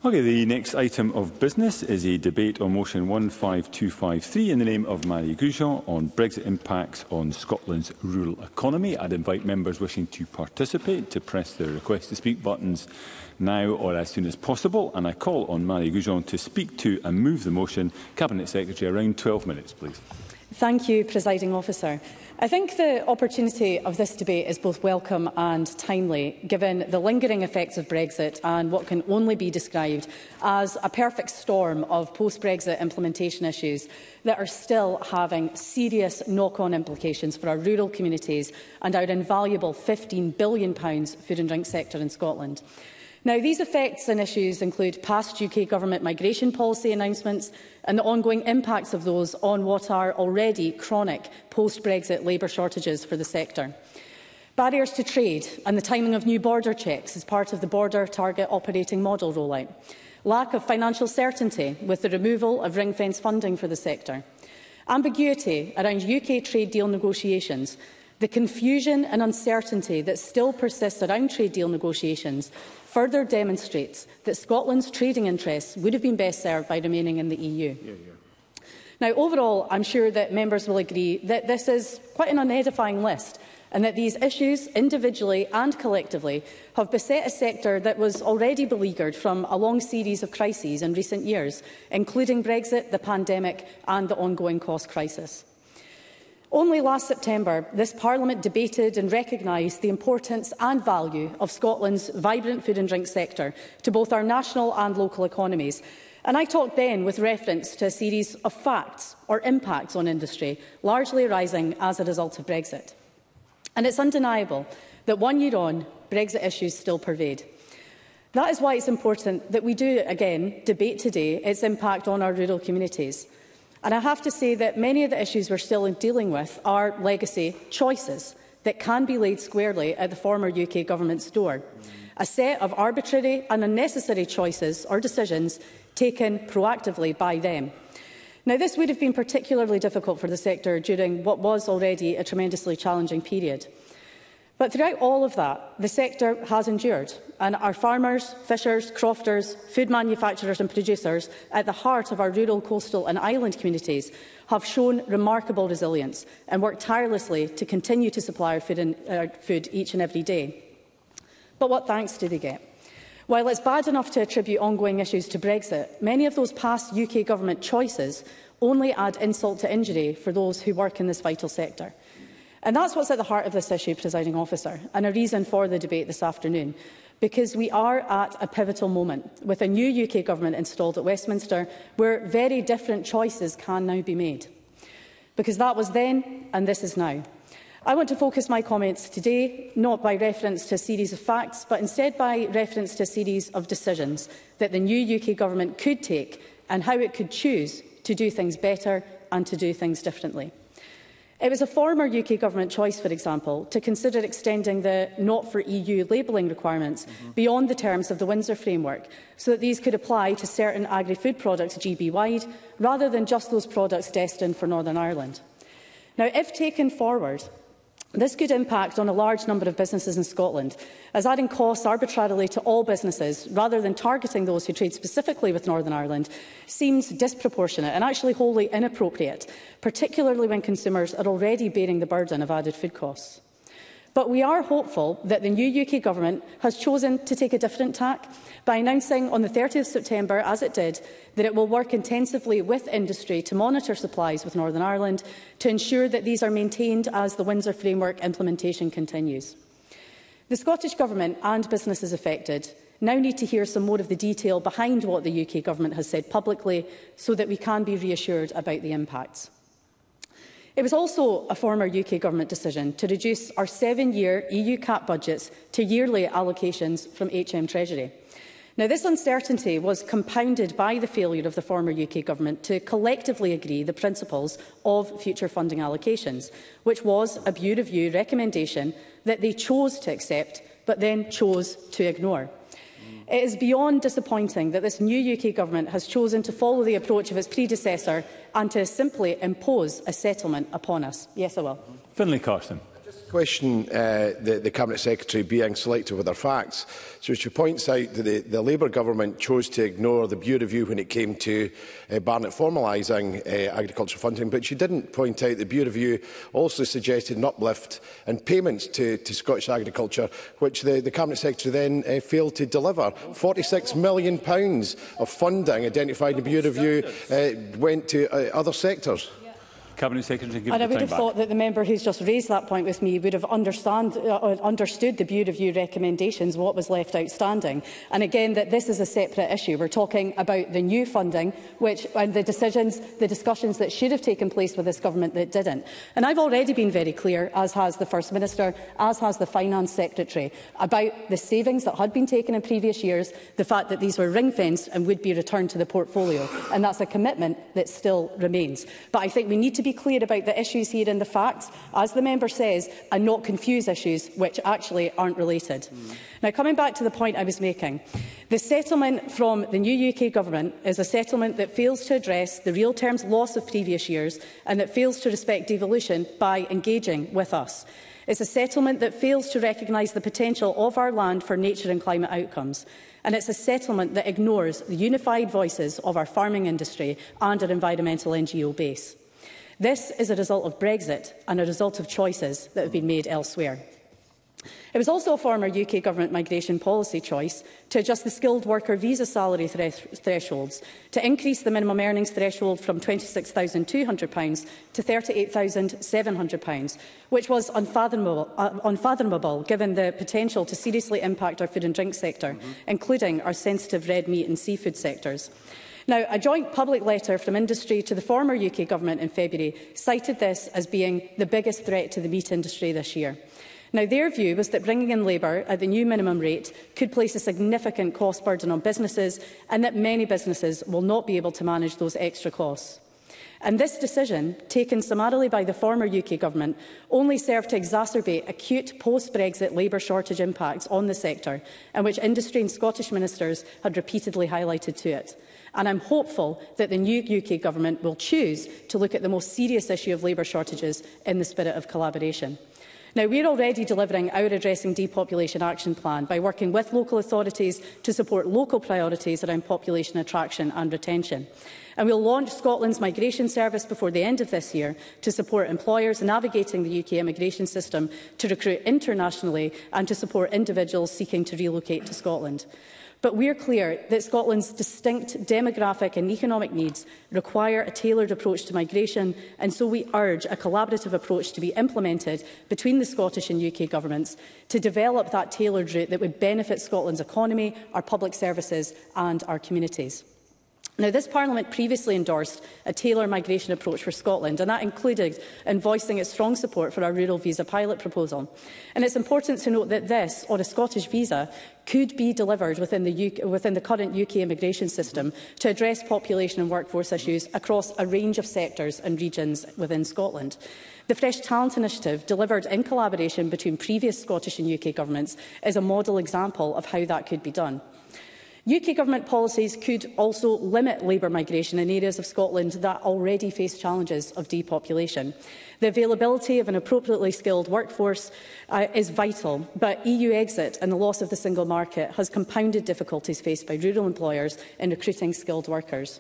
Okay, the next item of business is a debate on motion 15253 in the name of Marie Goujon on Brexit impacts on Scotland's rural economy. I'd invite members wishing to participate to press the request to speak buttons now or as soon as possible. And I call on Marie Goujon to speak to and move the motion. Cabinet Secretary, around 12 minutes, please. Thank you, Presiding Officer. I think the opportunity of this debate is both welcome and timely, given the lingering effects of Brexit and what can only be described as a perfect storm of post-Brexit implementation issues that are still having serious knock-on implications for our rural communities and our invaluable £15 billion food and drink sector in Scotland. Now, these effects and issues include past UK Government migration policy announcements and the ongoing impacts of those on what are already chronic post-Brexit labour shortages for the sector. Barriers to trade and the timing of new border checks as part of the border target operating model rollout. Lack of financial certainty with the removal of ring-fence funding for the sector. Ambiguity around UK trade deal negotiations. The confusion and uncertainty that still persists around trade deal negotiations further demonstrates that Scotland's trading interests would have been best served by remaining in the EU. Now, overall, I'm sure that members will agree that this is quite an unedifying list and that these issues, individually and collectively, have beset a sector that was already beleaguered from a long series of crises in recent years, including Brexit, the pandemic and the ongoing cost crisis. Only last September, this Parliament debated and recognised the importance and value of Scotland's vibrant food and drink sector to both our national and local economies. And I talked then with reference to a series of facts or impacts on industry, largely arising as a result of Brexit. And it's undeniable that 1 year on, Brexit issues still pervade. That is why it's important that we do, again, debate today its impact on our rural communities. And I have to say that many of the issues we're still dealing with are legacy choices that can be laid squarely at the former UK Government's door. A set of arbitrary and unnecessary choices or decisions taken proactively by them. Now, this would have been particularly difficult for the sector during what was already a tremendously challenging period. But throughout all of that, the sector has endured, and our farmers, fishers, crofters, food manufacturers and producers at the heart of our rural, coastal and island communities have shown remarkable resilience and worked tirelessly to continue to supply our food each and every day. But what thanks do they get? While it's bad enough to attribute ongoing issues to Brexit, many of those past UK Government choices only add insult to injury for those who work in this vital sector. And that's what's at the heart of this issue, Presiding Officer, and a reason for the debate this afternoon, because we are at a pivotal moment with a new UK Government installed at Westminster where very different choices can now be made. Because that was then and this is now. I want to focus my comments today not by reference to a series of facts, but instead by reference to a series of decisions that the new UK Government could take and how it could choose to do things better and to do things differently. It was a former UK Government choice, for example, to consider extending the not-for-EU labelling requirements beyond the terms of the Windsor framework, so that these could apply to certain agri-food products GB-wide, rather than just those products destined for Northern Ireland. Now, if taken forward, this could impact on a large number of businesses in Scotland, as adding costs arbitrarily to all businesses, rather than targeting those who trade specifically with Northern Ireland, seems disproportionate and actually wholly inappropriate, particularly when consumers are already bearing the burden of added food costs. But we are hopeful that the new UK Government has chosen to take a different tack by announcing on the 30th of September, as it did, that it will work intensively with industry to monitor supplies with Northern Ireland to ensure that these are maintained as the Windsor Framework implementation continues. The Scottish Government and businesses affected now need to hear some more of the detail behind what the UK Government has said publicly so that we can be reassured about the impacts. It was also a former UK Government decision to reduce our 7-year EU CAP budgets to yearly allocations from HM Treasury. Now, this uncertainty was compounded by the failure of the former UK Government to collectively agree the principles of future funding allocations, which was a Bureau Review recommendation that they chose to accept but then chose to ignore. It is beyond disappointing that this new UK Government has chosen to follow the approach of its predecessor and to simply impose a settlement upon us. Yes, I will. Finlay Carson. question the Cabinet Secretary being selective with her facts. So she points out that the Labour government chose to ignore the Bew review when it came to Barnett formalising agriculture funding, but she didn't point out the Bew review also suggested an uplift in payments to Scottish agriculture, which the Cabinet Secretary then failed to deliver. £46 million of funding identified in the Bew review went to other sectors. Cabinet Secretary, give and I the would time have back. thought that the member who's just raised that point with me would have understood the Bew Review recommendations, what was left outstanding. And again, that this is a separate issue. We're talking about the new funding, and the discussions that should have taken place with this government that didn't. And I've already been very clear, as has the First Minister, as has the Finance Secretary, about the savings that had been taken in previous years, the fact that these were ring-fenced and would be returned to the portfolio. And that's a commitment that still remains. But I think we need to be clear about the issues here and the facts, as the member says, and not confuse issues which actually aren't related. Now, coming back to the point I was making, the settlement from the new UK Government is a settlement that fails to address the real terms loss of previous years and that fails to respect devolution by engaging with us. It's a settlement that fails to recognise the potential of our land for nature and climate outcomes. And it's a settlement that ignores the unified voices of our farming industry and our environmental NGO base. This is a result of Brexit and a result of choices that have been made elsewhere. It was also a former UK Government migration policy choice to adjust the skilled worker visa salary thresholds, to increase the minimum earnings threshold from £26,200 to £38,700, which was unfathomable given the potential to seriously impact our food and drink sector, including our sensitive red meat and seafood sectors. Now, a joint public letter from industry to the former UK Government in February cited this as being the biggest threat to the meat industry this year. Now, their view was that bringing in labour at the new minimum rate could place a significant cost burden on businesses and that many businesses will not be able to manage those extra costs. And this decision, taken summarily by the former UK Government, only served to exacerbate acute post-Brexit labour shortage impacts on the sector, and which industry and Scottish ministers had repeatedly highlighted to it. And I'm hopeful that the new UK Government will choose to look at the most serious issue of labour shortages in the spirit of collaboration. Now, we're already delivering our Addressing Depopulation Action Plan by working with local authorities to support local priorities around population attraction and retention. And we'll launch Scotland's migration service before the end of this year to support employers navigating the UK immigration system, to recruit internationally and to support individuals seeking to relocate to Scotland. But we're clear that Scotland's distinct demographic and economic needs require a tailored approach to migration, and so we urge a collaborative approach to be implemented between the Scottish and UK governments to develop that tailored route that would benefit Scotland's economy, our public services and our communities. Now, this Parliament previously endorsed a tailored migration approach for Scotland, and that included in voicing its strong support for our rural visa pilot proposal. And it's important to note that this, or a Scottish visa, could be delivered within the current UK immigration system to address population and workforce issues across a range of sectors and regions within Scotland. The Fresh Talent Initiative, delivered in collaboration between previous Scottish and UK governments, is a model example of how that could be done. UK Government policies could also limit labour migration in areas of Scotland that already face challenges of depopulation. The availability of an appropriately skilled workforce is vital, but EU exit and the loss of the single market has compounded difficulties faced by rural employers in recruiting skilled workers.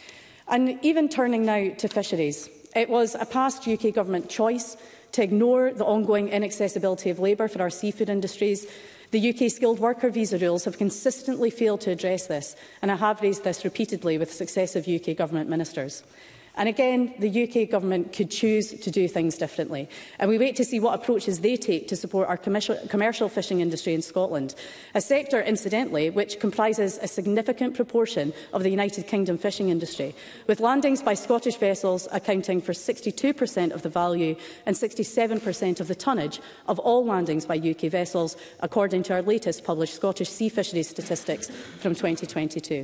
And even turning now to fisheries, it was a past UK Government choice to ignore the ongoing inaccessibility of labour for our seafood industries. The UK skilled worker visa rules have consistently failed to address this, and I have raised this repeatedly with successive UK Government ministers. And again, the UK Government could choose to do things differently. And we wait to see what approaches they take to support our commercial fishing industry in Scotland, a sector, incidentally, which comprises a significant proportion of the United Kingdom fishing industry, with landings by Scottish vessels accounting for 62% of the value and 67% of the tonnage of all landings by UK vessels, according to our latest published Scottish sea fisheries statistics from 2022.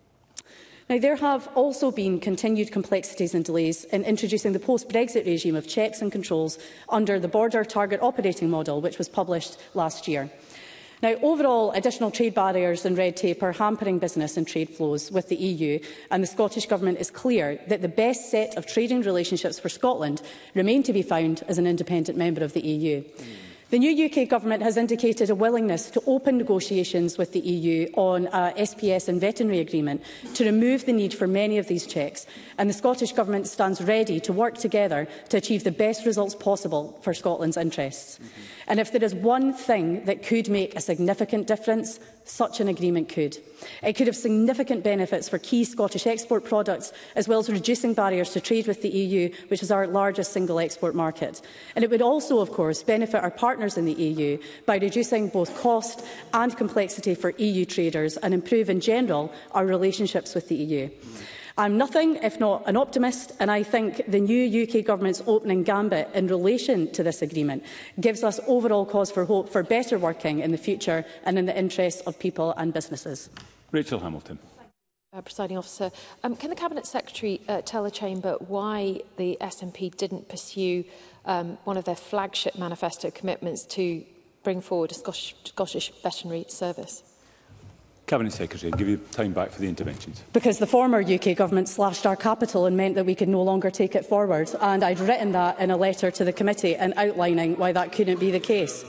Now, there have also been continued complexities and delays in introducing the post-Brexit regime of checks and controls under the Border Target Operating Model, which was published last year. Now, overall, additional trade barriers and red tape are hampering business and trade flows with the EU, and the Scottish Government is clear that the best set of trading relationships for Scotland remain to be found as an independent member of the EU. The new UK Government has indicated a willingness to open negotiations with the EU on a SPS and veterinary agreement to remove the need for many of these checks, and the Scottish Government stands ready to work together to achieve the best results possible for Scotland's interests. And if there is one thing that could make a significant difference, such an agreement could. It could have significant benefits for key Scottish export products, as well as reducing barriers to trade with the EU, which is our largest single export market. And it would also, of course, benefit our partners in the EU by reducing both cost and complexity for EU traders and improve, in general, our relationships with the EU. I'm nothing if not an optimist, and I think the new UK Government's opening gambit in relation to this agreement gives us overall cause for hope for better working in the future and in the interests of people and businesses. Rachel Hamilton. Presiding Officer, can the Cabinet Secretary tell the Chamber why the SNP didn't pursue one of their flagship manifesto commitments to bring forward a Scottish veterinary service? Cabinet Secretary, I'll give you time back for the interventions. Because the former UK Government slashed our capital and meant that we could no longer take it forward. And I'd written that in a letter to the committee and outlining why that couldn't be the case.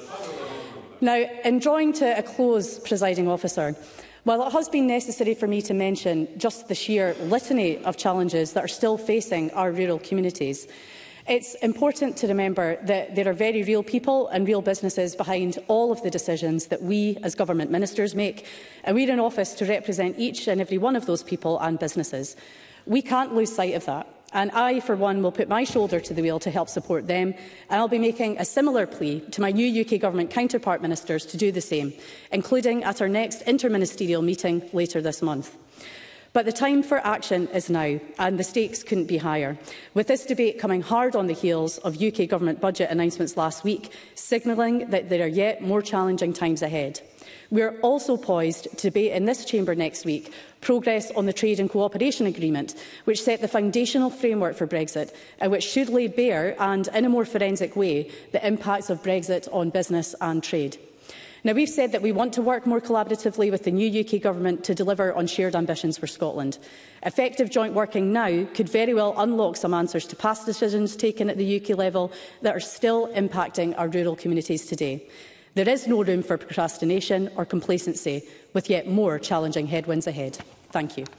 Now, in drawing to a close, Presiding Officer, while it has been necessary for me to mention just the sheer litany of challenges that are still facing our rural communities, it's important to remember that there are very real people and real businesses behind all of the decisions that we as government ministers make, and we're in office to represent each and every one of those people and businesses. We can't lose sight of that, and I, for one, will put my shoulder to the wheel to help support them, and I'll be making a similar plea to my new UK Government counterpart ministers to do the same, including at our next interministerial meeting later this month. But the time for action is now, and the stakes couldn't be higher, with this debate coming hard on the heels of UK Government budget announcements last week, signalling that there are yet more challenging times ahead. We are also poised to debate in this chamber next week progress on the Trade and Cooperation Agreement, which set the foundational framework for Brexit and which should lay bare, and in a more forensic way, the impacts of Brexit on business and trade. Now, we've said that we want to work more collaboratively with the new UK Government to deliver on shared ambitions for Scotland. Effective joint working now could very well unlock some answers to past decisions taken at the UK level that are still impacting our rural communities today. There is no room for procrastination or complacency, with yet more challenging headwinds ahead. Thank you.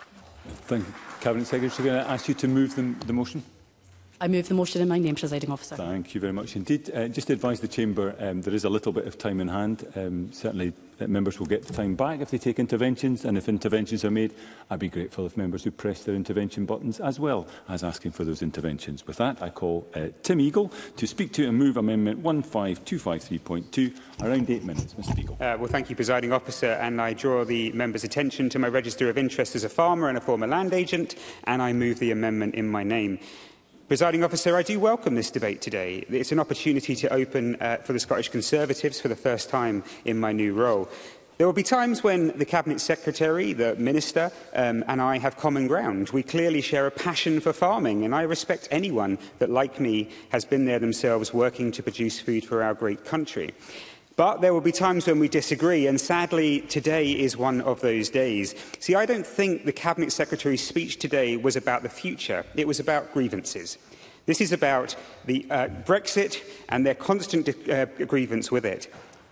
Thank you. Cabinet Secretary, can I ask you to move the motion? I move the motion in my name, Presiding Officer. Thank you very much indeed. Just to advise the Chamber, there is a little bit of time in hand. Certainly, members will get the time back if they take interventions, and if interventions are made, I'd be grateful if members would press their intervention buttons as well as asking for those interventions. With that, I call Tim Eagle to speak to and move Amendment 15253.2. Around 8 minutes. Mr Eagle. Well, thank you, Presiding Officer, and I draw the members' attention to my register of interest as a farmer and a former land agent, and I move the amendment in my name. Presiding Officer, I do welcome this debate today. It's an opportunity to open for the Scottish Conservatives for the first time in my new role. There will be times when the Cabinet Secretary, the Minister, and I have common ground. We clearly share a passion for farming, and I respect anyone that, like me, has been there themselves working to produce food for our great country. But there will be times when we disagree, and sadly, today is one of those days. See, I don't think the Cabinet Secretary's speech today was about the future. It was about grievances. This is about the Brexit and their constant grievance with it.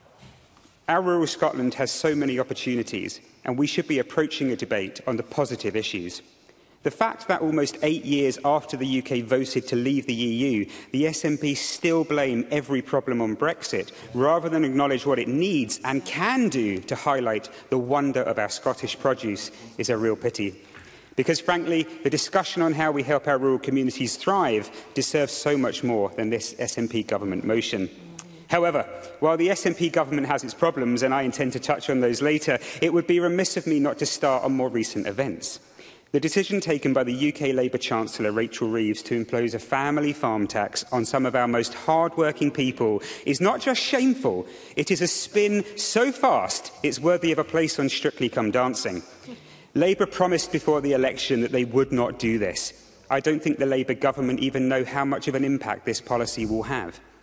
Our rural Scotland has so many opportunities, and we should be approaching a debate on the positive issues. The fact that almost 8 years after the UK voted to leave the EU, the SNP still blame every problem on Brexit, rather than acknowledge what it needs and can do to highlight the wonder of our Scottish produce, is a real pity. Because, frankly, the discussion on how we help our rural communities thrive deserves so much more than this SNP government motion. However, while the SNP government has its problems, and I intend to touch on those later, it would be remiss of me not to start on more recent events. The decision taken by the UK Labour Chancellor Rachel Reeves to impose a family farm tax on some of our most hard-working people is not just shameful, it is a spin so fast it's worthy of a place on Strictly Come Dancing. Labour promised before the election that they would not do this. I don't think the Labour government even know how much of an impact this policy will have.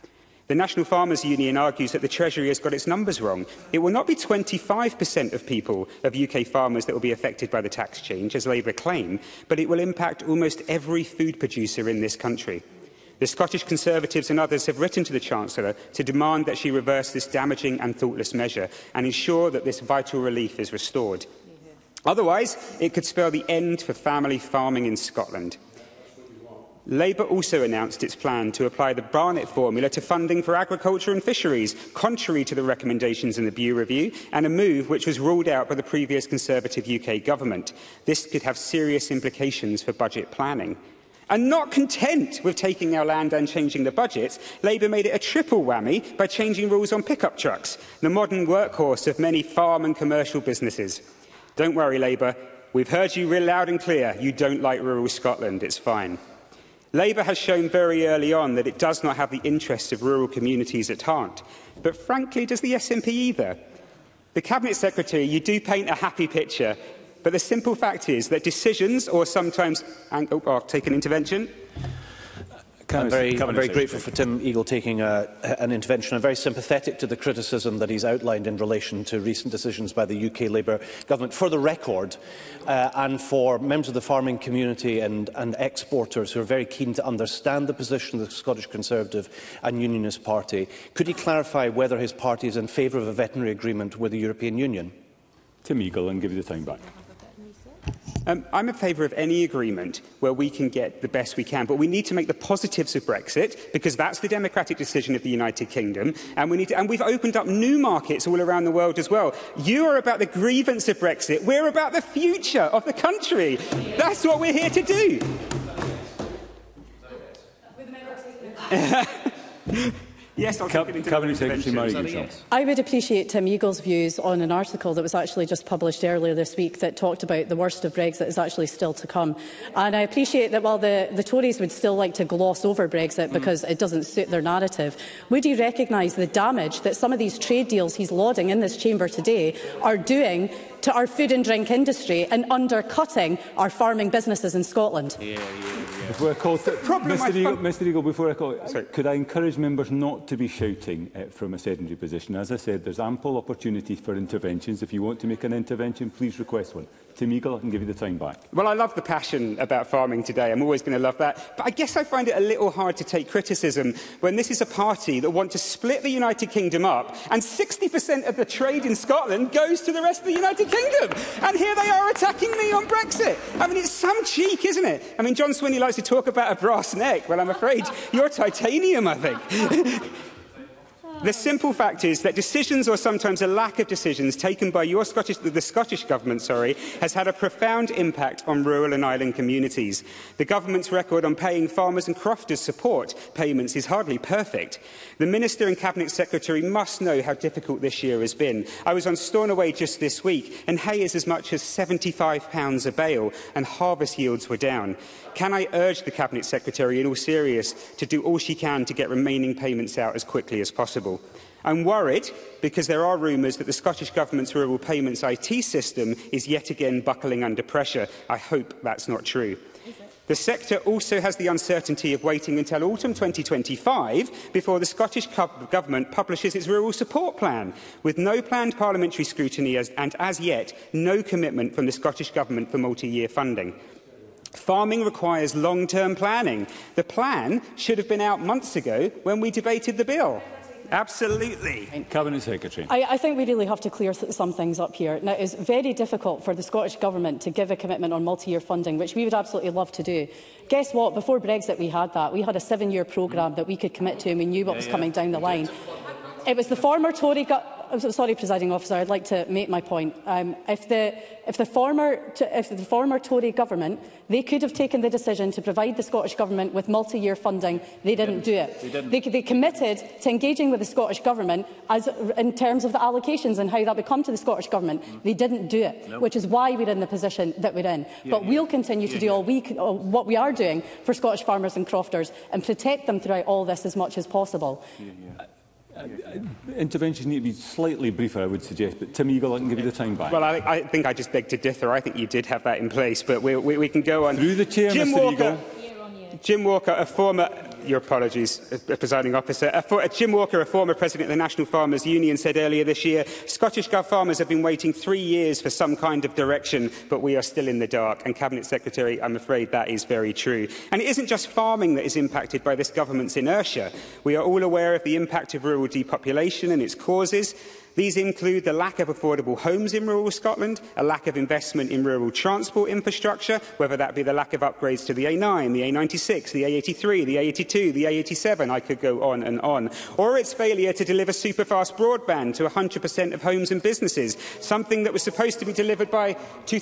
The National Farmers Union argues that the Treasury has got its numbers wrong. It will not be 25% of people, of UK farmers, that will be affected by the tax change, as Labour claim, but it will impact almost every food producer in this country. The Scottish Conservatives and others have written to the Chancellor to demand that she reverse this damaging and thoughtless measure and ensure that this vital relief is restored. Otherwise, it could spell the end for family farming in Scotland. Labour also announced its plan to apply the Barnett formula to funding for agriculture and fisheries, contrary to the recommendations in the Bew Review, and a move which was ruled out by the previous Conservative UK government. This could have serious implications for budget planning. And not content with taking our land and changing the budget, Labour made it a triple whammy by changing rules on pickup trucks, the modern workhorse of many farm and commercial businesses. Don't worry, Labour. We've heard you real loud and clear. You don't like rural Scotland. It's fine. Labour has shown very early on that it does not have the interests of rural communities at heart. But frankly, does the SNP either? The Cabinet Secretary, you do paint a happy picture, but the simple fact is that decisions, or sometimes... I'll take an intervention. I'm very grateful for Tim Eagle taking an intervention. I'm very sympathetic to the criticism that he's outlined in relation to recent decisions by the UK Labour government. For the record, and for members of the farming community and exporters who are very keen to understand the position of the Scottish Conservative and Unionist Party, could he clarify whether his party is in favour of a veterinary agreement with the European Union? Tim Eagle, and give you the time back. I'm in favour of any agreement where we can get the best we can, but we need to make the positives of Brexit, because that's the democratic decision of the United Kingdom, and we've opened up new markets all around the world as well. You are about the grievance of Brexit. We're about the future of the country. That's what we're here to do. Yes, I'll take it into Cabinet Secretary Mary Gouchon. I would appreciate Tim Eagle's views on an article that was actually just published earlier this week that talked about the worst of Brexit is actually still to come. And I appreciate that while the Tories would still like to gloss over Brexit because it doesn't suit their narrative, would he recognise the damage that some of these trade deals he's lauding in this chamber today are doing to our food and drink industry and undercutting our farming businesses in Scotland? Before I call Mr Eagle, before I call, could I encourage members not to be shouting from a sedentary position? As I said, there's ample opportunity for interventions. If you want to make an intervention, please request one. Tim Eagle, I can give you the time back. Well, I love the passion about farming today. I'm always going to love that. But I guess I find it a little hard to take criticism when this is a party that want to split the United Kingdom up, and 60% of the trade in Scotland goes to the rest of the United Kingdom. And here they are attacking me on Brexit. I mean, it's some cheek, isn't it? I mean, John Swinney likes to talk about a brass neck. Well, I'm afraid you're titanium, I think. The simple fact is that decisions, or sometimes a lack of decisions, taken by the Scottish Government has had a profound impact on rural and island communities. The Government's record on paying farmers and crofters support payments is hardly perfect. The Minister and Cabinet Secretary must know how difficult this year has been. I was on Stornoway just this week, and hay is as much as £75 a bale, and harvest yields were down. Can I urge the Cabinet Secretary, in all seriousness, to do all she can to get remaining payments out as quickly as possible? I'm worried because there are rumours that the Scottish Government's rural payments IT system is yet again buckling under pressure. I hope that's not true. The sector also has the uncertainty of waiting until autumn 2025 before the Scottish Government publishes its rural support plan, with no planned parliamentary scrutiny and, as yet, no commitment from the Scottish Government for multi-year funding. Farming requires long-term planning. The plan should have been out months ago when we debated the bill. Absolutely. Cabinet Secretary. I think we really have to clear some things up here. Now, it's very difficult for the Scottish Government to give a commitment on multi-year funding, which we would absolutely love to do. Guess what? Before Brexit, we had that. We had a 7-year programme that we could commit to, and we knew what was coming down the line. It was the former Tory sorry, Presiding Officer, I'd like to make my point. If the former Tory government, they could have taken the decision to provide the Scottish Government with multi-year funding. They didn't do it. They committed to engaging with the Scottish Government in terms of the allocations and how that would come to the Scottish Government. They didn't do it, which is why we're in the position that we're in. But we'll continue to do all what we are doing for Scottish farmers and crofters and protect them throughout all this as much as possible. Interventions need to be slightly briefer, I would suggest, but Tim Eagle, I can give you the time back. Well, I think I just beg to differ. I think you did have that in place, but we can go on. Through the chair, Jim Mr. Walker, Eagle. Jim Walker, a former Your apologies, Presiding Officer. Jim Walker, a former president of the National Farmers Union, said earlier this year, Scottish farmers have been waiting 3 years for some kind of direction, but we are still in the dark. And Cabinet Secretary, I'm afraid that is very true. And it isn't just farming that is impacted by this government's inertia. We are all aware of the impact of rural depopulation and its causes. These include the lack of affordable homes in rural Scotland, a lack of investment in rural transport infrastructure, whether that be the lack of upgrades to the A9, the A96, the A83, the A82, the A87, I could go on, or its failure to deliver superfast broadband to 100% of homes and businesses, something that was supposed to be delivered by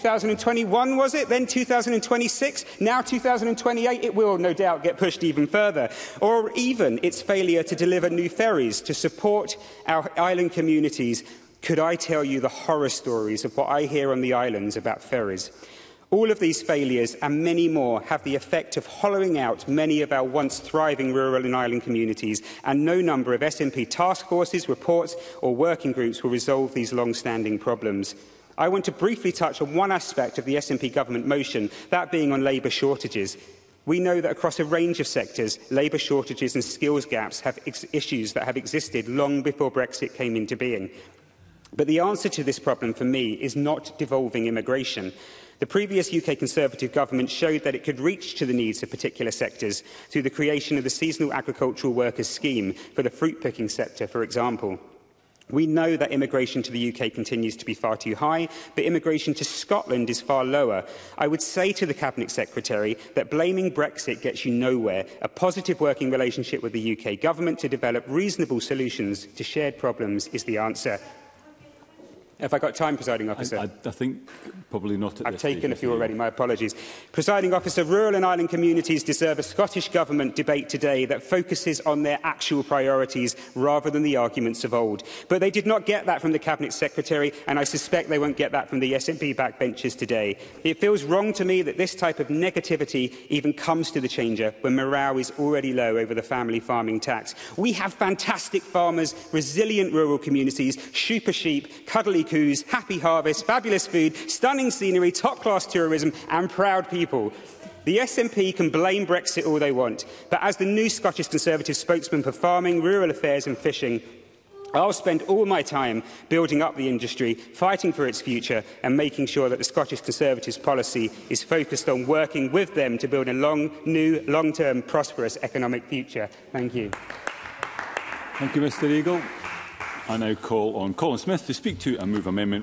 2021, was it? Then 2026, now 2028, it will no doubt get pushed even further. Or even its failure to deliver new ferries to support our island communities. Could I tell you the horror stories of what I hear on the islands about ferries? All of these failures and many more have the effect of hollowing out many of our once thriving rural and island communities, and no number of SNP task forces, reports or working groups will resolve these long-standing problems. I want to briefly touch on one aspect of the SNP government motion, that being on labour shortages. We know that across a range of sectors, labour shortages and skills gaps have issues that have existed long before Brexit came into being. But the answer to this problem, for me, is not devolving immigration. The previous UK Conservative government showed that it could reach to the needs of particular sectors through the creation of the Seasonal Agricultural Workers Scheme for the fruit-picking sector, for example. We know that immigration to the UK continues to be far too high, but immigration to Scotland is far lower. I would say to the Cabinet Secretary that blaming Brexit gets you nowhere. A positive working relationship with the UK Government to develop reasonable solutions to shared problems is the answer. Have I got time, Presiding Officer? I think probably not at this I've taken stage. a few already, my apologies. Presiding Officer, rural and island communities deserve a Scottish Government debate today that focuses on their actual priorities rather than the arguments of old. But they did not get that from the Cabinet Secretary, and I suspect they won't get that from the SNP backbenchers today. It feels wrong to me that this type of negativity even comes to the Chamber when morale is already low over the family farming tax. We have fantastic farmers, resilient rural communities, super sheep, cuddly coos, happy harvest, fabulous food, stunning scenery, top-class tourism and proud people. The SNP can blame Brexit all they want, but as the new Scottish Conservative spokesman for farming, rural affairs and fishing, I'll spend all my time building up the industry, fighting for its future and making sure that the Scottish Conservatives' policy is focused on working with them to build a new, long-term, prosperous economic future. Thank you. Thank you, Mr Eagle. I now call on Colin Smith to speak to and move Amendment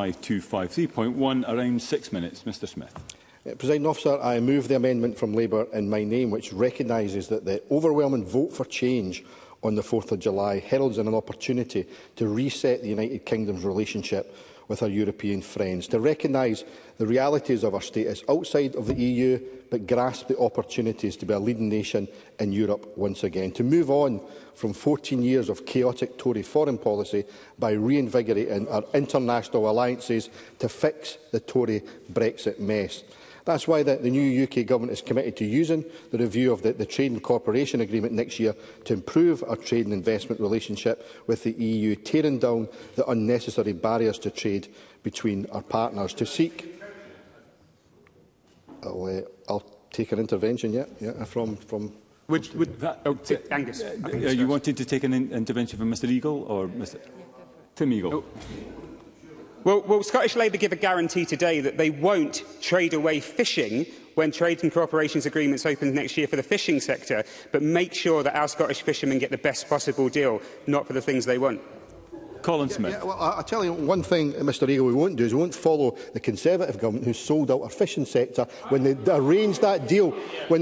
15253.1, around 6 minutes. Mr Smith. Presiding Officer, I move the amendment from Labour in my name, which recognises that the overwhelming vote for change on the 4th of July heralds an opportunity to reset the United Kingdom's relationship with our European friends, to recognise the realities of our status outside of the EU, but grasp the opportunities to be a leading nation in Europe once again, to move on from 14 years of chaotic Tory foreign policy by reinvigorating our international alliances to fix the Tory Brexit mess. That's why the new UK Government is committed to using the review of the Trade and Cooperation Agreement next year to improve our trade and investment relationship with the EU, tearing down the unnecessary barriers to trade between our partners, to seek... I'll take an intervention, from... Angus. Are you wanting to take an intervention from Mr Eagle or Mr Tim Eagle? Will Scottish Labour give a guarantee today that they won't trade away fishing when trade and cooperation agreements open next year for the fishing sector, but make sure that our Scottish fishermen get the best possible deal, not for the things they want? Colin Smith. Well, I'll tell you one thing, Mr Eagle, we won't do is we won't follow the Conservative government who sold out our fishing sector when they arranged that deal. With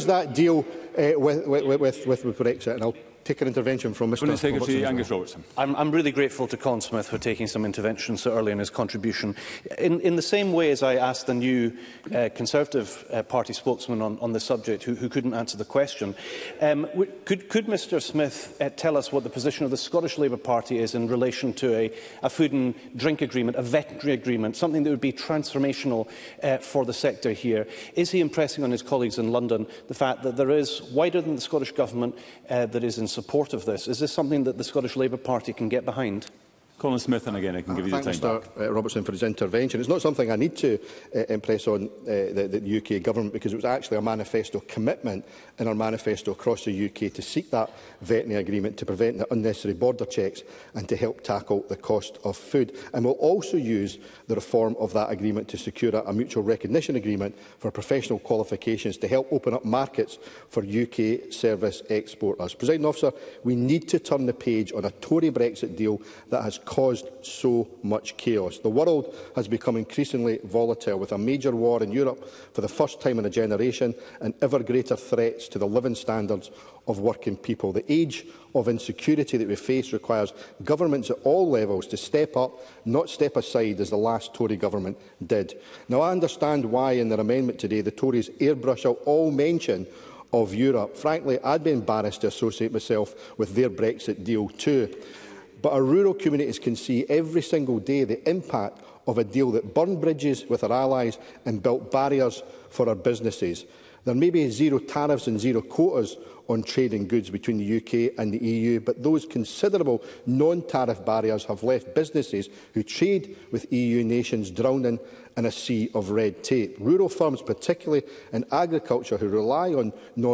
Brexit, and I'll take an intervention from Mr Secretary Angus Robertson. I'm really grateful to Colin Smith for taking some intervention so early in his contribution. In the same way as I asked the new Conservative Party spokesman on the subject who couldn't answer the question, could Mr Smith tell us what the position of the Scottish Labour Party is in relation to a food and drink agreement, a veterinary agreement, something that would be transformational for the sector here? Is he impressing on his colleagues in London the fact that there is, wider than the Scottish Government, that is in support of this? Is this something that the Scottish Labour Party can get behind? Colin Smith, and again I can give you the time back. Mr Robertson for his intervention. It's not something I need to impress on the UK Government, because it was actually a manifesto commitment in our manifesto across the UK to seek that veterinary agreement to prevent the unnecessary border checks and to help tackle the cost of food. And we'll also use the reform of that agreement to secure a mutual recognition agreement for professional qualifications to help open up markets for UK service exporters. Presiding Officer, we need to turn the page on a Tory Brexit deal that has caused so much chaos. The world has become increasingly volatile, with a major war in Europe for the first time in a generation and ever greater threats to the living standards of working people. The age of insecurity that we face requires governments at all levels to step up, not step aside as the last Tory government did. Now, I understand why in their amendment today the Tories airbrush out all mention of Europe. Frankly, I'd be embarrassed to associate myself with their Brexit deal too. But our rural communities can see every single day the impact of a deal that burned bridges with our allies and built barriers for our businesses. There may be zero tariffs and zero quotas on trading goods between the UK and the EU, but those considerable non-tariff barriers have left businesses who trade with EU nations drowning in a sea of red tape. Rural firms, particularly in agriculture, who rely on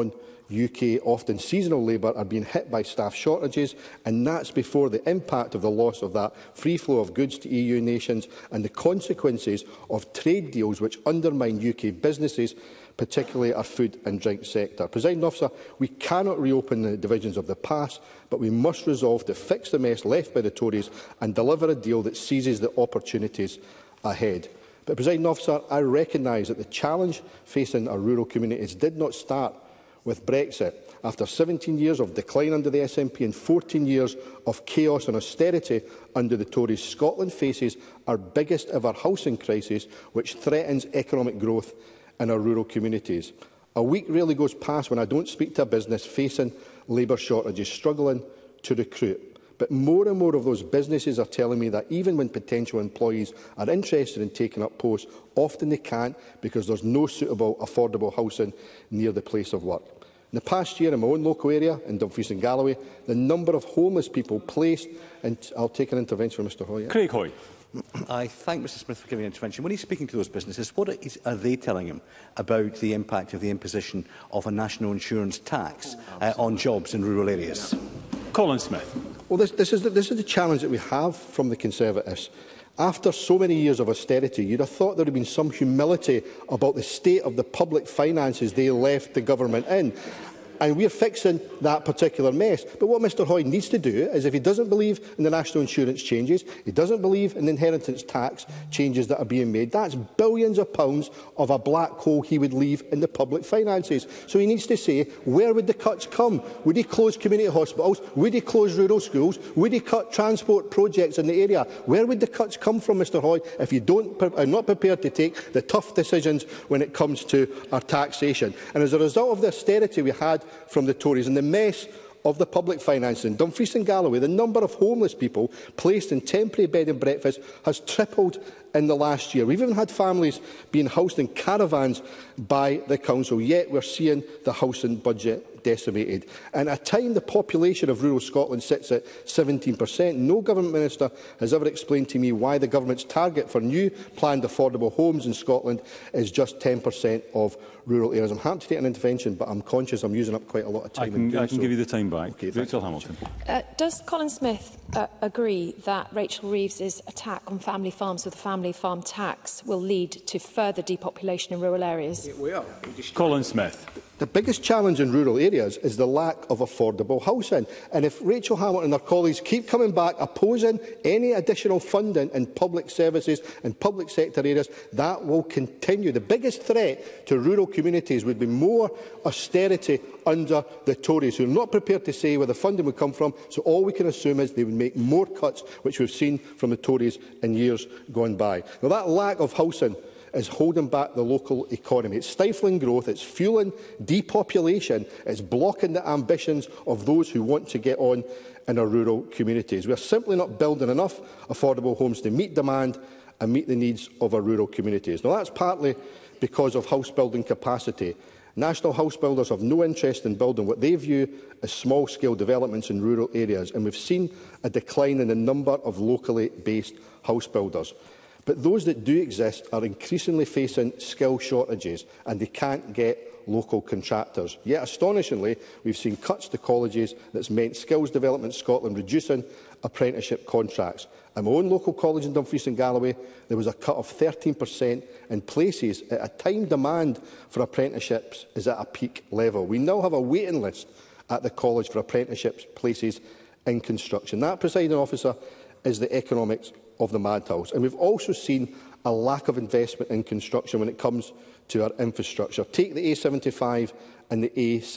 non-UK, often seasonal labour, are being hit by staff shortages, and that's before the impact of the loss of that free flow of goods to EU nations and the consequences of trade deals which undermine UK businesses, particularly our food and drink sector. Presiding Officer, we cannot reopen the divisions of the past, but we must resolve to fix the mess left by the Tories and deliver a deal that seizes the opportunities ahead. But, Presiding Officer, I recognise that the challenge facing our rural communities did not start with Brexit. After 17 years of decline under the SNP and 14 years of chaos and austerity under the Tories, Scotland faces our biggest ever housing crisis, which threatens economic growth in our rural communities. A week rarely goes past when I don't speak to a business facing labour shortages, struggling to recruit. But more and more of those businesses are telling me that even when potential employees are interested in taking up posts, often they can't because there's no suitable, affordable housing near the place of work. In the past year, in my own local area, in Dumfries and Galloway, the number of homeless people placed, and I'll take an intervention from Mr Hoy. Craig Hoy. I thank Mr Smith for giving an intervention. When he's speaking to those businesses, what are they telling him about the impact of the imposition of a national insurance tax on jobs in rural areas? Colin Smith. Well, this is the challenge that we have from the Conservatives. After so many years of austerity, you'd have thought there would have been some humility about the state of the public finances they left the government in. And we're fixing that particular mess. But what Mr Hoy needs to do is, if he doesn't believe in the national insurance changes, he doesn't believe in the inheritance tax changes that are being made, that's billions of pounds of a black hole he would leave in the public finances. So he needs to say, where would the cuts come? Would he close community hospitals? Would he close rural schools? Would he cut transport projects in the area? Where would the cuts come from, Mr Hoy, if you are not prepared to take the tough decisions when it comes to our taxation? And as a result of the austerity we had from the Tories and the mess of the public finances in Dumfries and Galloway, the number of homeless people placed in temporary bed and breakfast has tripled in the last year. We've even had families being housed in caravans by the council, yet we're seeing the housing budget decimated. And at a time the population of rural Scotland sits at 17%, no government minister has ever explained to me why the government's target for new planned affordable homes in Scotland is just 10% of rural areas. I'm happy to take an intervention, but I'm conscious I'm using up quite a lot of time. I can give you the time back. Okay, Rachel Hamilton. Does Colin Smith agree that Rachel Reeves's attack on family farms with a family farm tax will lead to further depopulation in rural areas? Colin Smith. The biggest challenge in rural areas is the lack of affordable housing. And if Rachel Hamilton and her colleagues keep coming back opposing any additional funding in public services and public sector areas, that will continue. The biggest threat to rural communities would be more austerity under the Tories, who are not prepared to say where the funding would come from, so all we can assume is they would make more cuts, which we've seen from the Tories in years gone by. Now, that lack of housing is holding back the local economy. It's stifling growth, it's fuelling depopulation, it's blocking the ambitions of those who want to get on in our rural communities. We are simply not building enough affordable homes to meet demand and meet the needs of our rural communities. Now, that's partly because of house building capacity, National house builders have no interest in building what they view as small-scale developments in rural areas, and we've seen a decline in the number of locally based house builders. But those that do exist are increasingly facing skill shortages, and they can't get local contractors. Yet, astonishingly, we've seen cuts to colleges that's meant Skills Development Scotland reducing apprenticeship contracts. At my own local college in Dumfries and Galloway, there was a cut of 13% in places at a time demand for apprenticeships is at a peak level. We now have a waiting list at the college for apprenticeships places in construction. That, Presiding Officer, is the economics of the madhouse. And we've also seen a lack of investment in construction when it comes to our infrastructure. Take the A75 and the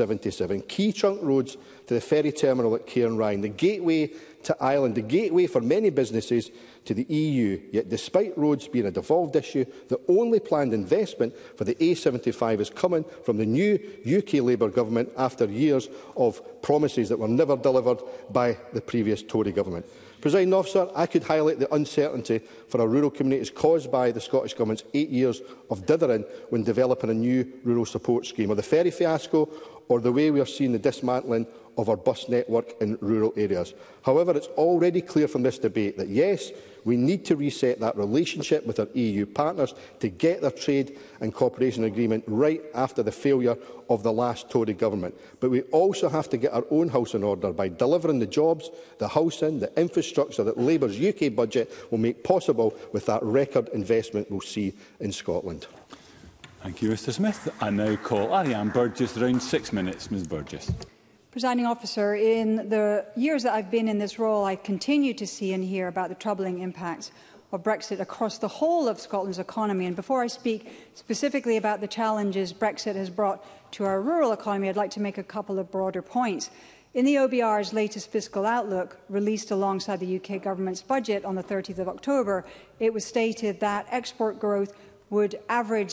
A77, key trunk roads to the ferry terminal at Cairnryan, the gateway to Ireland, the gateway for many businesses to the EU. Yet, despite roads being a devolved issue, the only planned investment for the A75 is coming from the new UK Labour government after years of promises that were never delivered by the previous Tory government. Presiding Officer, I could highlight the uncertainty for our rural communities caused by the Scottish Government's 8 years of dithering when developing a new rural support scheme, or the ferry fiasco, or the way we are seeing the dismantling of our bus network in rural areas. However, it's already clear from this debate that, yes, we need to reset that relationship with our EU partners to get their trade and cooperation agreement right after the failure of the last Tory government. But we also have to get our own house in order by delivering the jobs, the housing, the infrastructure that Labour's UK budget will make possible with that record investment we'll see in Scotland. Thank you, Mr Smith. I now call Ariane Burgess, around 6 minutes. Ms Burgess. Presiding Officer, in the years that I've been in this role, I continue to see and hear about the troubling impacts of Brexit across the whole of Scotland's economy. And before I speak specifically about the challenges Brexit has brought to our rural economy, I'd like to make a couple of broader points. In the OBR's latest fiscal outlook, released alongside the UK Government's budget on the 30th of October, it was stated that export growth would average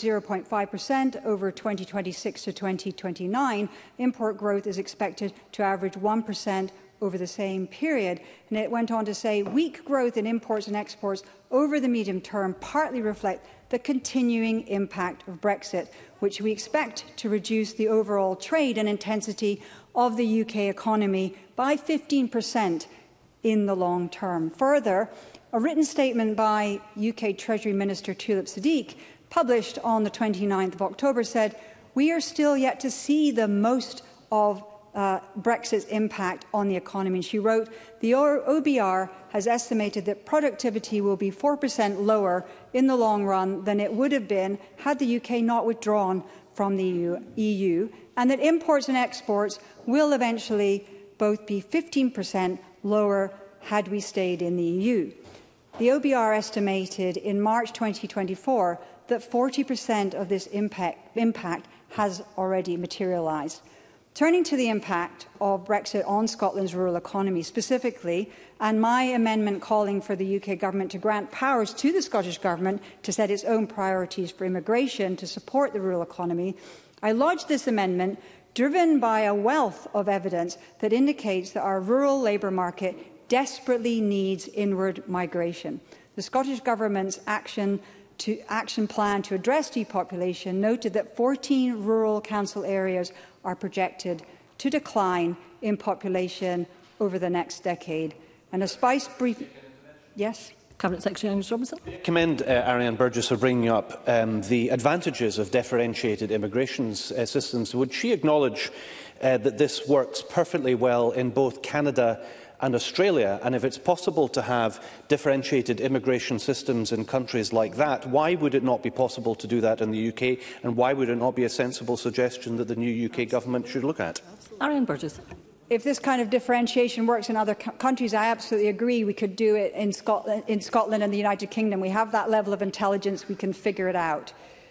0.5% over 2026 to 2029. Import growth is expected to average 1% over the same period. And it went on to say weak growth in imports and exports over the medium term partly reflect the continuing impact of Brexit, which we expect to reduce the overall trade and intensity of the UK economy by 15% in the long term. Further, a written statement by UK Treasury Minister Tulip Siddiq, published on the 29th of October, said, "We are still yet to see the most of Brexit's impact on the economy." And she wrote, "The OBR has estimated that productivity will be 4% lower in the long run than it would have been had the UK not withdrawn from the EU, and that imports and exports will eventually both be 15% lower had we stayed in the EU." The OBR estimated in March 2024 that 40% of this impact has already materialised. Turning to the impact of Brexit on Scotland's rural economy specifically, and my amendment calling for the UK Government to grant powers to the Scottish Government to set its own priorities for immigration to support the rural economy, I lodged this amendment driven by a wealth of evidence that indicates that our rural labour market desperately needs inward migration. The Scottish Government's action plan to address depopulation noted that 14 rural council areas are projected to decline in population over the next decade. And a spice brief... Yes? Cabinet Secretary Angus Robinson. I commend Ariane Burgess for bringing up the advantages of differentiated immigration systems. Would she acknowledge that this works perfectly well in both Canada and Australia, and if it's possible to have differentiated immigration systems in countries like that, why would it not be possible to do that in the UK, and why would it not be a sensible suggestion that the new UK government should look at? Ariane Burgess. If this kind of differentiation works in other countries, I absolutely agree. We could do it in Scotland and the United Kingdom. We have that level of intelligence. We can figure it out.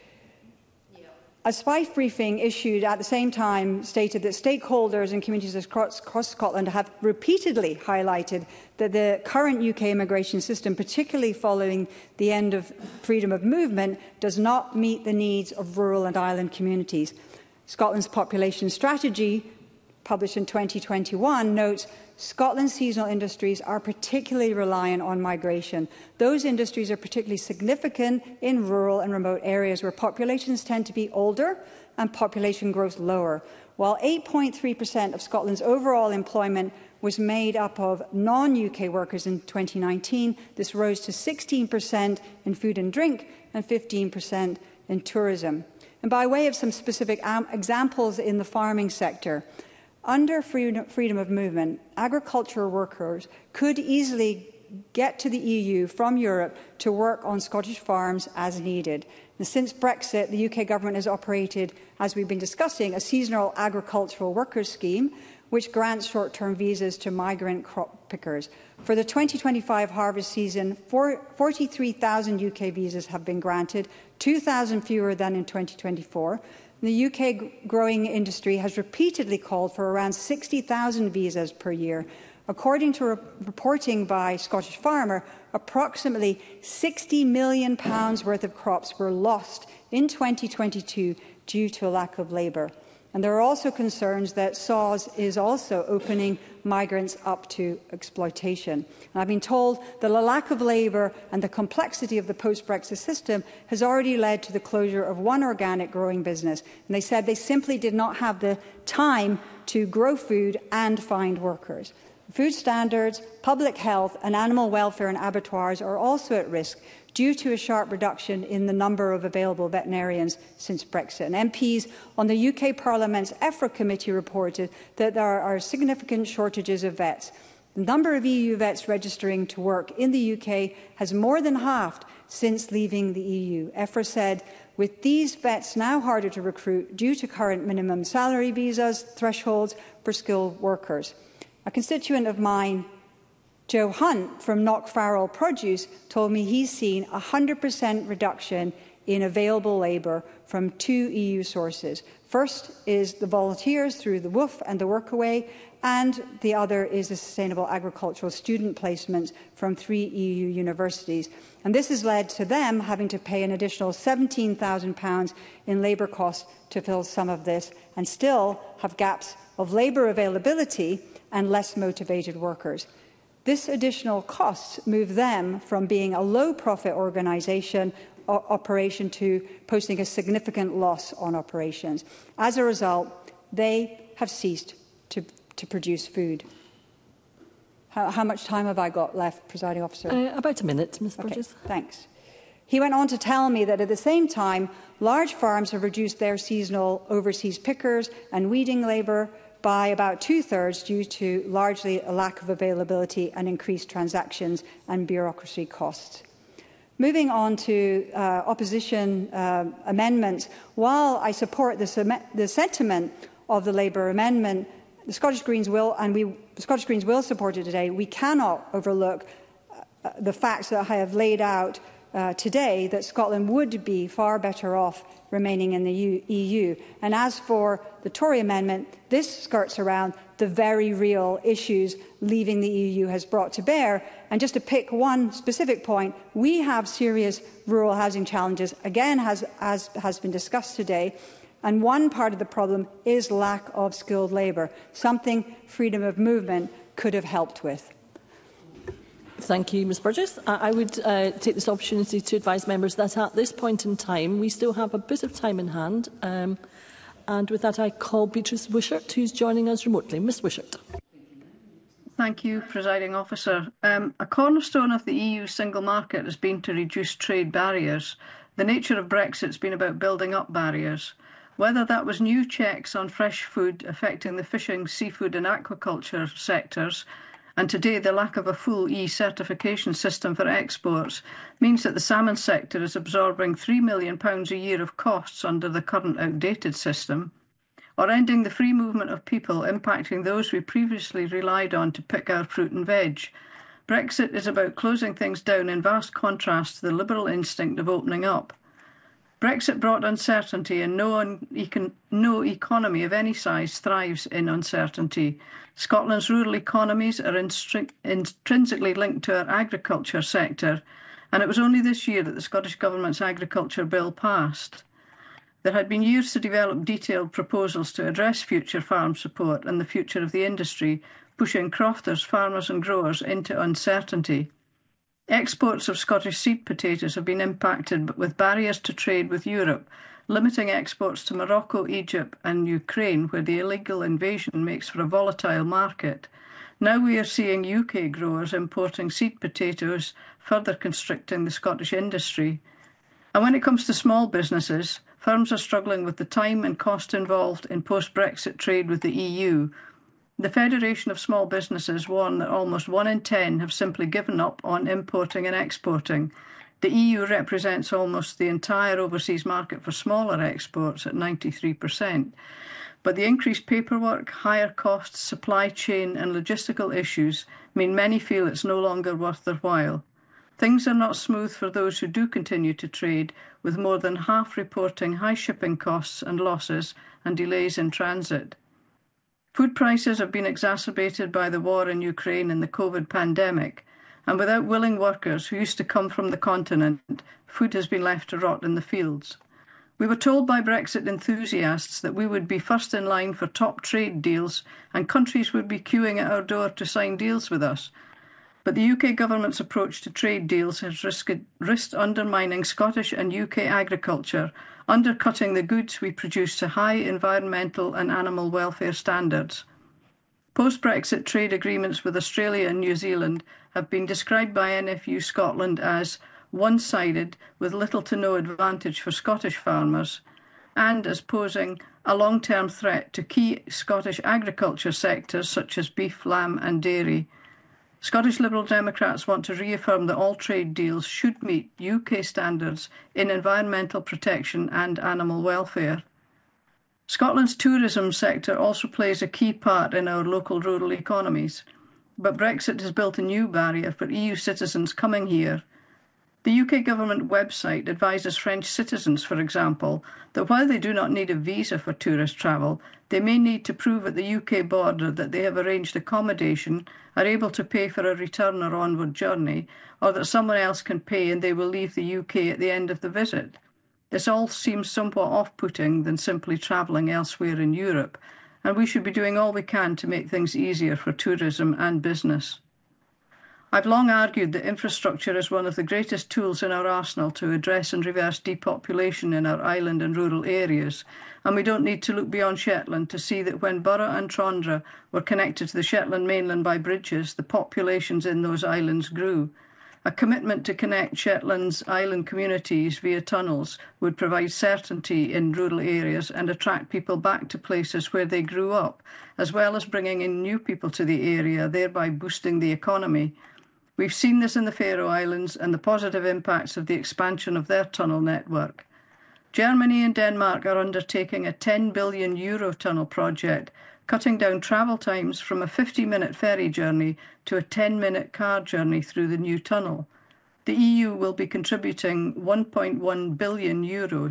A SPIFE briefing issued at the same time stated that stakeholders and communities across Scotland have repeatedly highlighted that the current UK immigration system, particularly following the end of freedom of movement, does not meet the needs of rural and island communities. Scotland's population strategy published in 2021, notes Scotland's seasonal industries are particularly reliant on migration. Those industries are particularly significant in rural and remote areas where populations tend to be older and population growth lower. While 8.3% of Scotland's overall employment was made up of non-UK workers in 2019, this rose to 16% in food and drink and 15% in tourism. And by way of some specific examples in the farming sector, under freedom of movement, agricultural workers could easily get to the EU from Europe to work on Scottish farms as needed. And since Brexit, the UK government has operated, as we've been discussing, a seasonal agricultural workers scheme, which grants short-term visas to migrant crop pickers. For the 2025 harvest season, 43,000 UK visas have been granted, 2,000 fewer than in 2024. The UK growing industry has repeatedly called for around 60,000 visas per year. According to reporting by Scottish Farmer, approximately £60 million worth of crops were lost in 2022 due to a lack of labour. And there are also concerns that SAWS is also opening migrants up to exploitation. And I've been told that the lack of labour and the complexity of the post-Brexit system has already led to the closure of one organic growing business. And they said they simply did not have the time to grow food and find workers. Food standards, public health and animal welfare in abattoirs are also at risk due to a sharp reduction in the number of available veterinarians since Brexit. And MPs on the UK Parliament's EFRA committee reported that there are significant shortages of vets. The number of EU vets registering to work in the UK has more than halved since leaving the EU. EFRA said, with these vets now harder to recruit due to current minimum salary visas thresholds for skilled workers. A constituent of mine, Joe Hunt from Knockfarrell Produce, told me he's seen a 100% reduction in available labour from 2 EU sources. First is the volunteers through the WOOF and the Workaway, and the other is the sustainable agricultural student placements from 3 EU universities. And this has led to them having to pay an additional £17,000 in labour costs to fill some of this, and still have gaps of labour availability and less motivated workers. This additional costs move them from being a low-profit operation to posting a significant loss on operations. As a result, they have ceased to produce food. How much time have I got left, Presiding Officer? About a minute, Ms Burgess. Okay, thanks. He went on to tell me that at the same time, large farms have reduced their seasonal overseas pickers and weeding labour by about 2/3 due to largely a lack of availability and increased transactions and bureaucracy costs. Moving on to opposition amendments, while I support the sentiment of the Labour amendment, the Scottish Greens will support it today. We cannot overlook the facts that I have laid out today, that Scotland would be far better off remaining in the EU. And as for the Tory amendment, this skirts around the very real issues leaving the EU has brought to bear. And just to pick one specific point, we have serious rural housing challenges, again, as has been discussed today. And one part of the problem is lack of skilled labour, something freedom of movement could have helped with. Thank you, Ms Burgess. I would take this opportunity to advise members that at this point in time, we still have a bit of time in hand. And with that, I call Beatrice Wishart, who's joining us remotely. Ms Wishart. Thank you, Presiding Officer. A cornerstone of the EU single market has been to reduce trade barriers. The nature of Brexit has been about building up barriers. Whether that was new checks on fresh food affecting the fishing, seafood and aquaculture sectors, and today the lack of a full e-certification system for exports, means that the salmon sector is absorbing £3 million a year of costs under the current outdated system, or ending the free movement of people impacting those we previously relied on to pick our fruit and veg. Brexit is about closing things down in vast contrast to the liberal instinct of opening up. Brexit brought uncertainty, and no economy of any size thrives in uncertainty. Scotland's rural economies are intrinsically linked to our agriculture sector, and it was only this year that the Scottish Government's agriculture bill passed. There had been years to develop detailed proposals to address future farm support and the future of the industry, pushing crofters, farmers and growers into uncertainty. Exports of Scottish seed potatoes have been impacted with barriers to trade with Europe, limiting exports to Morocco, Egypt and Ukraine, where the illegal invasion makes for a volatile market. Now we are seeing UK growers importing seed potatoes, further constricting the Scottish industry. And when it comes to small businesses, firms are struggling with the time and cost involved in post-Brexit trade with the EU. The Federation of Small Businesses warn that almost 1 in 10 have simply given up on importing and exporting. The EU represents almost the entire overseas market for smaller exports at 93%. But the increased paperwork, higher costs, supply chain and logistical issues mean many feel it's no longer worth their while. Things are not smooth for those who do continue to trade, with more than half reporting high shipping costs and losses and delays in transit. Food prices have been exacerbated by the war in Ukraine and the COVID pandemic, and without willing workers who used to come from the continent, food has been left to rot in the fields. We were told by Brexit enthusiasts that we would be first in line for top trade deals and countries would be queuing at our door to sign deals with us. But the UK government's approach to trade deals has risked undermining Scottish and UK agriculture, undercutting the goods we produce to high environmental and animal welfare standards. Post-Brexit trade agreements with Australia and New Zealand have been described by NFU Scotland as one-sided with little to no advantage for Scottish farmers and as posing a long-term threat to key Scottish agriculture sectors such as beef, lamb and dairy. Scottish Liberal Democrats want to reaffirm that all trade deals should meet UK standards in environmental protection and animal welfare. Scotland's tourism sector also plays a key part in our local rural economies, but Brexit has built a new barrier for EU citizens coming here. The UK government website advises French citizens, for example, that while they do not need a visa for tourist travel, they may need to prove at the UK border that they have arranged accommodation, are able to pay for a return or onward journey, or that someone else can pay and they will leave the UK at the end of the visit. This all seems somewhat off-putting than simply travelling elsewhere in Europe, and we should be doing all we can to make things easier for tourism and business. I've long argued that infrastructure is one of the greatest tools in our arsenal to address and reverse depopulation in our island and rural areas, and we don't need to look beyond Shetland to see that when Burra and Trondra were connected to the Shetland mainland by bridges, the populations in those islands grew. A commitment to connect Shetland's island communities via tunnels would provide certainty in rural areas and attract people back to places where they grew up, as well as bringing in new people to the area, thereby boosting the economy. We've seen this in the Faroe Islands and the positive impacts of the expansion of their tunnel network. Germany and Denmark are undertaking a €10 billion tunnel project, cutting down travel times from a 50-minute ferry journey to a 10-minute car journey through the new tunnel. The EU will be contributing €1.1 billion.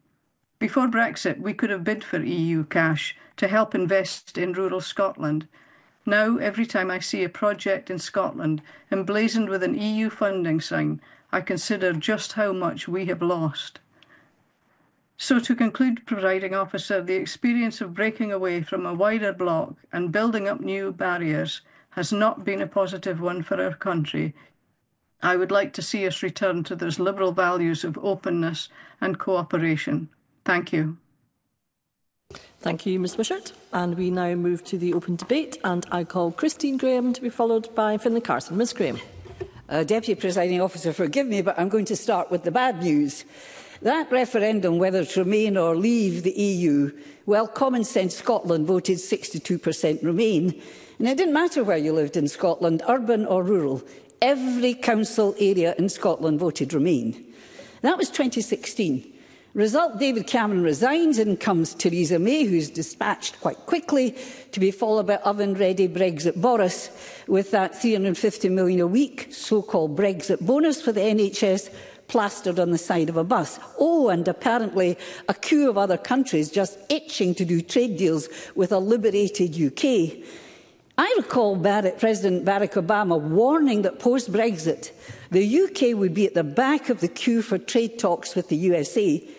Before Brexit, we could have bid for EU cash to help invest in rural Scotland. Now, every time I see a project in Scotland emblazoned with an EU funding sign, I consider just how much we have lost. So to conclude, Presiding Officer, the experience of breaking away from a wider bloc and building up new barriers has not been a positive one for our country. I would like to see us return to those liberal values of openness and cooperation. Thank you. Thank you, Ms Wishart. And we now move to the open debate, and I call Christine Graham to be followed by Finlay Carson. Ms Graham. Deputy Presiding Officer, forgive me, but I'm going to start with the bad news. That referendum, whether to remain or leave the EU, well, Common Sense Scotland voted 62% remain. And it didn't matter where you lived in Scotland, urban or rural. Every council area in Scotland voted remain. That was 2016. Result, David Cameron resigns, in comes Theresa May, who's dispatched quite quickly to be followed by oven-ready Brexit Boris, with that £350 million a week so-called Brexit bonus for the NHS plastered on the side of a bus. Oh, and apparently a queue of other countries just itching to do trade deals with a liberated UK. I recall President Barack Obama warning that post-Brexit, the UK would be at the back of the queue for trade talks with the USA.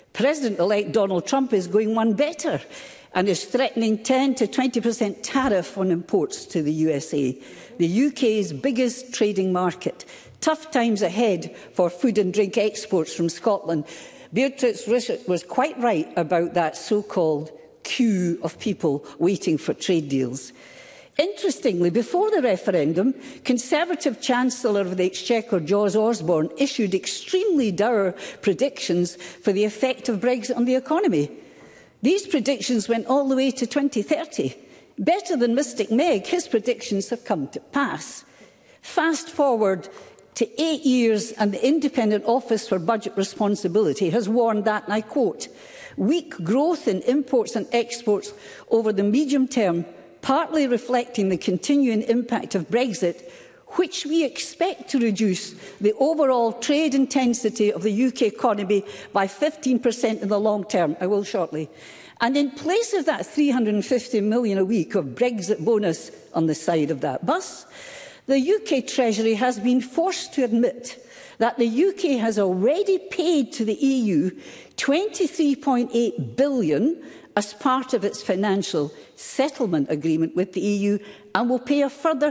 President-elect Donald Trump is going one better and is threatening 10 to 20% tariff on imports to the USA, the UK's biggest trading market. Tough times ahead for food and drink exports from Scotland. Beatrice Richard was quite right about that so-called queue of people waiting for trade deals. Interestingly, before the referendum, Conservative Chancellor of the Exchequer, George Osborne, issued extremely dour predictions for the effect of Brexit on the economy. These predictions went all the way to 2030. Better than Mystic Meg, his predictions have come to pass. Fast forward to 8 years, and the Independent Office for Budget Responsibility has warned that, and I quote, "Weak growth in imports and exports over the medium term, partly reflecting the continuing impact of Brexit, which we expect to reduce the overall trade intensity of the UK economy by 15% in the long term." I will shortly. And in place of that £350 million a week of Brexit bonus on the side of that bus, the UK Treasury has been forced to admit that the UK has already paid to the EU £23.8 billion as part of its financial settlement agreement with the EU, and will pay a further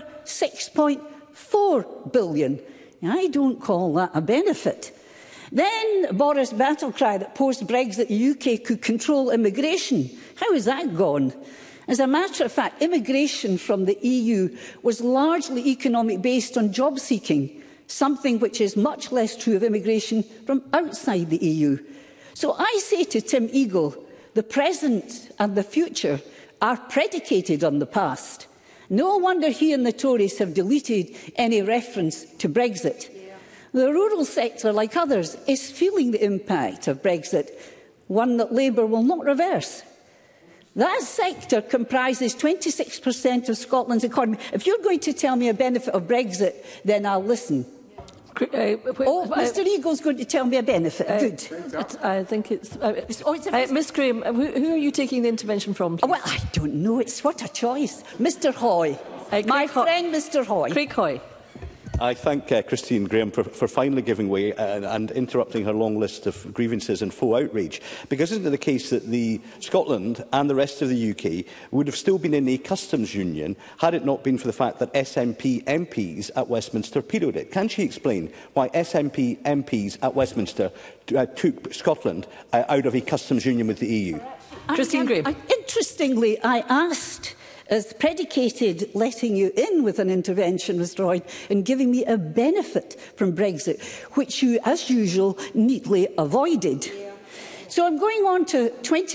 £6.4 billion. I don't call that a benefit. Then Boris' battle cry that post-Brexit the UK could control immigration. How has that gone? As a matter of fact, immigration from the EU was largely economic based on job seeking, something which is much less true of immigration from outside the EU. So I say to Tim Eagle, the present and the future are predicated on the past. No wonder he and the Tories have deleted any reference to Brexit. The rural sector, like others, is feeling the impact of Brexit, one that Labour will not reverse. That sector comprises 26% of Scotland's economy. If you're going to tell me a benefit of Brexit, then I'll listen. Mr Eagle's going to tell me a benefit. Good. I think it's... Ms Graham, who are you taking the intervention from, please? Well, I don't know. It's what a choice. Mr Hoy. My friend Mr Hoy. Craig Hoy. I thank Christine Graham for finally giving way and interrupting her long list of grievances and faux outrage. Because isn't it the case that Scotland and the rest of the UK would have still been in a customs union had it not been for the fact that SNP MPs at Westminster vetoed it? Can she explain why SNP MPs at Westminster took Scotland out of a customs union with the EU? Christine Graham. Interestingly, I asked, as predicated letting you in with an intervention, Mr Roy, and giving me a benefit from Brexit, which you, as usual, neatly avoided. Yeah. So I'm going on to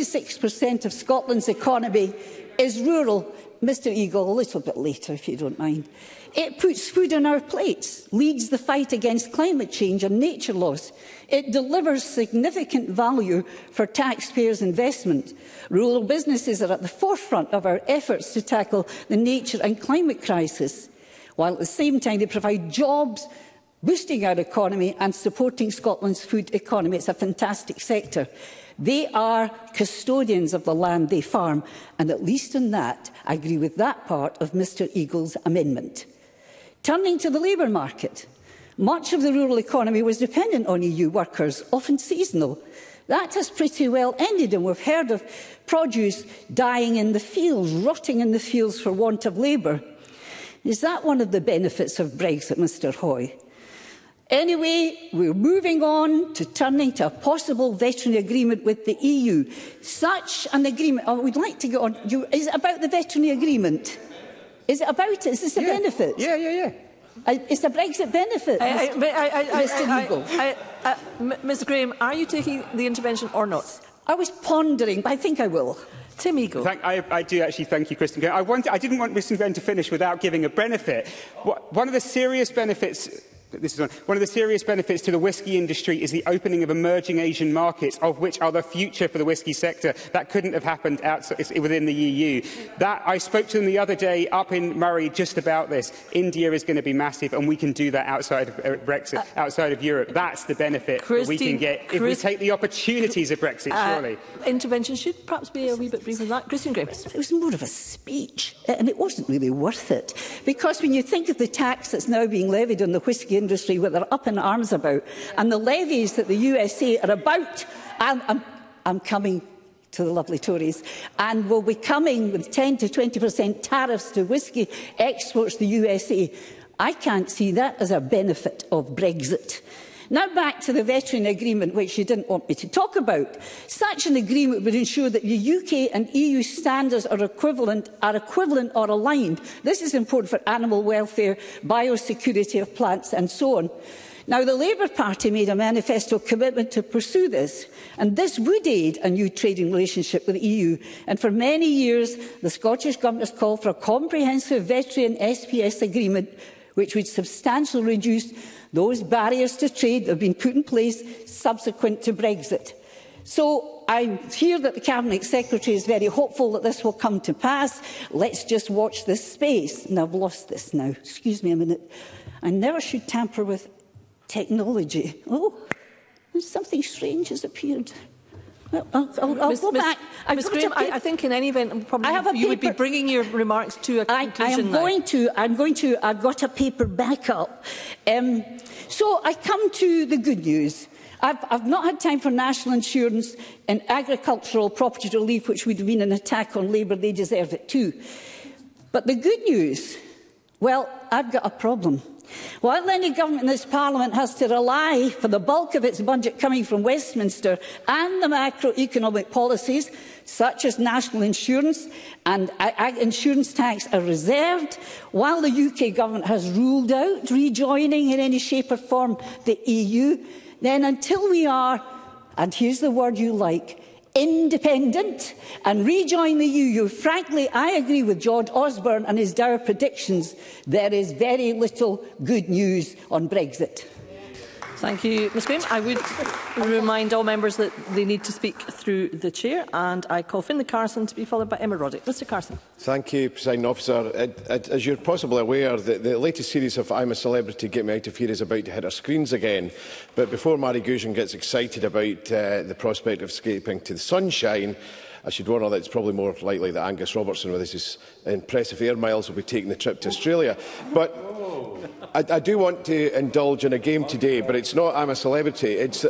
26% of Scotland's economy is rural. Mr Eagle, a little bit later, if you don't mind. It puts food on our plates, leads the fight against climate change and nature loss. It delivers significant value for taxpayers' investment. Rural businesses are at the forefront of our efforts to tackle the nature and climate crisis, while at the same time they provide jobs, boosting our economy and supporting Scotland's food economy. It's a fantastic sector. They are custodians of the land they farm, and at least in that, I agree with that part of Mr Eagle's amendment. Turning to the labour market, much of the rural economy was dependent on EU workers, often seasonal. That has pretty well ended, and we've heard of produce dying in the fields, rotting in the fields for want of labour. Is that one of the benefits of Brexit, Mr Hoy? Anyway, we're moving on to turning to a possible veterinary agreement with the EU. Such an agreement, we'd like to get on. Is it about the veterinary agreement? Is it about it? Is this a benefit? Yeah. It's a Brexit benefit, Mr Eagle. Ms Graham, are you taking the intervention or not? I was pondering, but I think I will. Tim Eagle. I do actually thank you, Kristen. I didn't want Mr Graham to finish without giving a benefit. One of the serious benefits... One of the serious benefits to the whisky industry is the opening of emerging Asian markets, of which are the future for the whisky sector. That couldn't have happened within the EU. I spoke to them the other day up in Murray just about this. India is going to be massive, and we can do that outside of Brexit, outside of Europe. That's the benefit that we can get if we take the opportunities of Brexit, surely. Intervention should perhaps be a wee bit briefer than that. Christian Graham. It was more of a speech, and it wasn't really worth it. Because when you think of the tax that's now being levied on the whisky industry, what they're up in arms about, and the levies that the USA are about I'm coming to the lovely Tories, and will be coming with 10 to 20% tariffs to whisky exports to the USA. I can't see that as a benefit of Brexit. Now back to the veteran agreement, which you didn't want me to talk about. Such an agreement would ensure that the UK and EU standards are equivalent or aligned. This is important for animal welfare, biosecurity of plants and so on. Now, the Labour Party made a manifesto commitment to pursue this, and this would aid a new trading relationship with the EU. And for many years, the Scottish Government has called for a comprehensive veteran SPS agreement, which would substantially reduce those barriers to trade that have been put in place subsequent to Brexit. So I hear that the Cabinet Secretary is very hopeful that this will come to pass. Let's just watch this space. And I've lost this now. Excuse me a minute. I never should tamper with technology. Oh, something strange has appeared. Well, I'll go back. Ms Graham, I think in any event, probably you would be bringing your remarks to a conclusion. I'm going to. I've got a paper back up. So I come to the good news. I've not had time for national insurance and agricultural property relief, which would have been an attack on Labour. They deserve it too. But the good news, well, I've got a problem. While any government in this Parliament has to rely for the bulk of its budget coming from Westminster and the macroeconomic policies, such as national insurance and insurance tax, are reserved, while the UK government has ruled out rejoining in any shape or form the EU, then until we are, and here's the word you like, independent and rejoin the EU, frankly, I agree with George Osborne and his dire predictions. There is very little good news on Brexit. Thank you, Ms Graham. I would remind all members that they need to speak through the chair, and I call Finlay Carson to be followed by Emma Roddick. Mr Carson. Thank you, Presiding Officer. As you're possibly aware, the latest series of I'm a Celebrity, Get Me Out of Here is about to hit our screens again. But before Mary Goujon gets excited about the prospect of escaping to the sunshine, I should warn her that it's probably more likely that Angus Robertson, with his impressive air miles, will be taking the trip to Australia. But I do want to indulge in a game today, but it's not I'm a Celebrity. It's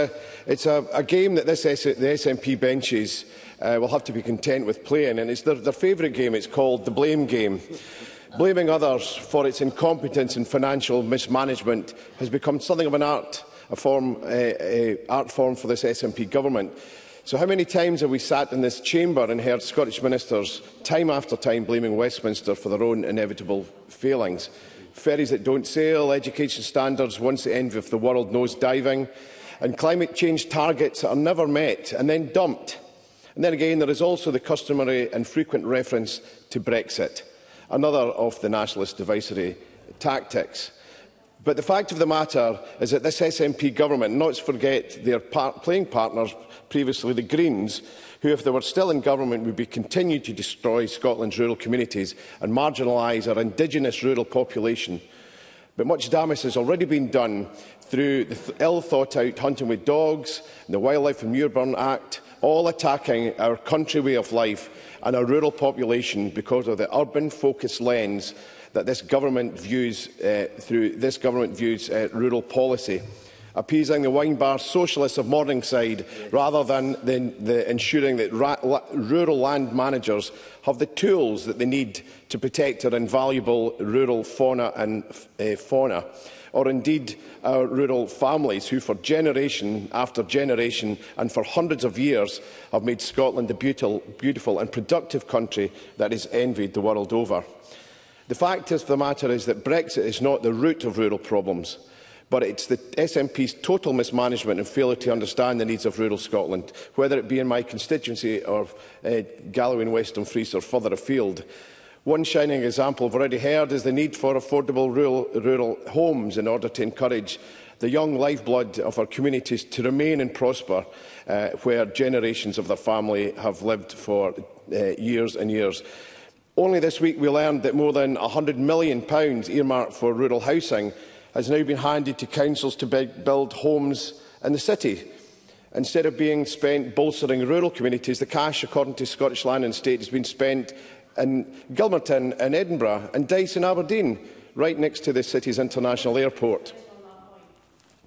a game that the SNP benches will have to be content with playing, and it's their favourite game. It's called the blame game. Blaming others for its incompetence and financial mismanagement has become something of an art form for this SNP government. So how many times have we sat in this chamber and heard Scottish ministers time after time blaming Westminster for their own inevitable failings? Ferries that don't sail, education standards once the envy of the world nose-diving, and climate change targets that are never met and then dumped. And then again, there is also the customary and frequent reference to Brexit, another of the nationalist divisory tactics. But the fact of the matter is that this SNP government, not to forget their playing partners previously, the Greens, who, if they were still in government, would be continued to destroy Scotland's rural communities and marginalise our indigenous rural population. But much damage has already been done through the ill-thought-out hunting with dogs, and the Wildlife and Muirburn Act, all attacking our country way of life and our rural population because of the urban-focused lens that this government views rural policy, appeasing the wine-bar socialists of Morningside rather than ensuring that rural land managers have the tools that they need to protect our invaluable rural fauna and fauna, or indeed our rural families who for generation after generation and for hundreds of years have made Scotland the beautiful and productive country that is envied the world over. The fact of the matter is that Brexit is not the root of rural problems, but it's the SNP's total mismanagement and failure to understand the needs of rural Scotland, whether it be in my constituency or Galloway and West Dumfries or further afield. One shining example I've already heard is the need for affordable rural homes in order to encourage the young lifeblood of our communities to remain and prosper where generations of their family have lived for years and years. Only this week we learned that more than £100 million earmarked for rural housing has now been handed to councils to build homes in the city. Instead of being spent bolstering rural communities, the cash, according to Scottish Land and Estate, has been spent in Gilmerton in Edinburgh and Dice in Aberdeen, right next to the city's international airport.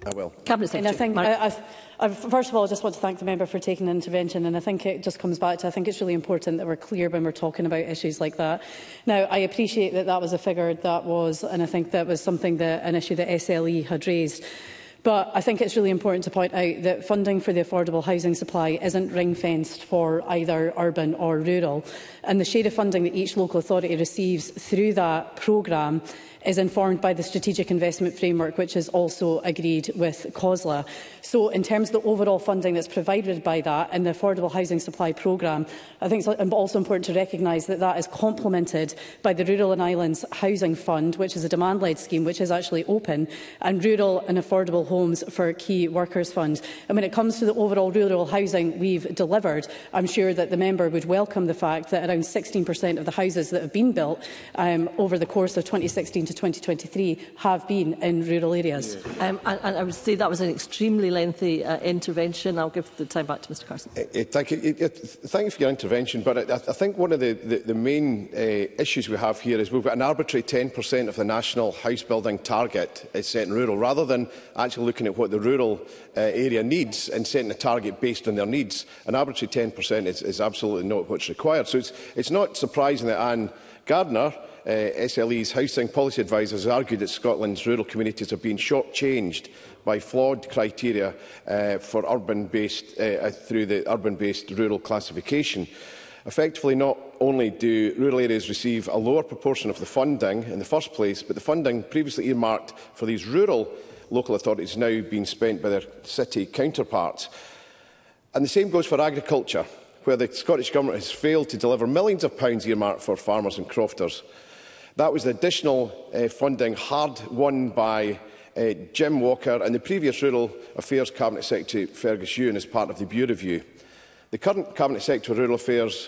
I will. Cabinet Secretary. And I think, first of all, I just want to thank the member for taking an intervention, and I think it just comes back to, I think it's really important that we're clear when we're talking about issues like that. Now, I appreciate that that was a figure that was, and I think that was something that, an issue that SLE had raised. But I think it's really important to point out that funding for the affordable housing supply isn't ring-fenced for either urban or rural. And the share of funding that each local authority receives through that programme is informed by the Strategic Investment Framework, which is also agreed with COSLA. So in terms of the overall funding that's provided by that and the Affordable Housing Supply Programme, I think it's also important to recognise that that is complemented by the Rural and Islands Housing Fund, which is a demand-led scheme which is actually open, and Rural and Affordable Homes for Key Workers Fund. And when it comes to the overall rural housing we've delivered, I'm sure that the member would welcome the fact that around 16% of the houses that have been built over the course of 2016 to 2023 have been in rural areas. And I would say that was an extremely lengthy intervention. I'll give the time back to Mr Carson. Thank you. Thank you for your intervention, but I think one of the main issues we have here is we've got an arbitrary 10% of the national house building target is set in rural, rather than actually looking at what the rural area needs and setting a target based on their needs. An arbitrary 10% is absolutely not what's required. So it's not surprising that Anne Gardner, SLE's housing policy advisor, has argued that Scotland's rural communities are being shortchanged by flawed criteria for urban-based through the urban-based rural classification. Effectively, not only do rural areas receive a lower proportion of the funding in the first place, but the funding previously earmarked for these rural local authorities is now being spent by their city counterparts. And the same goes for agriculture, where the Scottish Government has failed to deliver millions of pounds earmarked for farmers and crofters. That was the additional funding hard won by Jim Walker and the previous Rural Affairs Cabinet Secretary Fergus Ewan as part of the Bureau Review. The current Cabinet Secretary for Rural Affairs,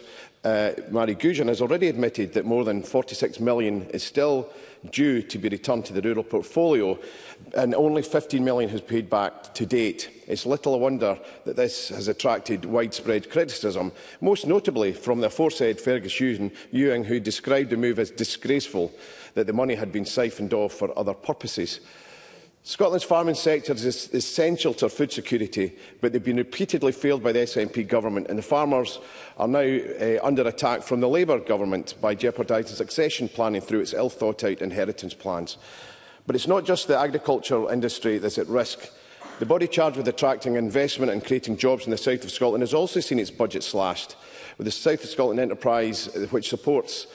Mary Gujan, has already admitted that more than £46 million is still due to be returned to the rural portfolio, and only £15 million has paid back to date. It's little wonder that this has attracted widespread criticism, most notably from the aforesaid Fergus Ewing, who described the move as disgraceful, that the money had been siphoned off for other purposes. Scotland's farming sector is essential to our food security, but they've been repeatedly failed by the SNP government, and the farmers are now under attack from the Labour government by jeopardising succession planning through its ill-thought-out inheritance plans. But it's not just the agricultural industry that's at risk. The body charged with attracting investment and creating jobs in the south of Scotland has also seen its budget slashed, with the South of Scotland Enterprise, which supports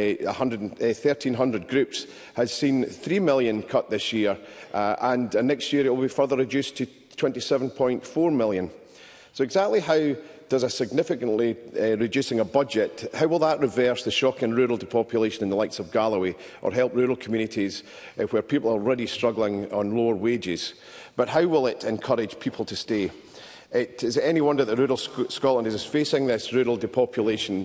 1,300 groups, has seen £3 million cut this year, and next year it will be further reduced to £27.4 million. So exactly how does a significantly reducing a budget, how will that reverse the shocking rural depopulation in the likes of Galloway, or help rural communities where people are already struggling on lower wages? But how will it encourage people to stay? Is it any wonder that rural Scotland is facing this rural depopulation?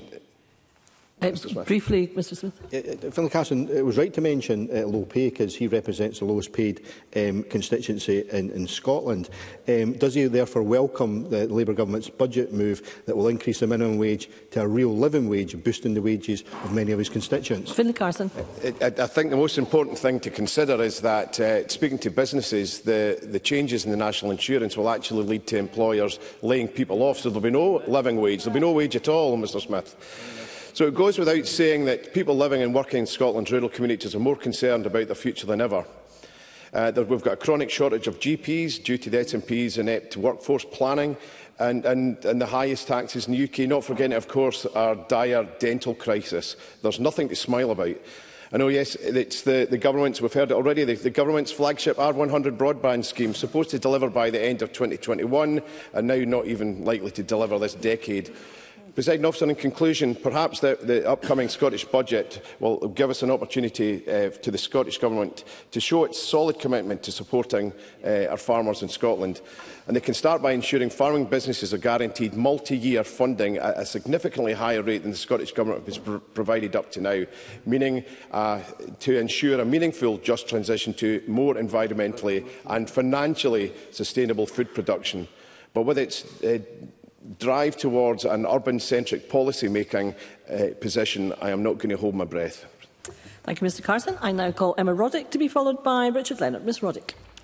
Briefly, Mr Smith. Phil Carson was right to mention low pay, because he represents the lowest paid constituency in Scotland. Does he therefore welcome the Labour government's budget move that will increase the minimum wage to a real living wage, boosting the wages of many of his constituents? Finlay Carson. I think the most important thing to consider is that, speaking to businesses, the changes in the national insurance will actually lead to employers laying people off, so there will be no living wage. There will be no wage at all, Mr Smith. So it goes without saying that people living and working in Scotland's rural communities are more concerned about their future than ever. We've got a chronic shortage of GPs due to the SNP's inept workforce planning and the highest taxes in the UK, not forgetting, of course, our dire dental crisis. There's nothing to smile about. I know, yes, it's the government's, we've heard it already, the government's flagship R100 broadband scheme, supposed to deliver by the end of 2021, and now not even likely to deliver this decade. Presiding Officer, in conclusion, perhaps the upcoming Scottish budget will give us an opportunity to the Scottish Government to show its solid commitment to supporting our farmers in Scotland. And they can start by ensuring farming businesses are guaranteed multi-year funding at a significantly higher rate than the Scottish Government has provided up to now, meaning to ensure a meaningful, just transition to more environmentally and financially sustainable food production. But with its drive towards an urban-centric policy-making position, I am not going to hold my breath. Thank you, Mr Carson. I now call Emma Roddick to be followed by Richard Leonard. Ms Roddick.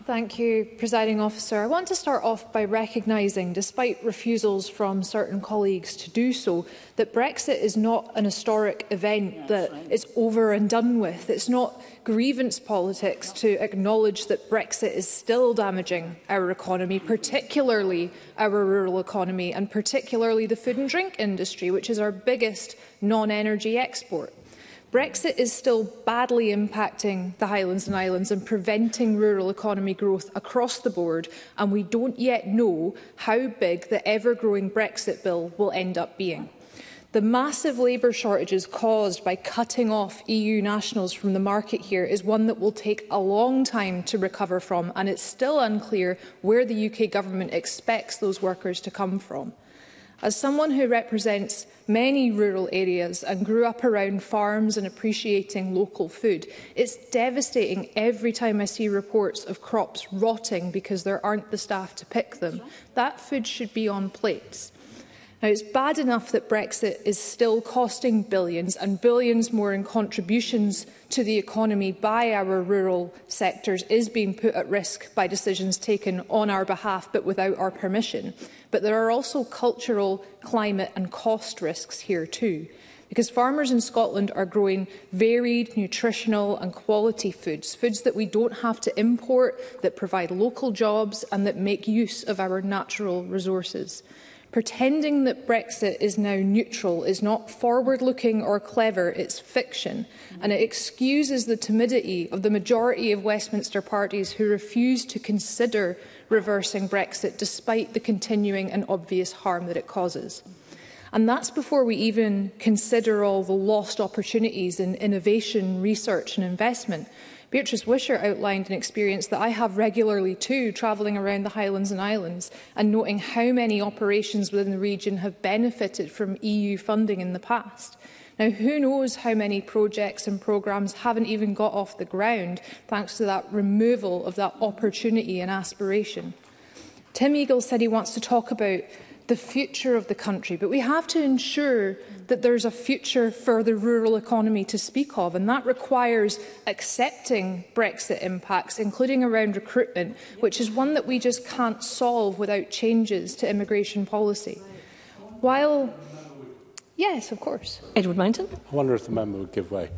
Thank you, Presiding Officer. I want to start off by recognising, despite refusals from certain colleagues to do so, that Brexit is not an historic event that is over and done with. It's not grievance politics to acknowledge that Brexit is still damaging our economy, particularly our rural economy, and particularly the food and drink industry, which is our biggest non-energy export. Brexit is still badly impacting the Highlands and Islands and preventing rural economy growth across the board, and we don't yet know how big the ever-growing Brexit bill will end up being. The massive labour shortages caused by cutting off EU nationals from the market here is one that will take a long time to recover from, and it's still unclear where the UK government expects those workers to come from. As someone who represents many rural areas and grew up around farms and appreciating local food, it's devastating every time I see reports of crops rotting because there aren't the staff to pick them. That food should be on plates. Now, it's bad enough that Brexit is still costing billions and billions more in contributions to the economy by our rural sectors is being put at risk by decisions taken on our behalf but without our permission. But there are also cultural, climate and cost risks here too, because farmers in Scotland are growing varied, nutritional and quality foods, foods that we don't have to import, that provide local jobs and that make use of our natural resources. Pretending that Brexit is now neutral is not forward-looking or clever, it's fiction, and it excuses the timidity of the majority of Westminster parties who refuse to consider reversing Brexit despite the continuing and obvious harm that it causes. And that's before we even consider all the lost opportunities in innovation, research and investment. Beatrice Wisher outlined an experience that I have regularly too, travelling around the Highlands and Islands and noting how many operations within the region have benefited from EU funding in the past. Now, who knows how many projects and programmes haven't even got off the ground thanks to that removal of that opportunity and aspiration. Tim Eagle said he wants to talk about the future of the country, but we have to ensure that there's a future for the rural economy to speak of, and that requires accepting Brexit impacts, including around recruitment, which is one that we just can't solve without changes to immigration policy. While yes, of course. Edward Mountain. I wonder if the member would give way.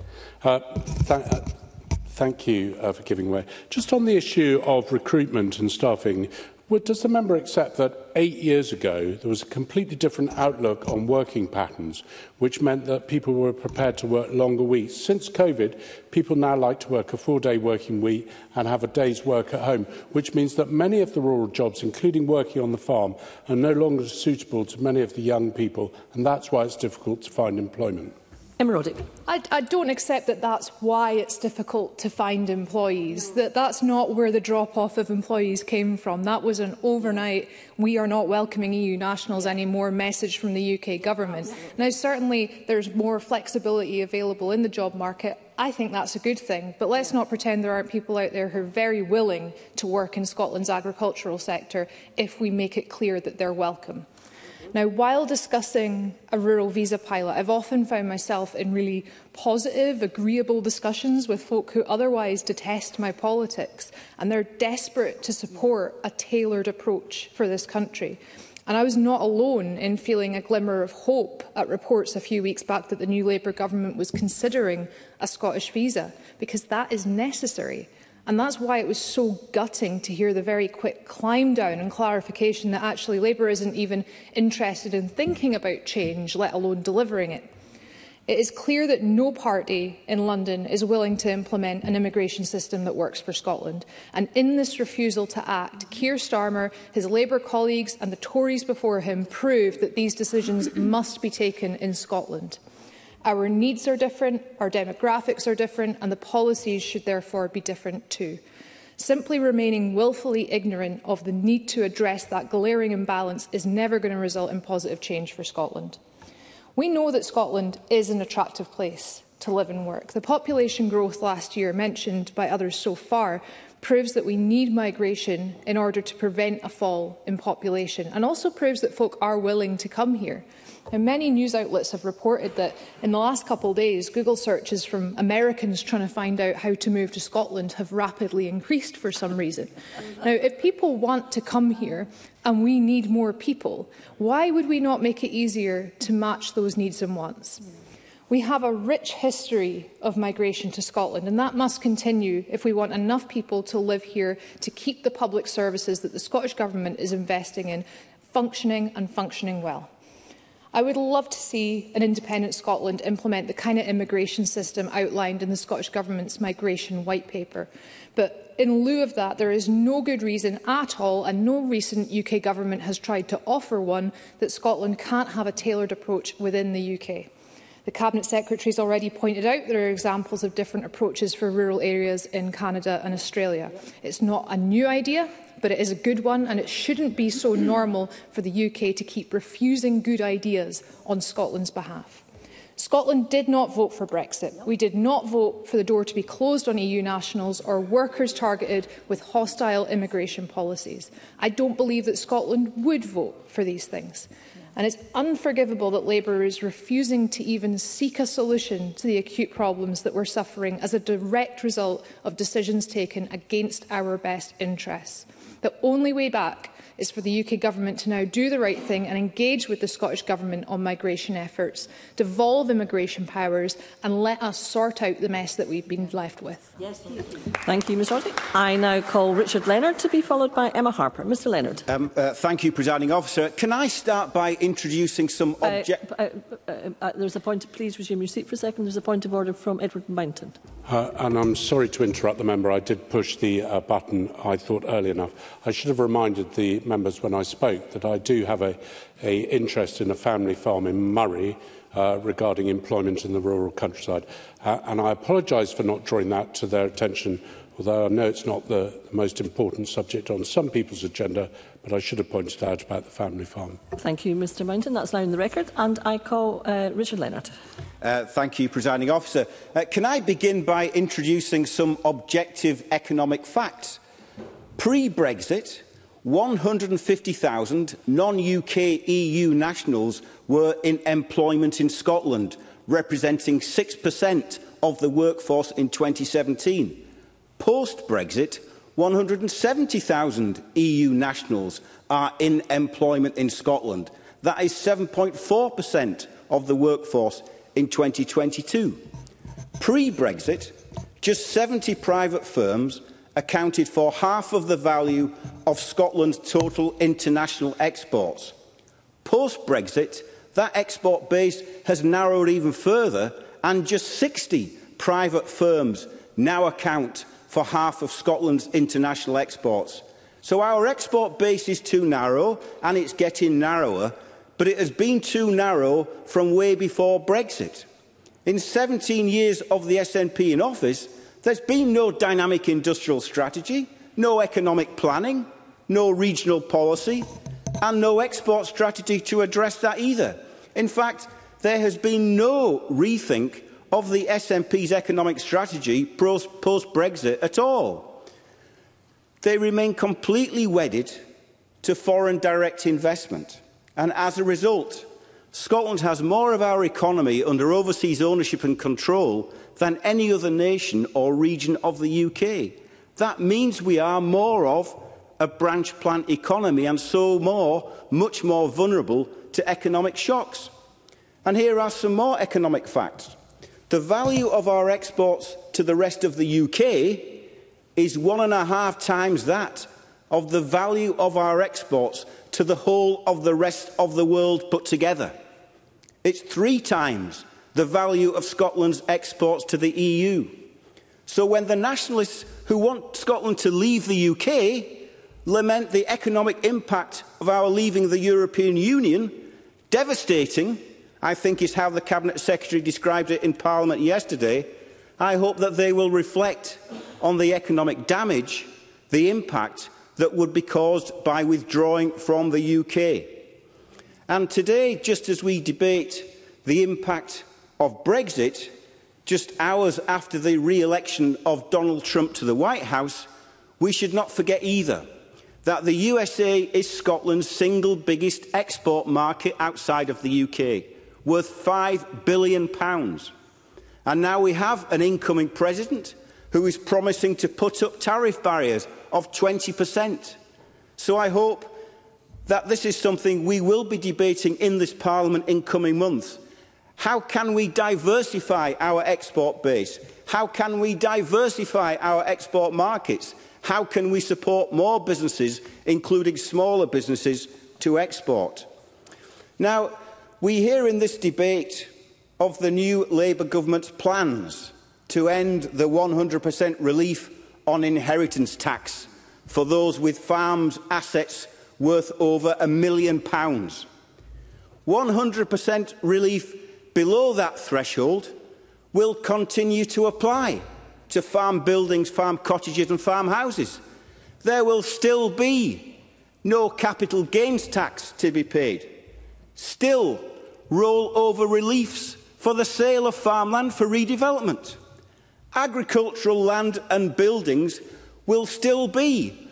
Thank you for giving way. Just on the issue of recruitment and staffing, does the member accept that 8 years ago there was a completely different outlook on working patterns, which meant that people were prepared to work longer weeks? Since COVID, people now like to work a 4-day working week and have a day's work at home, which means that many of the rural jobs, including working on the farm, are no longer suitable to many of the young people, and that's why it's difficult to find employment. Emma Roddick. I don't accept that that's why it's difficult to find employees, that's not where the drop-off of employees came from. That was an overnight, we are not welcoming EU nationals anymore message from the UK government. Now, certainly there's more flexibility available in the job market. I think that's a good thing, but let's not pretend there aren't people out there who are very willing to work in Scotland's agricultural sector if we make it clear that they're welcome. Now, while discussing a rural visa pilot, I've often found myself in really positive, agreeable discussions with folk who otherwise detest my politics, and they're desperate to support a tailored approach for this country. And I was not alone in feeling a glimmer of hope at reports a few weeks back that the new Labour government was considering a Scottish visa, because that is necessary. And that's why it was so gutting to hear the very quick climb down and clarification that actually Labour isn't even interested in thinking about change, let alone delivering it. It is clear that no party in London is willing to implement an immigration system that works for Scotland. And in this refusal to act, Keir Starmer, his Labour colleagues and the Tories before him proved that these decisions must be taken in Scotland. Our needs are different, our demographics are different, and the policies should therefore be different too. Simply remaining willfully ignorant of the need to address that glaring imbalance is never going to result in positive change for Scotland. We know that Scotland is an attractive place to live and work. The population growth last year, mentioned by others so far, proves that we need migration in order to prevent a fall in population, and also proves that folk are willing to come here. And many news outlets have reported that in the last couple of days, Google searches from Americans trying to find out how to move to Scotland have rapidly increased for some reason. Now, if people want to come here and we need more people, why would we not make it easier to match those needs and wants? We have a rich history of migration to Scotland, and that must continue if we want enough people to live here to keep the public services that the Scottish Government is investing in functioning and functioning well. I would love to see an independent Scotland implement the kind of immigration system outlined in the Scottish Government's migration white paper. But in lieu of that, there is no good reason at all, and no recent UK Government has tried to offer one, that Scotland can't have a tailored approach within the UK. The Cabinet Secretary has already pointed out there are examples of different approaches for rural areas in Canada and Australia. It's not a new idea, but it is a good one, and it shouldn't be so normal for the UK to keep refusing good ideas on Scotland's behalf. Scotland did not vote for Brexit. We did not vote for the door to be closed on EU nationals or workers targeted with hostile immigration policies. I don't believe that Scotland would vote for these things. And it's unforgivable that Labour is refusing to even seek a solution to the acute problems that we're suffering as a direct result of decisions taken against our best interests. The only way back is for the UK Government to now do the right thing and engage with the Scottish Government on migration efforts, devolve immigration powers and let us sort out the mess that we've been left with. Yes, thank you, Ms Roddick. I now call Richard Leonard to be followed by Emma Harper. Mr Leonard. Thank you, Presiding Officer. Can I start by introducing some there's a point. Please resume your seat for a second. There's a point of order from Edward Mountain. And I'm sorry to interrupt the member. I did push the button, I thought, early enough. I should have reminded the members when I spoke that I do have an interest in a family farm in Murray regarding employment in the rural countryside. And I apologise for not drawing that to their attention, although I know it's not the most important subject on some people's agenda, but I should have pointed out about the family farm. Thank you, Mr Mountain. That's now in the record. And I call Richard Leonard. Thank you, Presiding Officer. Can I begin by introducing some objective economic facts? Pre-Brexit, 150,000 non-UK EU nationals were in employment in Scotland, representing 6% of the workforce in 2017. Post-Brexit, 170,000 EU nationals are in employment in Scotland. That is 7.4% of the workforce in 2022. Pre-Brexit, just 70 private firms accounted for half of the value of Scotland's total international exports. Post-Brexit, that export base has narrowed even further, and just 60 private firms now account for half of Scotland's international exports. So our export base is too narrow, and it's getting narrower, but it has been too narrow from way before Brexit. In 17 years of the SNP in office, there's been no dynamic industrial strategy, no economic planning, no regional policy, and no export strategy to address that either. In fact, there has been no rethink of the SNP's economic strategy post-Brexit at all. They remain completely wedded to foreign direct investment, and as a result, Scotland has more of our economy under overseas ownership and control than any other nation or region of the UK. That means we are more of a branch plant economy and so much more vulnerable to economic shocks. And here are some more economic facts. The value of our exports to the rest of the UK is 1.5 times that of the value of our exports to the whole of the rest of the world put together. It's 3 times the value of Scotland's exports to the EU. So when the nationalists who want Scotland to leave the UK lament the economic impact of our leaving the European Union, devastating, I think is how the Cabinet Secretary described it in Parliament yesterday, I hope that they will reflect on the economic damage, the impact that would be caused by withdrawing from the UK. And today, just as we debate the impact of Brexit, just hours after the re-election of Donald Trump to the White House, We should not forget either that the USA is Scotland's single biggest export market outside of the UK, worth £5 billion. And now we have an incoming president who is promising to put up tariff barriers of 20%. So I hope that this is something we will be debating in this Parliament in coming months. How can we diversify our export base? How can we diversify our export markets? How can we support more businesses, including smaller businesses, to export? Now, we hear in this debate of the new Labour government's plans to end the 100% relief on inheritance tax for those with farms assets worth over £1 million. 100% relief below that threshold will continue to apply to farm buildings, farm cottages and farmhouses. There will still be no capital gains tax to be paid. Still roll-over reliefs for the sale of farmland for redevelopment. Agricultural land and buildings will still be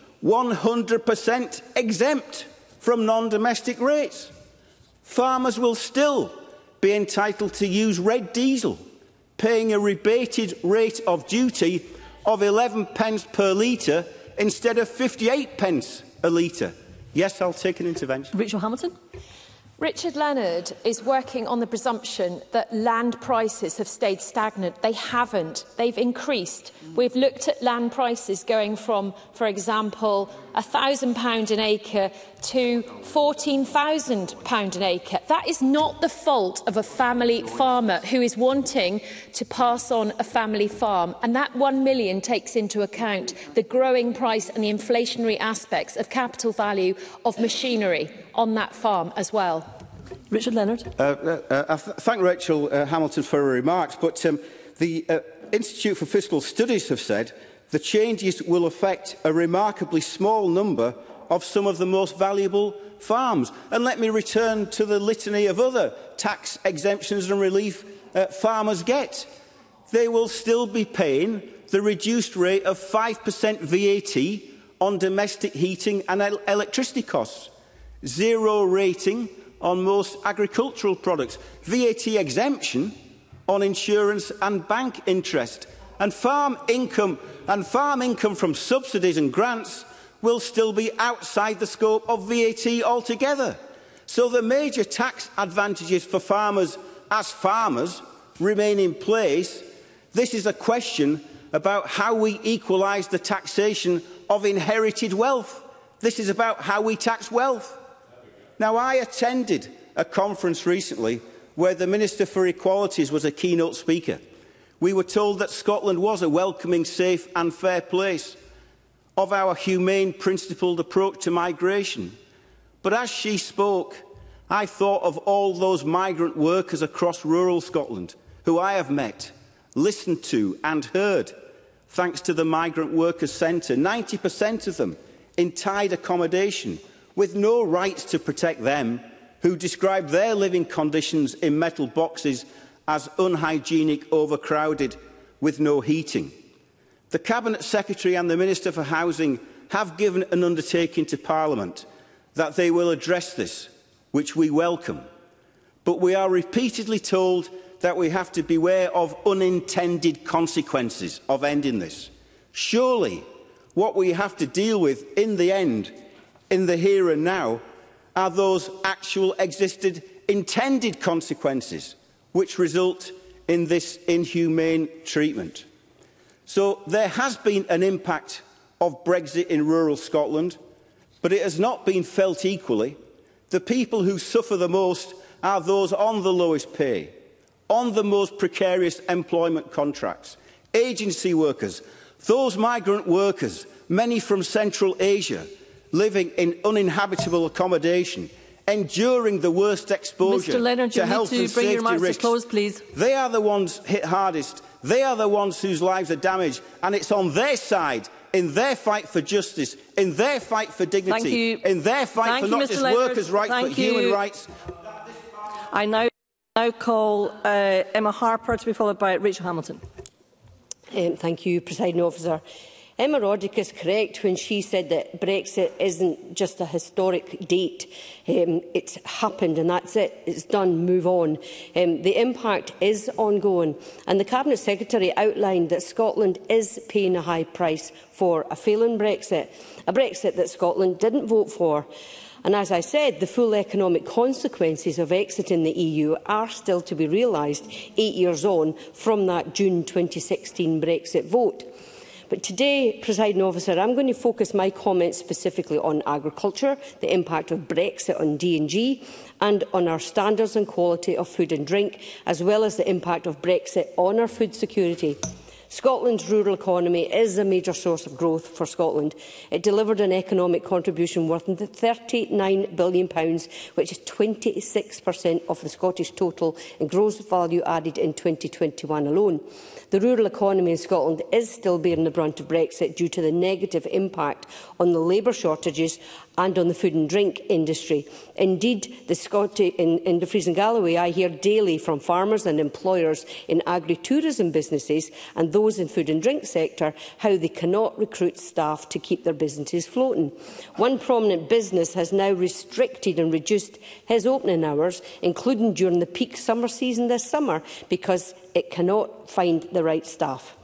100% exempt from non-domestic rates. Farmers will still be entitled to use red diesel, paying a rebated rate of duty of 11 pence per litre instead of 58 pence a litre. Yes, I'll take an intervention. Rachel Hamilton. Richard Leonard is working on the presumption that land prices have stayed stagnant. They haven't. They've increased. We've looked at land prices going from, for example, £1,000 an acre to £14,000 an acre. That is not the fault of a family farmer who is wanting to pass on a family farm. And that £1 million takes into account the growing price and the inflationary aspects of capital value of machinery on that farm as well. Richard Leonard. I thank Rachel Hamilton for her remarks, but the Institute for Fiscal Studies have said the changes will affect a remarkably small number of some of the most valuable farms. And let me return to the litany of other tax exemptions and relief farmers get. They will still be paying the reduced rate of 5% VAT on domestic heating and electricity costs, 0 rating on most agricultural products, VAT exemption on insurance and bank interest, and farm income from subsidies and grants will still be outside the scope of VAT altogether. So the major tax advantages for farmers as farmers remain in place. This is a question about how we equalise the taxation of inherited wealth. This is about how we tax wealth. Now, I attended a conference recently where the Minister for Equalities was a keynote speaker. We were told that Scotland was a welcoming, safe and fair place, of our humane, principled approach to migration. But as she spoke, I thought of all those migrant workers across rural Scotland who I have met, listened to and heard, thanks to the Migrant Workers Centre, 90% of them in tied accommodation, with no rights to protect them, who describe their living conditions in metal boxes as unhygienic, overcrowded, with no heating. The Cabinet Secretary and the Minister for Housing have given an undertaking to Parliament that they will address this, which we welcome. But we are repeatedly told that we have to beware of unintended consequences of ending this. Surely, what we have to deal with in the end, in the here and now, are those actual existed intended consequences which result in this inhumane treatment. So there has been an impact of Brexit in rural Scotland, but it has not been felt equally. The people who suffer the most are those on the lowest pay, on the most precarious employment contracts, agency workers, those migrant workers, many from Central Asia, living in uninhabitable accommodation, enduring the worst exposure Mr. Leonard, to health and safety risks. Close, please. They are the ones hit hardest. They are the ones whose lives are damaged, and it's on their side, in their fight for justice, in their fight for dignity, in their fight for not just workers' rights but human rights. I now call Emma Harper to be followed by Rachel Hamilton. Thank you, Presiding Officer. Emma Roddick is correct when she said that Brexit isn't just a historic date. It's happened and that's it. It's done. Move on. The impact is ongoing. And the Cabinet Secretary outlined that Scotland is paying a high price for a failing Brexit, a Brexit that Scotland didn't vote for. And as I said, the full economic consequences of exiting the EU are still to be realised 8 years on from that June 2016 Brexit vote. But today, Presiding Officer, I'm going to focus my comments specifically on agriculture, the impact of Brexit on D&G and on our standards and quality of food and drink, as well as the impact of Brexit on our food security. Scotland's rural economy is a major source of growth for Scotland. It delivered an economic contribution worth £39 billion, which is 26% of the Scottish total in gross value added in 2021 alone. The rural economy in Scotland is still bearing the brunt of Brexit due to the negative impact on the labour shortages and on the food and drink industry. Indeed, in Dumfries and Galloway, I hear daily from farmers and employers in agri-tourism businesses and those in food and drink sector how they cannot recruit staff to keep their businesses floating. One prominent business has now restricted and reduced his opening hours, including during the peak summer season this summer, because it cannot find the right staff.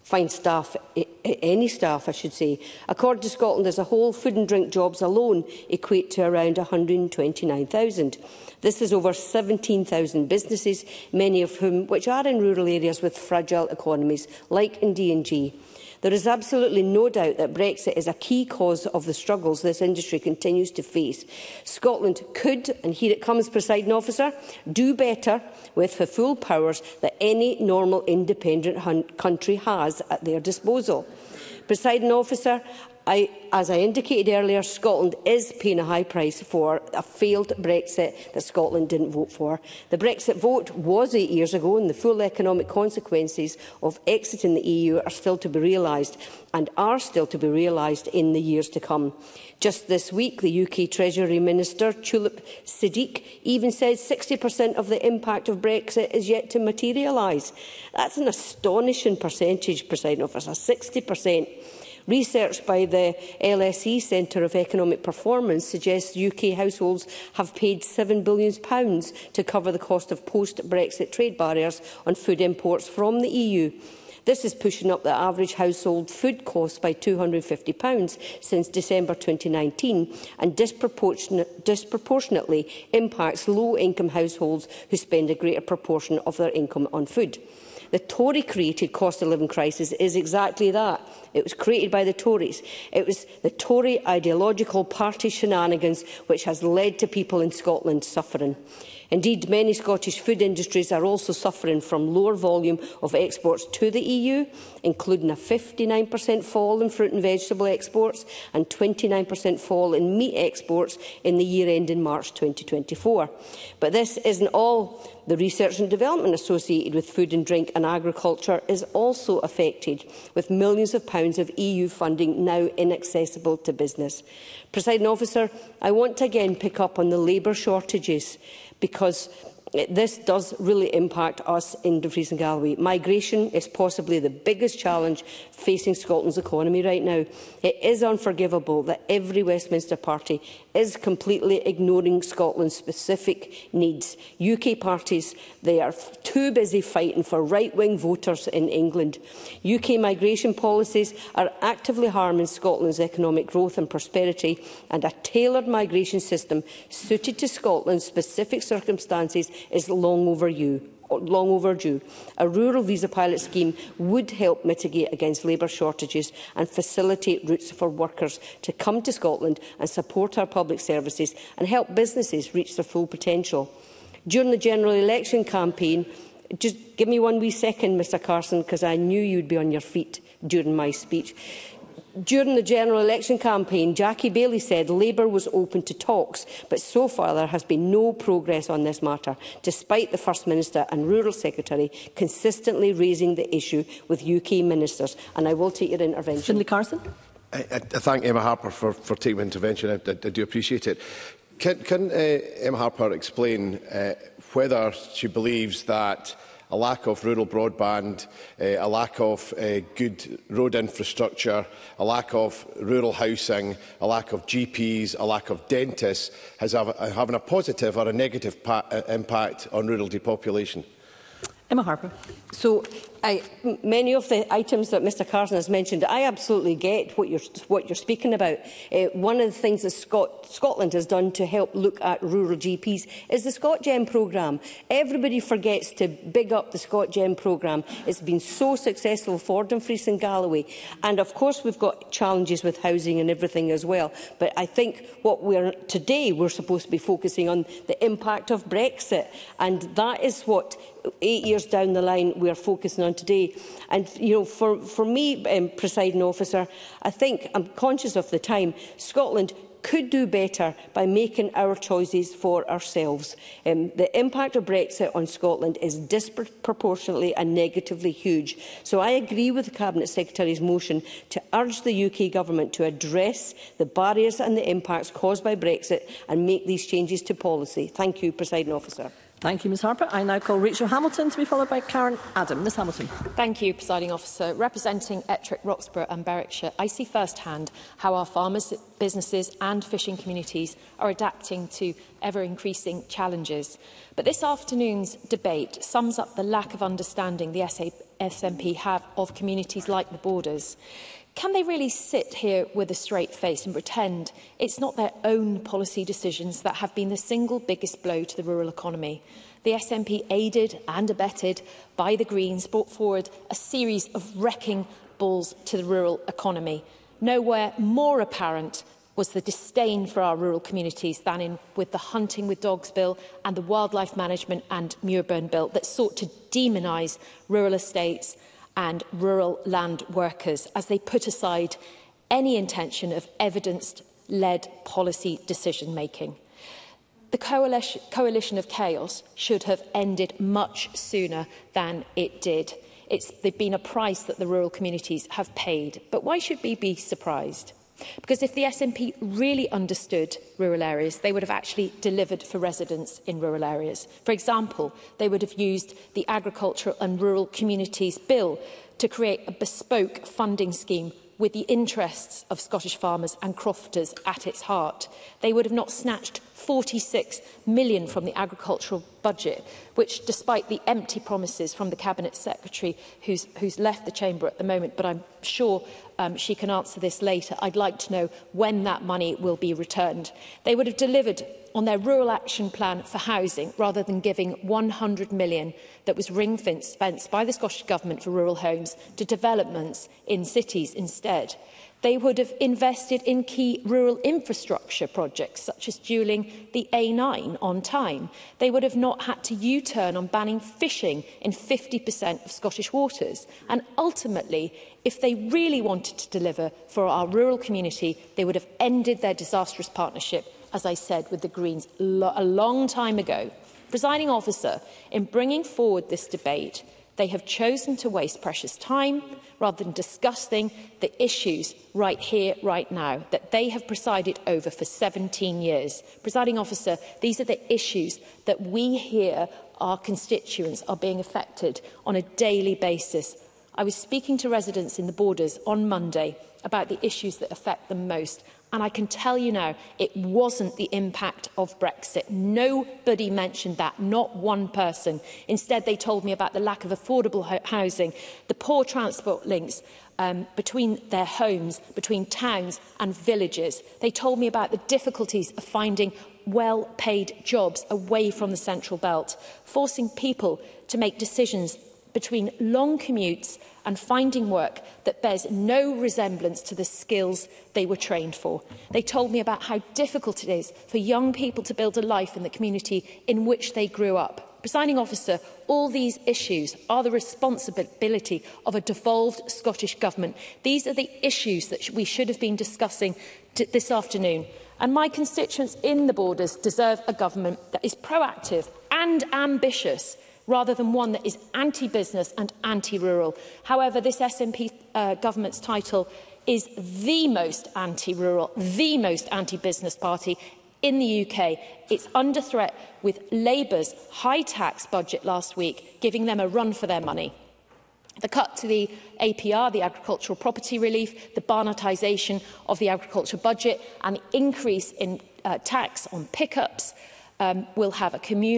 Any staff, I should say. According to Scotland as a whole, food and drink jobs alone equate to around 129,000. This is over 17,000 businesses, many of whom which are in rural areas with fragile economies, like in D&G. There is absolutely no doubt that Brexit is a key cause of the struggles this industry continues to face. Scotland could, and here it comes, Presiding Officer, do better with the full powers that any normal independent country has at their disposal. Presiding Officer, as I indicated earlier, Scotland is paying a high price for a failed Brexit that Scotland didn't vote for. The Brexit vote was 8 years ago, and the full economic consequences of exiting the EU are still to be realised and are still to be realised in the years to come. Just this week, the UK Treasury Minister, Tulip Siddiq, even said 60% of the impact of Brexit is yet to materialise. That's an astonishing percentage, Presiding Officer, 60%. Research by the LSE Centre of Economic Performance suggests UK households have paid £7 billion to cover the cost of post-Brexit trade barriers on food imports from the EU. This is pushing up the average household food cost by £250 since December 2019 and disproportionately impacts low-income households who spend a greater proportion of their income on food. The Tory-created cost of living crisis is exactly that. It was created by the Tories. It was the Tory ideological party shenanigans which has led to people in Scotland suffering. Indeed, many Scottish food industries are also suffering from lower volume of exports to the EU, including a 59% fall in fruit and vegetable exports and 29% fall in meat exports in the year ending March 2024. But this isn't all. The research and development associated with food and drink and agriculture is also affected, with millions of pounds of EU funding now inaccessible to business. Presiding Officer, I want to again pick up on the labour shortages, because this does really impact us in Dumfries and Galloway. Migration is possibly the biggest challenge facing Scotland's economy right now. It is unforgivable that every Westminster party is completely ignoring Scotland's specific needs. UK parties, they are too busy fighting for right-wing voters in England. UK migration policies are actively harming Scotland's economic growth and prosperity, and a tailored migration system suited to Scotland's specific circumstances is long overdue. A rural visa pilot scheme would help mitigate against labour shortages and facilitate routes for workers to come to Scotland and support our public services and help businesses reach their full potential. During the general election campaign, just give me one wee second, Mr Carson, because I knew you'd be on your feet during my speech. During the general election campaign, Jackie Baillie said Labour was open to talks, but so far there has been no progress on this matter, despite the First Minister and Rural Secretary consistently raising the issue with UK ministers. And I will take your intervention. Finlay Carson. I thank Emma Harper for taking my intervention. I do appreciate it. Can Emma Harper explain whether she believes that a lack of rural broadband, a lack of good road infrastructure, a lack of rural housing, a lack of GPs, a lack of dentists, has having a positive or a negative impact on rural depopulation? Emma Harper. So, many of the items that Mr Carson has mentioned, I absolutely get what you're speaking about. One of the things that Scotland has done to help look at rural GPs is the ScotGem programme. Everybody forgets to big up the ScotGem programme. It's been so successful for Dumfries and Galloway. And of course we've got challenges with housing and everything as well. But I think what today we're supposed to be focusing on the impact of Brexit. And that is what 8 years down the line we are focusing on today. And for me, presiding officer, I think I'm conscious of the time. Scotland could do better by making our choices for ourselves. The impact of Brexit on Scotland is disproportionately and negatively huge. So I agree with the Cabinet Secretary's motion to urge the UK Government to address the barriers and the impacts caused by Brexit and make these changes to policy. Thank you, presiding officer. Thank you, Ms Harper. I now call Rachel Hamilton to be followed by Karen Adam. Ms Hamilton. Thank you, presiding officer. Representing Ettrick, Roxburgh and Berwickshire, I see firsthand how our farmers, businesses and fishing communities are adapting to ever-increasing challenges. But this afternoon's debate sums up the lack of understanding the SNP have of communities like the Borders. Can they really sit here with a straight face and pretend it's not their own policy decisions that have been the single biggest blow to the rural economy? The SNP, aided and abetted by the Greens, brought forward a series of wrecking balls to the rural economy. Nowhere more apparent was the disdain for our rural communities than with the Hunting with Dogs Bill and the Wildlife Management and Muirburn Bill that sought to demonise rural estates and rural land workers as they put aside any intention of evidence-led policy decision-making. The coalition of chaos should have ended much sooner than it did. They've been a price that the rural communities have paid. But why should we be surprised? Because if the SNP really understood rural areas, they would have actually delivered for residents in rural areas. For example, they would have used the Agricultural and Rural Communities Bill to create a bespoke funding scheme with the interests of Scottish farmers and crofters at its heart. They would have not snatched 46 million from the agricultural budget, which, despite the empty promises from the Cabinet Secretary, who's left the chamber at the moment, but I'm sure she can answer this later, I'd like to know when that money will be returned. They would have delivered on their rural action plan for housing rather than giving 100 million that was ring-fenced by the Scottish Government for rural homes to developments in cities instead. They would have invested in key rural infrastructure projects, such as dualling the A9 on time. They would have not had to U-turn on banning fishing in 50% of Scottish waters. And ultimately, if they really wanted to deliver for our rural community, they would have ended their disastrous partnership, as I said, with the Greens a long time ago. Presiding officer, in bringing forward this debate, they have chosen to waste precious time rather than discussing the issues right here, right now, that they have presided over for 17 years. Presiding officer, these are the issues that we hear our constituents are being affected on a daily basis. I was speaking to residents in the Borders on Monday about the issues that affect them most. And I can tell you now, it wasn't the impact of Brexit. Nobody mentioned that, not one person. Instead, they told me about the lack of affordable housing, the poor transport links between their homes, between towns and villages. They told me about the difficulties of finding well-paid jobs away from the central belt, forcing people to make decisions between long commutes and finding work that bears no resemblance to the skills they were trained for. They told me about how difficult it is for young people to build a life in the community in which they grew up. Presiding officer, all these issues are the responsibility of a devolved Scottish Government. These are the issues that we should have been discussing this afternoon. And my constituents in the Borders deserve a government that is proactive and ambitious, rather than one that is anti-business and anti-rural. However, this SNP government's title is the most anti-rural, the most anti-business party in the UK. It's under threat with Labour's high tax budget last week, giving them a run for their money. The cut to the APR, the agricultural property relief, the barnatisation of the agriculture budget and the increase in tax on pickups will have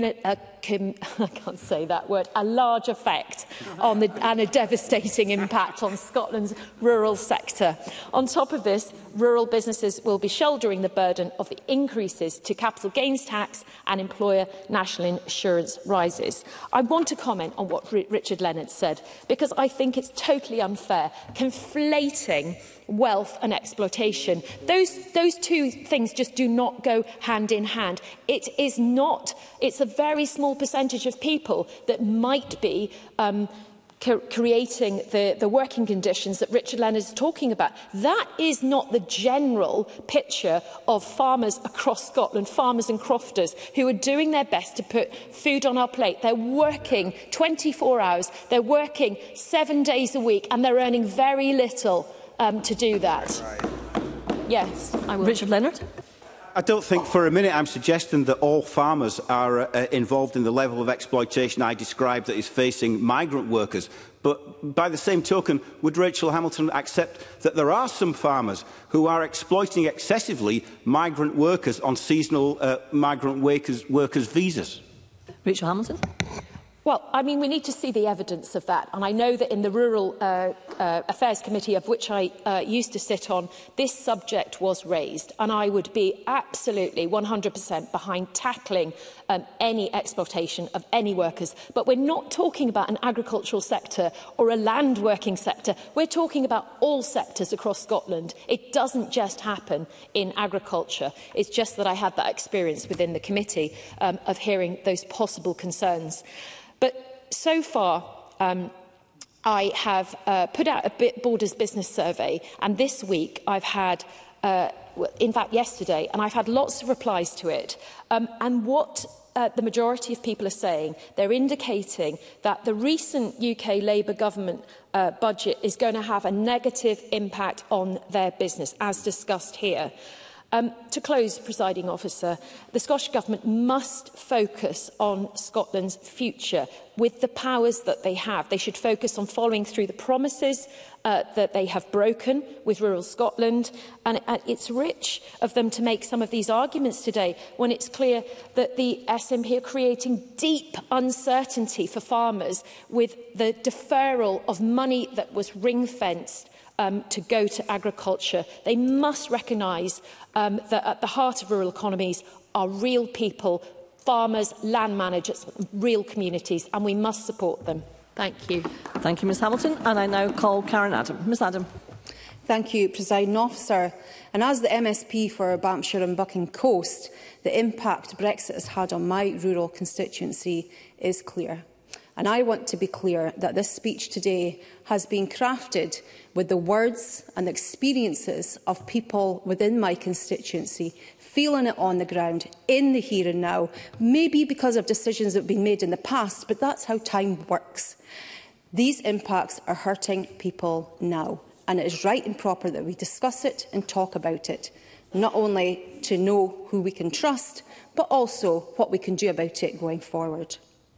a large effect on and a devastating impact on Scotland's rural sector. On top of this, rural businesses will be shouldering the burden of the increases to capital gains tax and employer national insurance rises. I want to comment on what Richard Leonard said, because I think it's totally unfair, conflating wealth and exploitation. Those two things just do not go hand in hand. It's a very small percentage of people that might be creating the working conditions that Richard Leonard is talking about. That is not the general picture of farmers across Scotland, farmers and crofters who are doing their best to put food on our plate. They're working 24 hours, they're working 7 days a week, and they're earning very little to do that. Yes, I will. Richard Leonard. I don't think for a minute I'm suggesting that all farmers are involved in the level of exploitation I described that is facing migrant workers. But by the same token, would Rachel Hamilton accept that there are some farmers who are exploiting excessively migrant workers on seasonal migrant workers' visas? Rachel Hamilton. Well, I mean, we need to see the evidence of that. And I know that in the Rural Affairs Committee, of which I used to sit on, this subject was raised. And I would be absolutely 100% behind tackling any exploitation of any workers. But we're not talking about an agricultural sector or a land working sector. We're talking about all sectors across Scotland. It doesn't just happen in agriculture. It's just that I had that experience within the committee of hearing those possible concerns. But so far, I have put out a Borders business survey, and this week I've had, in fact yesterday, and I've had lots of replies to it. And what the majority of people are saying, they're indicating that the recent UK Labour government budget is going to have a negative impact on their business, as discussed here. To close, Presiding Officer, the Scottish Government must focus on Scotland's future with the powers that they have. They should focus on following through the promises that they have broken with rural Scotland. And it's rich of them to make some of these arguments today when it's clear that the SNP are creating deep uncertainty for farmers with the deferral of money that was ring-fenced to go to agriculture. They must recognise that at the heart of rural economies are real people, farmers, land managers, real communities, and we must support them. Thank you. Thank you, Ms Hamilton. And I now call Karen Adam. Ms Adam. Thank you, Presiding Officer. And as the MSP for Banffshire and Bucking Coast, the impact Brexit has had on my rural constituency is clear. And I want to be clear that this speech today has been crafted with the words and experiences of people within my constituency, feeling it on the ground, in the here and now, maybe because of decisions that have been made in the past, but that's how time works. These impacts are hurting people now, and it is right and proper that we discuss it and talk about it, not only to know who we can trust, but also what we can do about it going forward.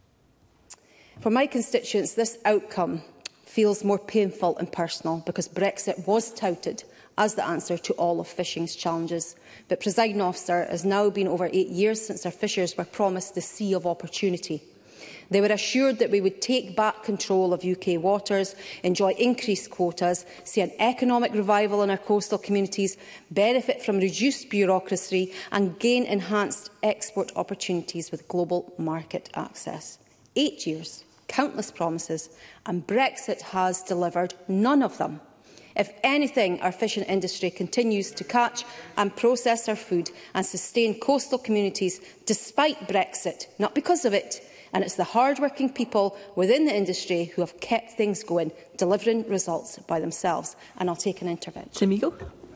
For my constituents, this outcome feels more painful and personal because Brexit was touted as the answer to all of fishing's challenges. But, Presiding Officer, it has now been over 8 years since our fishers were promised the sea of opportunity. They were assured that we would take back control of UK waters, enjoy increased quotas, see an economic revival in our coastal communities, benefit from reduced bureaucracy and gain enhanced export opportunities with global market access. 8 years. Countless promises, and Brexit has delivered none of them. If anything, our fishing industry continues to catch and process our food and sustain coastal communities despite Brexit, not because of it. And it's the hard-working people within the industry who have kept things going, delivering results by themselves. And I'll take an intervention. Tim Eagle.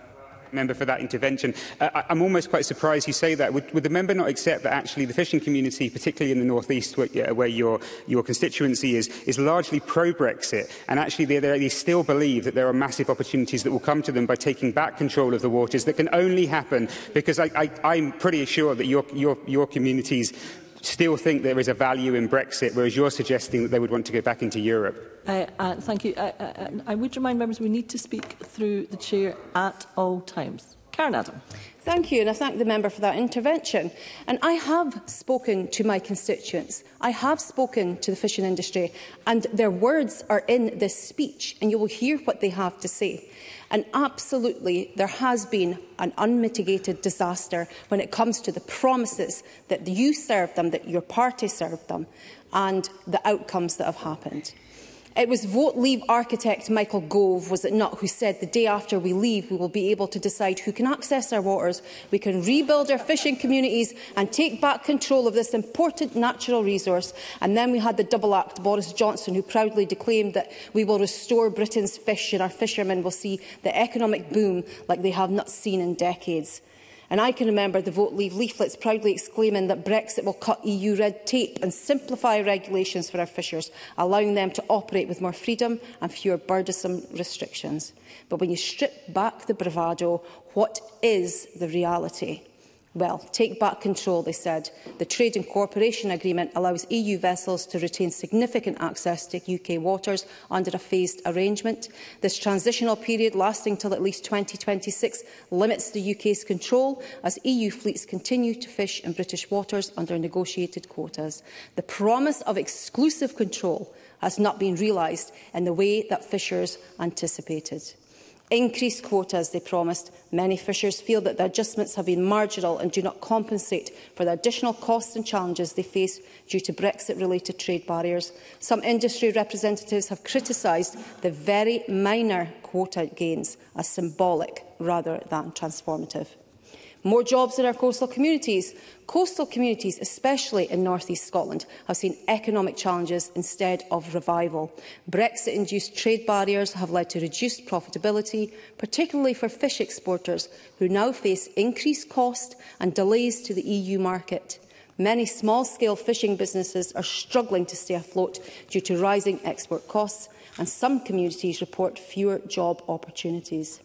Member for that intervention. I'm almost quite surprised you say that. Would the member not accept that actually the fishing community, particularly in the North East where your constituency is largely pro-Brexit, and actually they still believe that there are massive opportunities that will come to them by taking back control of the waters that can only happen because I'm pretty sure that your communities still think there is a value in Brexit, whereas you're suggesting that they would want to go back into Europe? Thank you. I would remind members we need to speak through the chair at all times. Karen Adam. Thank you, and I thank the member for that intervention. And I have spoken to my constituents. I have spoken to the fishing industry, and their words are in this speech, and you will hear what they have to say. And absolutely, there has been an unmitigated disaster when it comes to the promises that you served them, that your party served them, and the outcomes that have happened. It was Vote Leave architect Michael Gove, was it not, who said the day after we leave we will be able to decide who can access our waters, we can rebuild our fishing communities and take back control of this important natural resource. And then we had the double act, Boris Johnson, who proudly declaimed that we will restore Britain's fish and our fishermen will see the economic boom like they have not seen in decades. And I can remember the Vote Leave leaflets proudly exclaiming that Brexit will cut EU red tape and simplify regulations for our fishers, allowing them to operate with more freedom and fewer burdensome restrictions. But when you strip back the bravado, what is the reality? Well, take back control, they said. The Trade and Cooperation Agreement allows EU vessels to retain significant access to UK waters under a phased arrangement. This transitional period, lasting till at least 2026, limits the UK's control as EU fleets continue to fish in British waters under negotiated quotas. The promise of exclusive control has not been realised in the way that fishers anticipated. Increased quotas, they promised. Many fishers feel that the adjustments have been marginal and do not compensate for the additional costs and challenges they face due to Brexit-related trade barriers. Some industry representatives have criticised the very minor quota gains as symbolic rather than transformative. More jobs in our coastal communities. Coastal communities, especially in North East Scotland, have seen economic challenges instead of revival. Brexit-induced trade barriers have led to reduced profitability, particularly for fish exporters, who now face increased cost and delays to the EU market. Many small-scale fishing businesses are struggling to stay afloat due to rising export costs, and some communities report fewer job opportunities.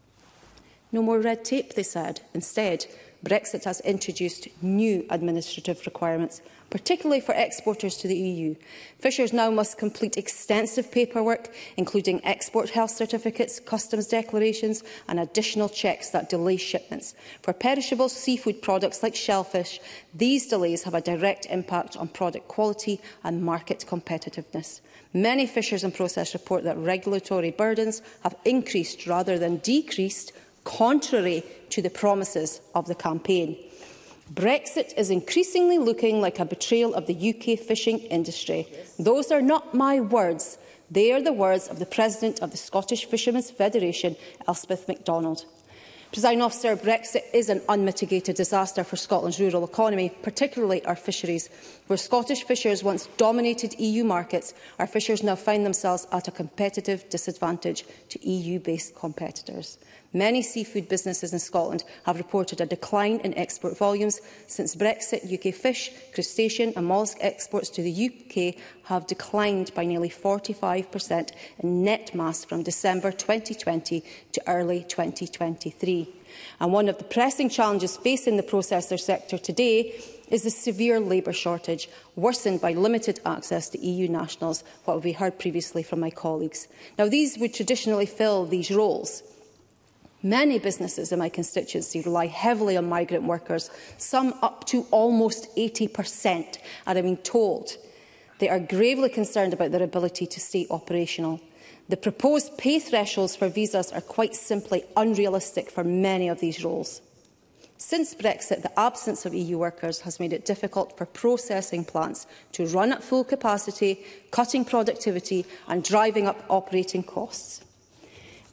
No more red tape, they said. Instead, Brexit has introduced new administrative requirements, particularly for exporters to the EU. Fishers now must complete extensive paperwork, including export health certificates, customs declarations and additional checks that delay shipments. For perishable seafood products like shellfish, these delays have a direct impact on product quality and market competitiveness. Many fishers and processors report that regulatory burdens have increased rather than decreased, contrary to the promises of the campaign. Brexit is increasingly looking like a betrayal of the UK fishing industry. Those are not my words. They are the words of the President of the Scottish Fishermen's Federation, Elspeth MacDonald. Presiding Officer, Brexit is an unmitigated disaster for Scotland's rural economy, particularly our fisheries. Where Scottish fishers once dominated EU markets, our fishers now find themselves at a competitive disadvantage to EU-based competitors. Many seafood businesses in Scotland have reported a decline in export volumes. Since Brexit, UK fish, crustacean and mollusk exports to the UK have declined by nearly 45% in net mass from December 2020 to early 2023. And one of the pressing challenges facing the processor sector today is the severe labour shortage, worsened by limited access to EU nationals, what we heard previously from my colleagues. Now, these would traditionally fill these roles. Many businesses in my constituency rely heavily on migrant workers, some up to almost 80%, and I've been told they are gravely concerned about their ability to stay operational. The proposed pay thresholds for visas are quite simply unrealistic for many of these roles. Since Brexit, the absence of EU workers has made it difficult for processing plants to run at full capacity, cutting productivity and driving up operating costs.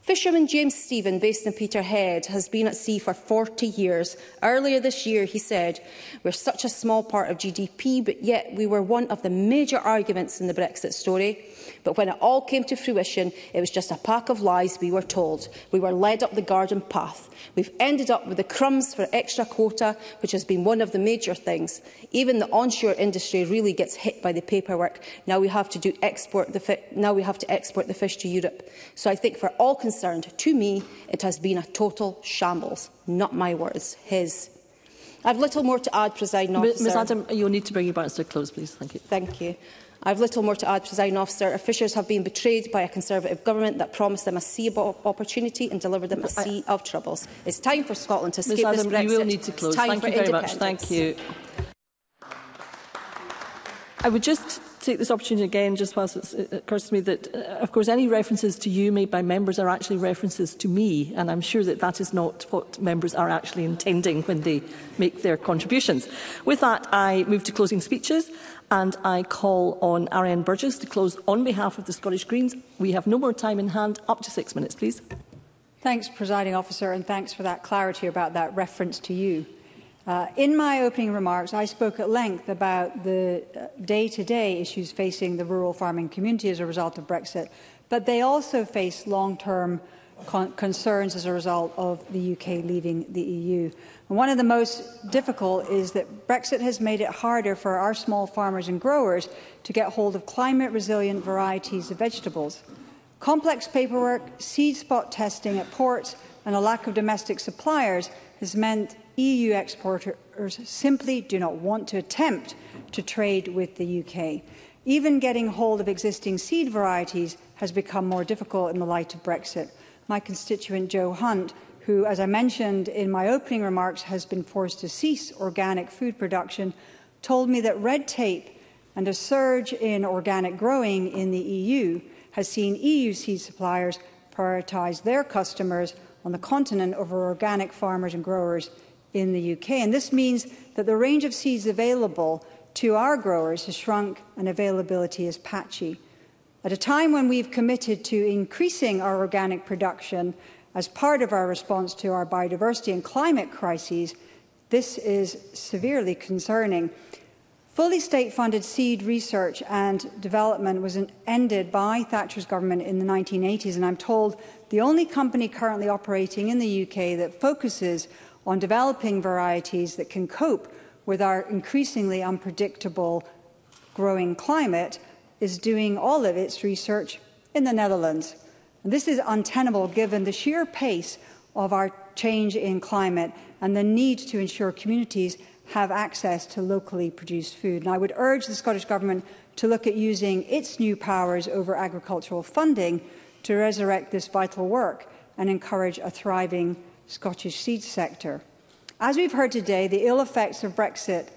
Fisherman James Stephen, based in Peterhead, has been at sea for 40 years. Earlier this year, he said, "We're such a small part of GDP, but yet we were one of the major arguments in the Brexit story. But when it all came to fruition, it was just a pack of lies, we were told. We were led up the garden path. We've ended up with the crumbs for extra quota, which has been one of the major things. Even the onshore industry really gets hit by the paperwork. Now we have to export the fish to Europe. So I think for all concerned, to me, it has been a total shambles. Not my words, his." I have little more to add, Presiding Officer. Ms Adam, you'll need to bring your balance to a close, please. Thank you. Thank you. I have little more to add, Presiding Officer. Our fishers have been betrayed by a Conservative government that promised them a sea of opportunity and delivered them a sea of troubles. It's time for Scotland to escape this Brexit. You will need to close. Thank you very much. Thank you. I would just take this opportunity again, just whilst it occurs to me that, of course, any references to you made by members are actually references to me, and I'm sure that that is not what members are actually intending when they make their contributions. With that, I move to closing speeches, and I call on Ariane Burgess to close on behalf of the Scottish Greens. We have no more time in hand. Up to 6 minutes, please. Thanks, Presiding Officer, and thanks for that clarity about that reference to you. In my opening remarks, I spoke at length about the day-to-day issues facing the rural farming community as a result of Brexit, but they also face long-term concerns as a result of the UK leaving the EU. And one of the most difficult is that Brexit has made it harder for our small farmers and growers to get hold of climate-resilient varieties of vegetables. Complex paperwork, seed spot testing at ports, and a lack of domestic suppliers has meant EU exporters simply do not want to attempt to trade with the UK. Even getting hold of existing seed varieties has become more difficult in the light of Brexit. My constituent Joe Hunt, who, as I mentioned in my opening remarks, has been forced to cease organic food production, told me that red tape and a surge in organic growing in the EU has seen EU seed suppliers prioritise their customers on the continent over organic farmers and growers in the UK. And this means that the range of seeds available to our growers has shrunk and availability is patchy. At a time when we've committed to increasing our organic production as part of our response to our biodiversity and climate crises, this is severely concerning. Fully state-funded seed research and development was ended by Thatcher's government in the 1980s, and I'm told the only company currently operating in the UK that focuses on developing varieties that can cope with our increasingly unpredictable growing climate is doing all of its research in the Netherlands. And this is untenable given the sheer pace of our change in climate and the need to ensure communities have access to locally produced food. And I would urge the Scottish Government to look at using its new powers over agricultural funding to resurrect this vital work and encourage a thriving Scottish seed sector. As we've heard today, the ill effects of Brexit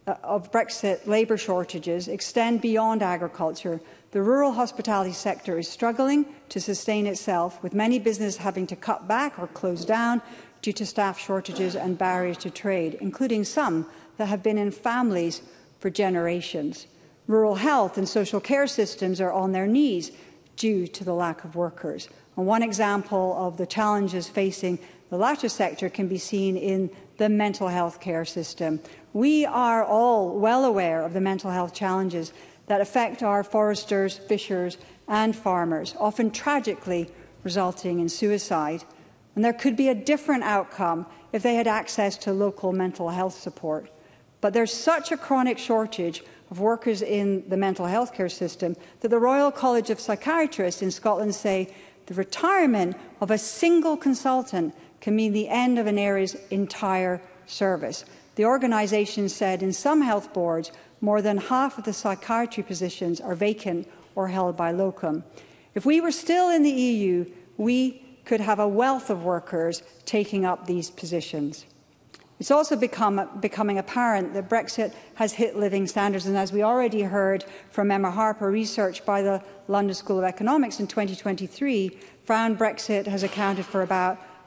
labour shortages extend beyond agriculture. The rural hospitality sector is struggling to sustain itself, with many businesses having to cut back or close down due to staff shortages and barriers to trade, including some that have been in families for generations. Rural health and social care systems are on their knees due to the lack of workers. And one example of the challenges facing the latter sector can be seen in the mental health care system. We are all well aware of the mental health challenges that affect our foresters, fishers and farmers, often tragically resulting in suicide. And there could be a different outcome if they had access to local mental health support. But there's such a chronic shortage of workers in the mental health care system that the Royal College of Psychiatrists in Scotland say the retirement of a single consultant can mean the end of an area's entire service. The organisation said in some health boards, more than half of the psychiatry positions are vacant or held by locum. If we were still in the EU, we could have a wealth of workers taking up these positions. It's also becoming apparent that Brexit has hit living standards, and as we already heard from Emma Harper, research by the London School of Economics in 2023 found Brexit has accounted for about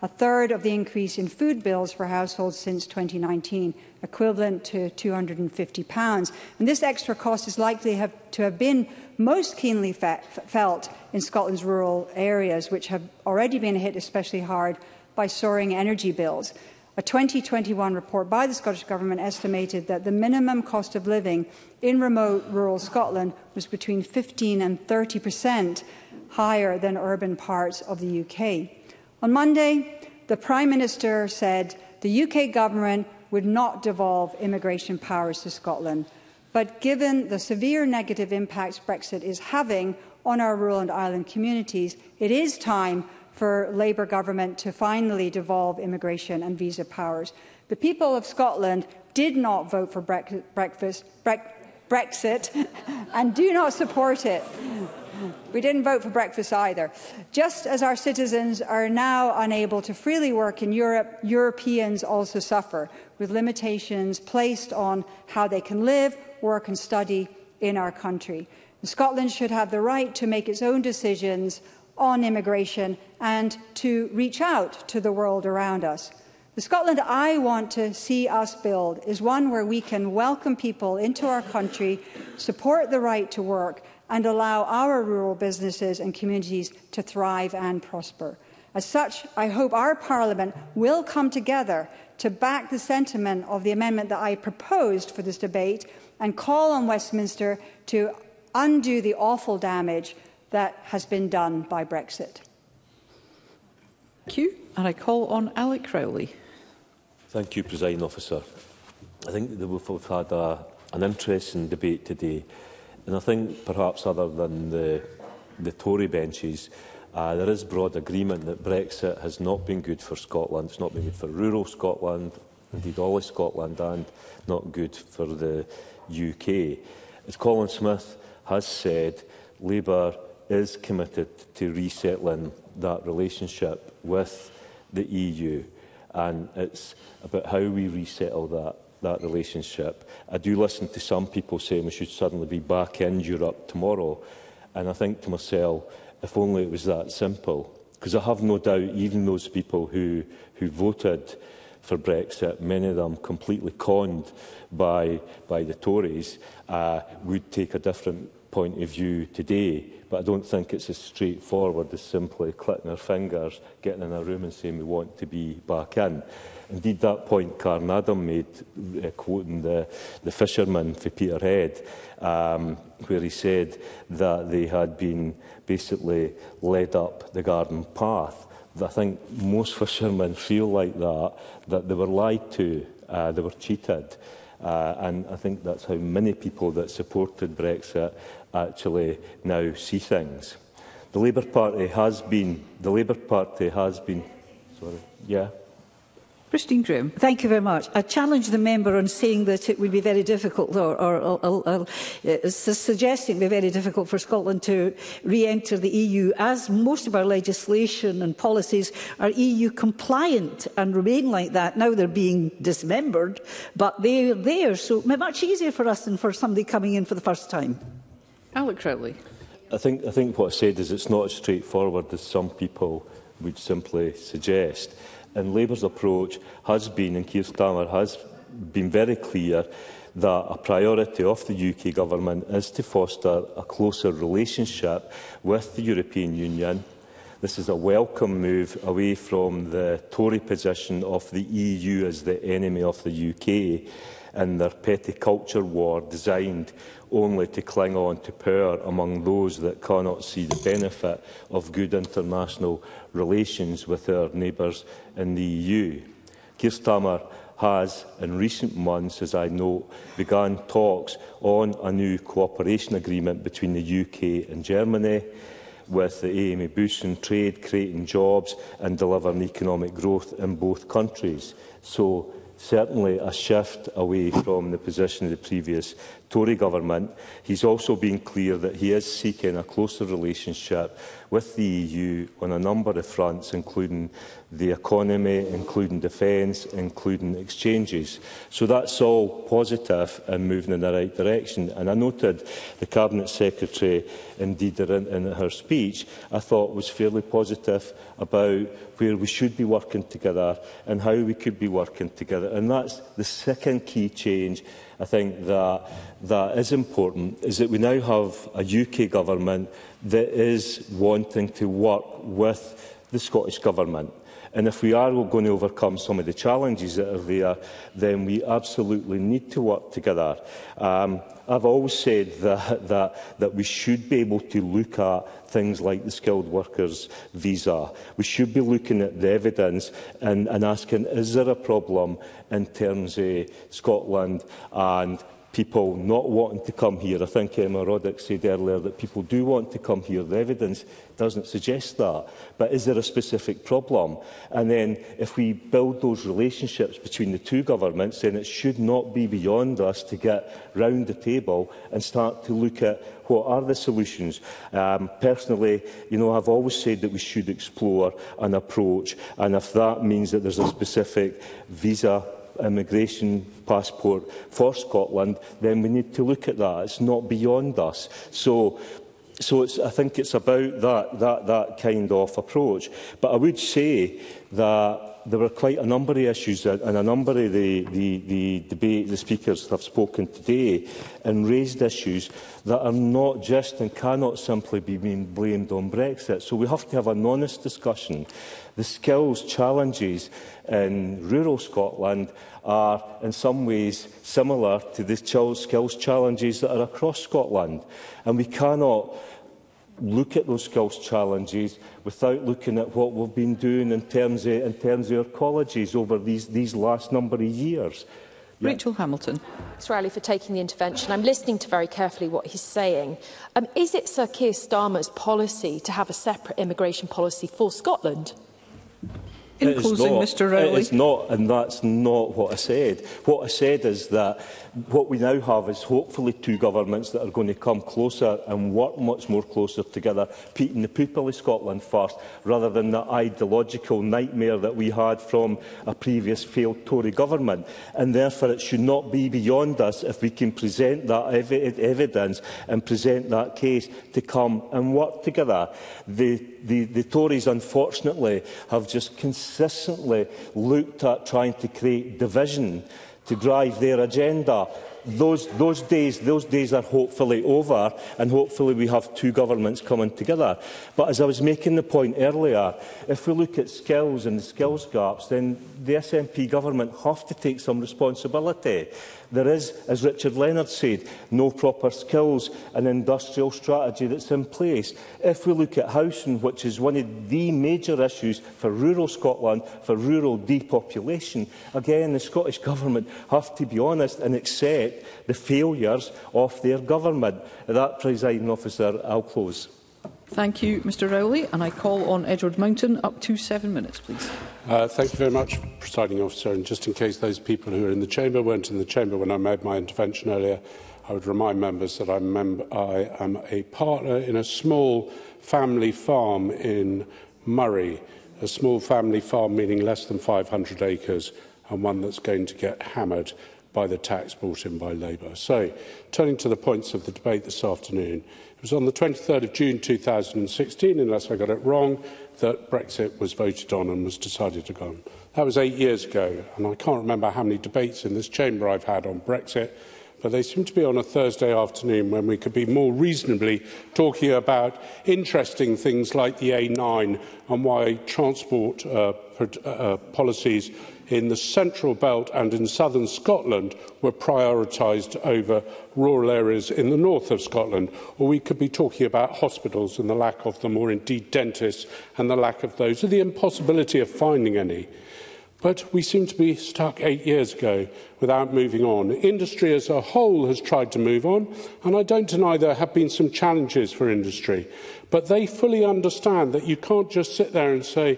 a third of the increase in food bills for households since 2019, equivalent to £250. And this extra cost is likely to have been most keenly felt in Scotland's rural areas, which have already been hit especially hard by soaring energy bills. A 2021 report by the Scottish Government estimated that the minimum cost of living in remote rural Scotland was between 15% and 30% higher than urban parts of the UK. On Monday, the Prime Minister said the UK Government would not devolve immigration powers to Scotland. But given the severe negative impacts Brexit is having on our rural and island communities, it is time for Labour government to finally devolve immigration and visa powers. The people of Scotland did not vote for Brexit and do not support it. We didn't vote for breakfast either. Just as our citizens are now unable to freely work in Europe, Europeans also suffer, with limitations placed on how they can live, work and study in our country. And Scotland should have the right to make its own decisions on immigration and to reach out to the world around us. The Scotland I want to see us build is one where we can welcome people into our country, support the right to work, and allow our rural businesses and communities to thrive and prosper. As such, I hope our Parliament will come together to back the sentiment of the amendment that I proposed for this debate and call on Westminster to undo the awful damage that has been done by Brexit. Thank you. And I call on Alec Crowley. Thank you, Presiding Officer. I think that we've had an interesting debate today. And I think perhaps other than the Tory benches, there is broad agreement that Brexit has not been good for Scotland. It's not been good for rural Scotland, indeed all of Scotland, and not good for the UK. As Colin Smith has said, Labour is committed to resettling that relationship with the EU, and it's about how we resettle that relationship. I do listen to some people saying we should suddenly be back in Europe tomorrow, and I think to myself, if only it was that simple. Because I have no doubt even those people who voted for Brexit, many of them completely conned by the Tories, would take a different point of view today. But I don't think it's as straightforward as simply clicking our fingers, getting in a room and saying we want to be back in. Indeed, that point Karen Adam made, quoting the fisherman for Peterhead, where he said that they had been basically led up the garden path. I think most fishermen feel like that they were lied to, they were cheated. And I think that's how many people that supported Brexit actually now see things. The Labour Party has been... Sorry, yeah. Christine Graham. Thank you very much. I challenge the member on saying that it would be very difficult, or suggesting it would be very difficult for Scotland to re-enter the EU, as most of our legislation and policies are EU compliant and remain like that. Now they're being dismembered, but they're there, so it's much easier for us than for somebody coming in for the first time. Alec Crowley. I think what I said is it's not as straightforward as some people would simply suggest. And Labour's approach has been, and Keir Starmer has been very clear, that a priority of the UK Government is to foster a closer relationship with the European Union. This is a welcome move away from the Tory position of the EU as the enemy of the UK and their petty culture war designed only to cling on to power among those that cannot see the benefit of good international relations with our neighbours in the EU. Keir Starmer has, in recent months, as I note, begun talks on a new cooperation agreement between the UK and Germany, with the aim of boosting trade, creating jobs and delivering economic growth in both countries. So certainly a shift away from the position of the previous Tory government. He's also been clear that he is seeking a closer relationship with the EU on a number of fronts, including the economy, including defence, including exchanges. So that's all positive and moving in the right direction. And I noted the Cabinet Secretary, indeed in her speech, I thought was fairly positive about where we should be working together and how we could be working together. And that's the second key change I think that is important, is that we now have a UK government that is wanting to work with the Scottish Government. And if we are going to overcome some of the challenges that are there, then we absolutely need to work together. I've always said that we should be able to look at things like the skilled workers visa. We should be looking at the evidence and asking, is there a problem in terms of Scotland and people not wanting to come here? I think Emma Roddick said earlier that people do want to come here. The evidence doesn't suggest that. But is there a specific problem? And then if we build those relationships between the two governments, then it should not be beyond us to get round the table and start to look at what are the solutions. Personally, I've always said that we should explore an approach, and if that means that there's a specific visa immigration passport for Scotland, then we need to look at that. It's not beyond us. So I think it's about that kind of approach. But I would say that there were quite a number of issues, and a number of the speakers have spoken today and raised issues that are not just and cannot simply be blamed on Brexit. So we have to have an honest discussion. The skills challenges in rural Scotland are in some ways similar to the skills challenges that are across Scotland. And we cannot look at those skills challenges without looking at what we've been doing in terms of our colleges over these last number of years. Rachel Hamilton. Thanks, Riley, for taking the intervention. I'm listening to very carefully what he's saying. Is it Sir Keir Starmer's policy to have a separate immigration policy for Scotland? In closing, Mr Rowley. It is not, and that's not what I said. What I said is that what we now have is hopefully two governments that are going to come closer and work much more closer together, putting the people of Scotland first, rather than the ideological nightmare that we had from a previous failed Tory government. And therefore it should not be beyond us if we can present that evidence and present that case to come and work together. The Tories, unfortunately, have just consistently looked at trying to create division to drive their agenda. Those days are hopefully over, and hopefully we have two governments coming together. But as I was making the point earlier, if we look at skills and the skills gaps, then the SNP government have to take some responsibility. There is, as Richard Leonard said, no proper skills and industrial strategy that's in place. If we look at housing, which is one of the major issues for rural Scotland, for rural depopulation, again, the Scottish Government have to be honest and accept the failures of their government. That, Presiding Officer, I'll close. Thank you, Mr Rowley. And I call on Edward Mountain. Up to 7 minutes, please. Thank you very much, Presiding Officer. And just in case those people who are in the chamber weren't in the chamber when I made my intervention earlier, I would remind members that I am a partner in a small family farm in Murray. A small family farm meaning less than 500 acres, and one that's going to get hammered by the tax brought in by Labour. So, turning to the points of the debate this afternoon, it was on the 23rd of June 2016, unless I got it wrong, that Brexit was voted on and was decided to go on. That was 8 years ago, and I can't remember how many debates in this chamber I've had on Brexit, but they seem to be on a Thursday afternoon when we could be more reasonably talking about interesting things like the A9 and why transport policies in the central belt and in southern Scotland were prioritised over rural areas in the north of Scotland. Or we could be talking about hospitals and the lack of them, or indeed dentists and the lack of those, or the impossibility of finding any. But we seem to be stuck 8 years ago without moving on. Industry as a whole has tried to move on, and I don't deny there have been some challenges for industry. But they fully understand that you can't just sit there and say,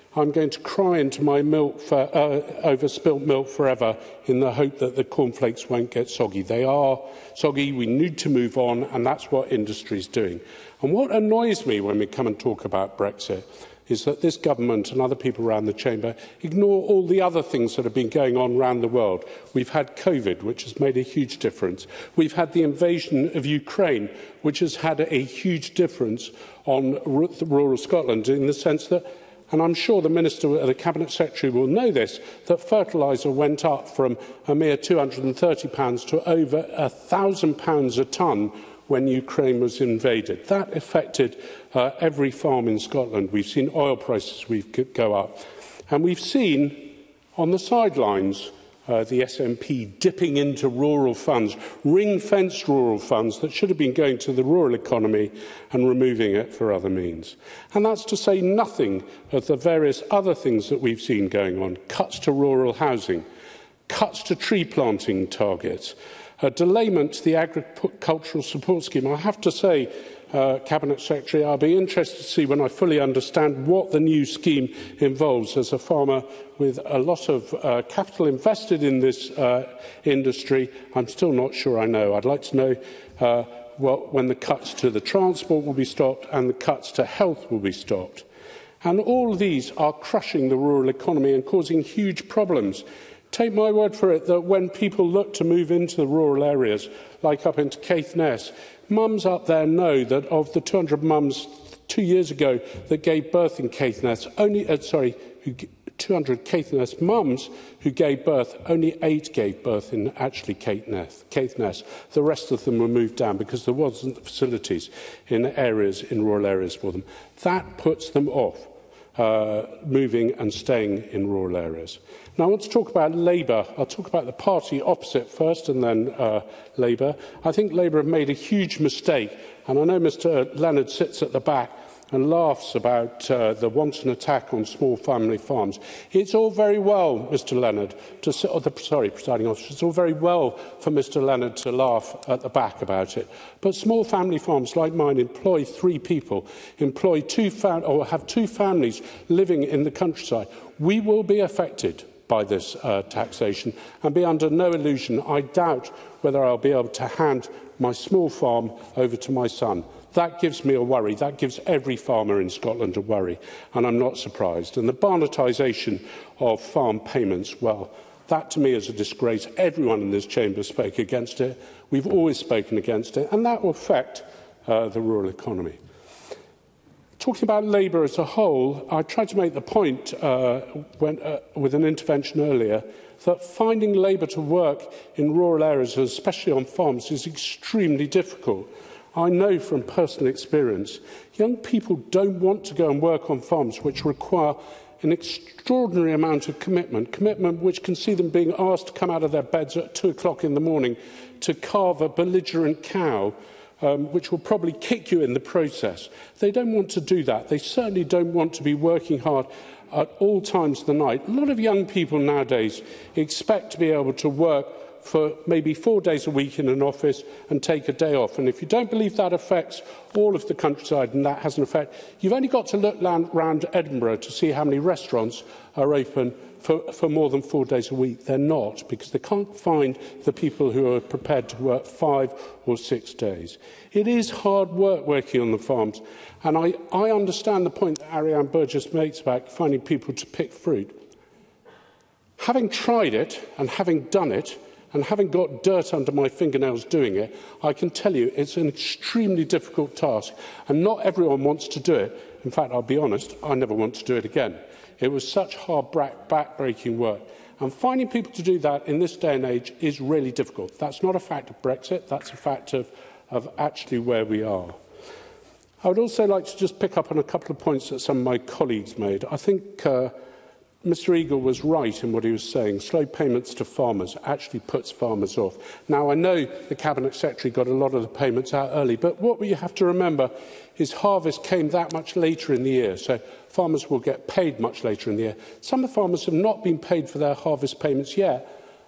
I'm going to cry into my milk over spilt milk forever in the hope that the cornflakes won't get soggy. They are soggy. We need to move on, and that's what industry is doing. And what annoys me when we come and talk about Brexit is that this government and other people around the chamber ignore all the other things that have been going on around the world. We've had COVID, which has made a huge difference. We've had the invasion of Ukraine, which has had a huge difference on rural Scotland in the sense that, and I'm sure the Cabinet Secretary will know this, that fertiliser went up from a mere £230 to over £1,000 a tonne when Ukraine was invaded. That affected every farm in Scotland. We've seen oil prices go up. And we've seen on the sidelines the SNP dipping into rural funds, ring-fenced rural funds that should have been going to the rural economy and removing it for other means. And that's to say nothing of the various other things that we've seen going on. Cuts to rural housing, cuts to tree planting targets, a delayment to the agricultural support scheme. I have to say, Cabinet Secretary, I'll be interested to see when I fully understand what the new scheme involves. As a farmer with a lot of capital invested in this industry, I'm still not sure I know. I'd like to know when the cuts to the transport will be stopped and the cuts to health will be stopped. And all of these are crushing the rural economy and causing huge problems. Take my word for it that when people look to move into the rural areas, like up into Caithness, mums up there know that of the 200 mums 2 years ago that gave birth in Caithness, 200 Caithness mums who gave birth, only 8 gave birth in actually Caithness. The rest of them were moved down because there wasn't the facilities in rural areas for them. That puts them off moving and staying in rural areas. Now, I want to talk about Labour. I'll talk about the party opposite first and then Labour. I think Labour have made a huge mistake, and I know Mr Leonard sits at the back and laughs about the wanton attack on small family farms. It's all very well, Mr Leonard, Presiding Officer, it's all very well for Mr Leonard to laugh at the back about it. But small family farms like mine employ 3 people, have 2 families living in the countryside. We will be affected by this taxation, and be under no illusion, I doubt whether I'll be able to hand my small farm over to my son. That gives me a worry. That gives every farmer in Scotland a worry, and I'm not surprised. And the Barnettisation of farm payments, well, that to me is a disgrace. Everyone in this chamber spoke against it. We've always spoken against it, and that will affect the rural economy. Talking about Labour as a whole, I tried to make the point with an intervention earlier that finding Labour to work in rural areas, especially on farms, is extremely difficult. I know from personal experience, young people don't want to go and work on farms which require an extraordinary amount of commitment which can see them being asked to come out of their beds at 2 o'clock in the morning to carve a belligerent cow, which will probably kick you in the process. They don't want to do that. They certainly don't want to be working hard at all times of the night. A lot of young people nowadays expect to be able to work for maybe 4 days a week in an office and take a day off. And if you don't believe that affects all of the countryside and that has an effect, you've only got to look round Edinburgh to see how many restaurants are open for more than 4 days a week. They're not, because they can't find the people who are prepared to work 5 or 6 days. It is hard work working on the farms, and I understand the point that Ariane Burgess makes about finding people to pick fruit. Having tried it and having done it, and having got dirt under my fingernails doing it, I can tell you it's an extremely difficult task, and not everyone wants to do it. In fact, I'll be honest, I never want to do it again. It was such hard, back-breaking work. And finding people to do that in this day and age is really difficult. That's not a fact of Brexit, that's a fact of actually where we are. I would also like to just pick up on a couple of points that some of my colleagues made. I think Mr Eagle was right in what he was saying. Slow payments to farmers actually puts farmers off. Now, I know the Cabinet Secretary got a lot of the payments out early, but what you have to remember is harvest came that much later in the year, so farmers will get paid much later in the year. Some of the farmers have not been paid for their harvest payments yet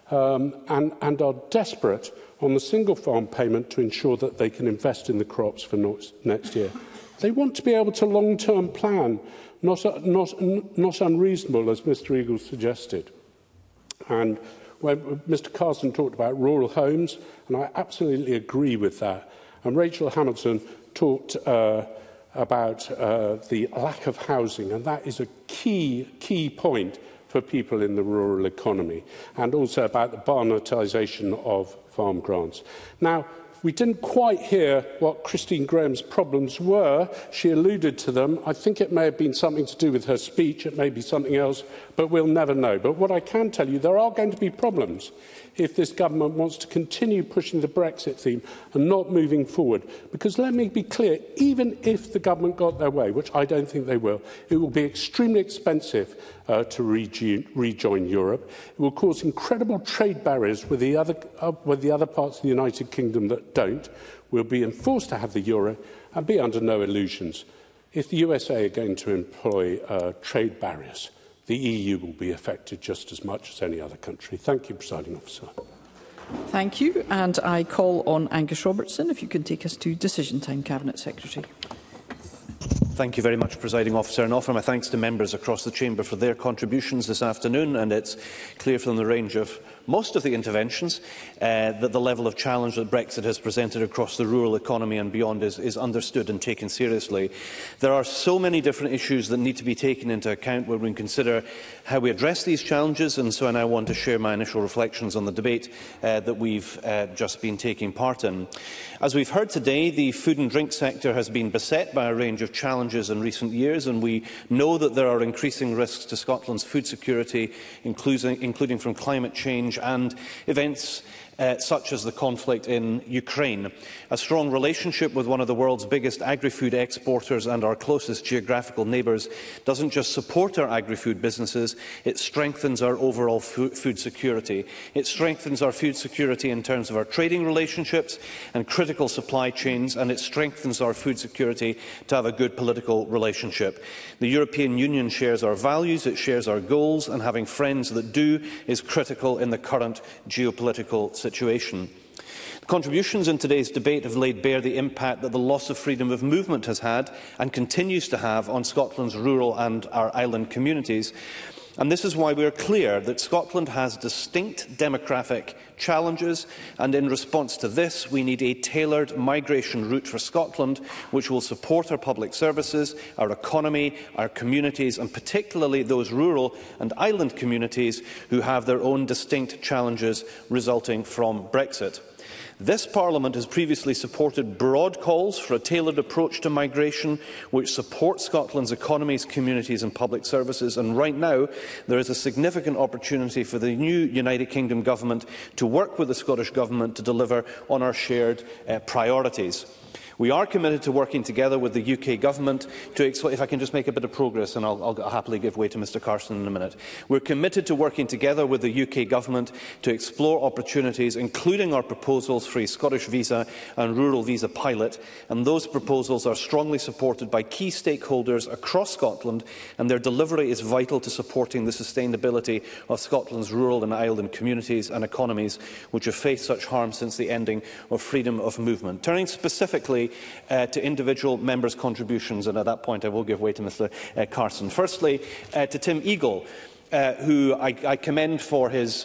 and are desperate on the single farm payment to ensure that they can invest in the crops for next year. They want to be able to long-term plan not unreasonable, as Mr Eagles suggested. And when Mr Carson talked about rural homes, and I absolutely agree with that, and Rachel Hamilton talked about the lack of housing, and that is a key point for people in the rural economy, and also about the barnetisation of farm grants. Now, we didn't quite hear what Christine Graham's problems were. She alluded to them. I think it may have been something to do with her speech. It may be something else, but we'll never know. But what I can tell you, there are going to be problems if this government wants to continue pushing the Brexit theme and not moving forward. Because let me be clear, even if the government got their way, which I don't think they will, it will be extremely expensive to rejoin Europe. It will cause incredible trade barriers with the other parts of the United Kingdom that don't. We'll be enforced to have the euro, and be under no illusions. If the USA are going to employ trade barriers, the EU will be affected just as much as any other country. Thank you, Presiding Officer. Thank you. And I call on Angus Robertson, if you can take us to decision time, Cabinet Secretary. Thank you very much, Presiding Officer, and offer my thanks to members across the Chamber for their contributions this afternoon. And it's clear from the range of most of the interventions that the level of challenge that Brexit has presented across the rural economy and beyond is understood and taken seriously. There are so many different issues that need to be taken into account when we consider how we address these challenges, and so I now want to share my initial reflections on the debate that we've just been taking part in. As we've heard today, the food and drink sector has been beset by a range of challenges in recent years, and we know that there are increasing risks to Scotland's food security, including from climate change and events such as the conflict in Ukraine. A strong relationship with one of the world's biggest agri-food exporters and our closest geographical neighbours doesn't just support our agri-food businesses, it strengthens our overall food security. It strengthens our food security in terms of our trading relationships and critical supply chains, and it strengthens our food security to have a good political relationship. The European Union shares our values, it shares our goals, and having friends that do is critical in the current geopolitical situation. The contributions in today's debate have laid bare the impact that the loss of freedom of movement has had and continues to have on Scotland's rural and our island communities. And this is why we are clear that Scotland has distinct demographic challenges, and in response to this, we need a tailored migration route for Scotland, which will support our public services, our economy, our communities, and particularly those rural and island communities who have their own distinct challenges resulting from Brexit. This Parliament has previously supported broad calls for a tailored approach to migration which supports Scotland's economies, communities and public services, and right now there is a significant opportunity for the new United Kingdom Government to work with the Scottish Government to deliver on our shared priorities. We are committed to working together with the UK Government to if I can just make a bit of progress, and I'll happily give way to Mr Carson in a minute. We're committed to working together with the UK Government to explore opportunities, including our proposals for a Scottish visa and rural visa pilot, and those proposals are strongly supported by key stakeholders across Scotland, and their delivery is vital to supporting the sustainability of Scotland's rural and island communities and economies, which have faced such harm since the ending of freedom of movement. Turning specifically to individual members' contributions, and at that point I will give way to Mr Carson. Firstly, to Tim Eagle, who I commend for his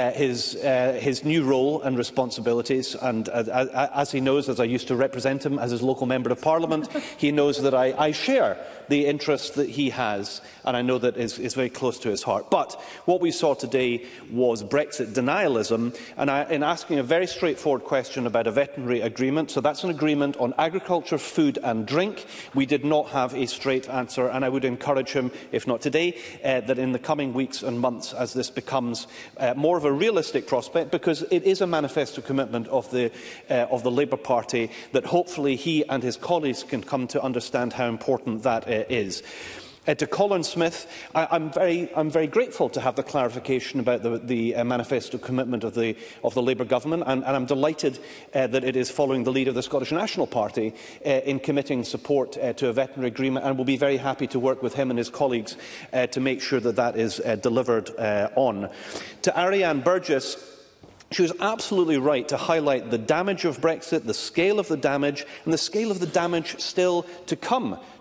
new role and responsibilities, and as he knows, as I used to represent him as his local Member of Parliament, he knows that I share the interest that he has, and I know that is very close to his heart. But what we saw today was Brexit denialism, and in asking a very straightforward question about a veterinary agreement, so that's an agreement on agriculture, food and drink, we did not have a straight answer, and I would encourage him, if not today, that in the coming weeks and months, as this becomes more of a realistic prospect, because it is a manifesto commitment of the Labour Party, that hopefully he and his colleagues can come to understand how important that is. To Colin Smith, I'm very grateful to have the clarification about the manifesto commitment of the Labour Government, and I'm delighted that it is following the lead of the Scottish National Party in committing support to a veterinary agreement, and will be very happy to work with him and his colleagues to make sure that that is delivered on. To Ariane Burgess, she was absolutely right to highlight the damage of Brexit, the scale of the damage, and the scale of the damage still to come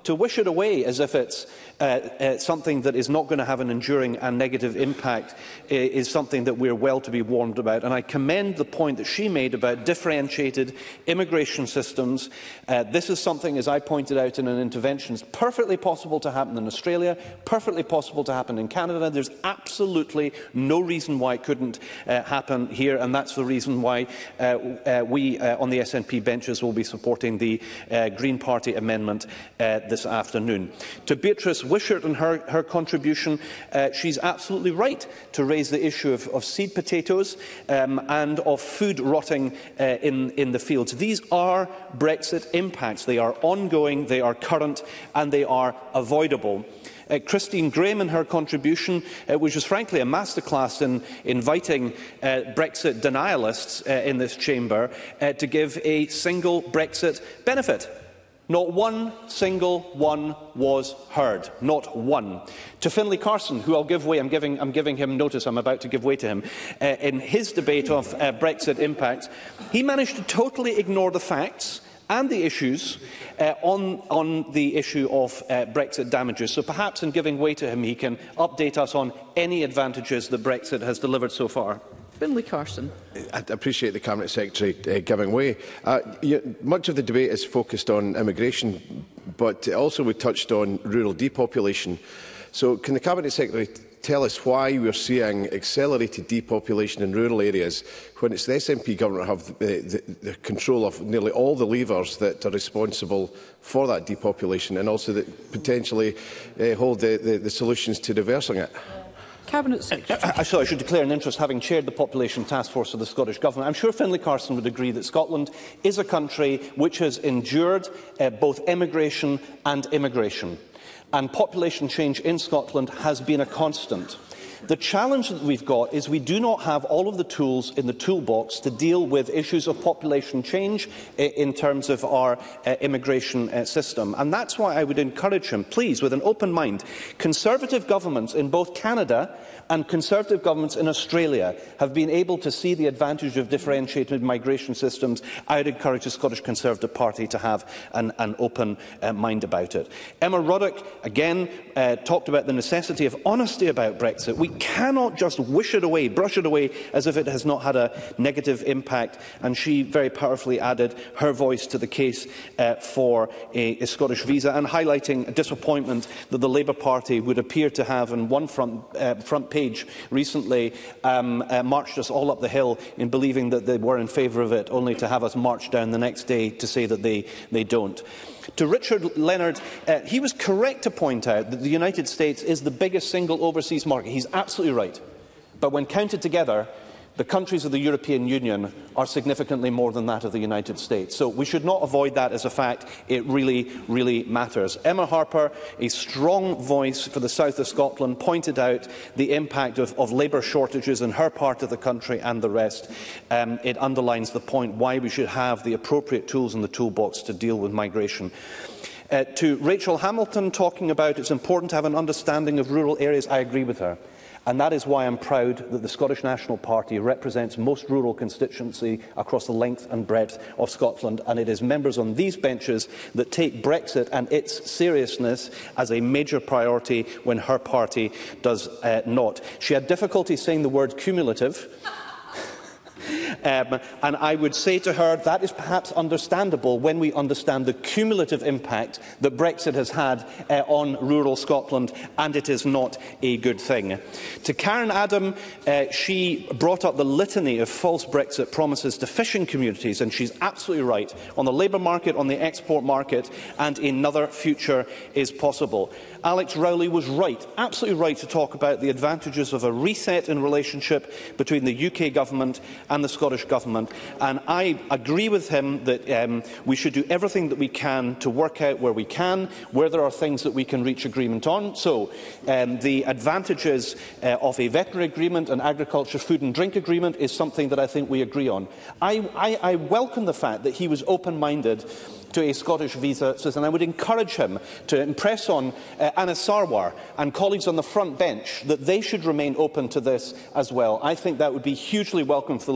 to wish it away as if it's something that is not going to have an enduring and negative impact is something that we're well to be warned about. And I commend the point that she made about differentiated immigration systems. This is something, as I pointed out in an intervention, is perfectly possible to happen in Australia, perfectly possible to happen in Canada. There's absolutely no reason why it couldn't happen here, and that's the reason why we on the SNP benches will be supporting the Green Party amendment this afternoon. To Beatrice Wishart and her contribution, she's absolutely right to raise the issue of seed potatoes and of food rotting in the fields. These are Brexit impacts. They are ongoing, they are current, and they are avoidable. Christine Graham in her contribution, which was frankly a masterclass in inviting Brexit denialists in this chamber to give a single Brexit benefit. Not one single one was heard. Not one. To Finlay Carson, who I'll give way, I'm giving him notice, I'm about to give way to him, in his debate of Brexit impacts, he managed to totally ignore the facts and the issues on the issue of Brexit damages. So perhaps in giving way to him, he can update us on any advantages that Brexit has delivered so far. Finlay Carson. I appreciate the Cabinet Secretary giving way. Much of the debate is focused on immigration, but also we touched on rural depopulation. So can the Cabinet Secretary tell us why we're seeing accelerated depopulation in rural areas when it's the SNP government have the control of nearly all the levers that are responsible for that depopulation, and also that potentially hold the solutions to reversing it? Cabinet Secretary. I should declare an interest, having chaired the Population Task Force of the Scottish Government. I'm sure Finlay Carson would agree that Scotland is a country which has endured both emigration and immigration, and population change in Scotland has been a constant. The challenge that we've got is we do not have all of the tools in the toolbox to deal with issues of population change in terms of our immigration system. And that's why I would encourage him, please, with an open mind. Conservative governments in both Canada and Conservative governments in Australia have been able to see the advantage of differentiated migration systems. I would encourage the Scottish Conservative Party to have an open mind about it. Emma Ruddock, again, talked about the necessity of honesty about Brexit. We cannot just wish it away, brush it away, as if it has not had a negative impact. And she very powerfully added her voice to the case for a Scottish visa, and highlighting a disappointment that the Labour Party would appear to have on one front page recently marched us all up the hill in believing that they were in favour of it, only to have us march down the next day to say that they don't. To Richard Leonard, he was correct to point out that the United States is the biggest single overseas market. He's absolutely right. But when counted together, the countries of the European Union are significantly more than that of the United States. So we should not avoid that as a fact. It really, really matters. Emma Harper, a strong voice for the south of Scotland, pointed out the impact of labour shortages in her part of the country and the rest. It underlines the point why we should have the appropriate tools in the toolbox to deal with migration. To Rachel Hamilton, talking about it's important to have an understanding of rural areas, I agree with her. And that is why I'm proud that the Scottish National Party represents most rural constituency across the length and breadth of Scotland. And it is members on these benches that take Brexit and its seriousness as a major priority when her party does not. She had difficulty saying the word cumulative. And I would say to her that is perhaps understandable when we understand the cumulative impact that Brexit has had on rural Scotland, and it is not a good thing. To Karen Adam, she brought up the litany of false Brexit promises to fishing communities, and she's absolutely right. On the labour market, on the export market, and another future is possible. Alex Rowley was right, absolutely right, to talk about the advantages of a reset in relationship between the UK Government and the Scottish Government. And I agree with him that we should do everything that we can to work out where we can, where there are things that we can reach agreement on. So the advantages of a veterinary agreement, an agriculture, food and drink agreement is something that I think we agree on. I welcome the fact that he was open-minded to a Scottish visa system. I would encourage him to impress on Anas Sarwar and colleagues on the front bench that they should remain open to this as well. I think that would be hugely welcome for the Labour Party.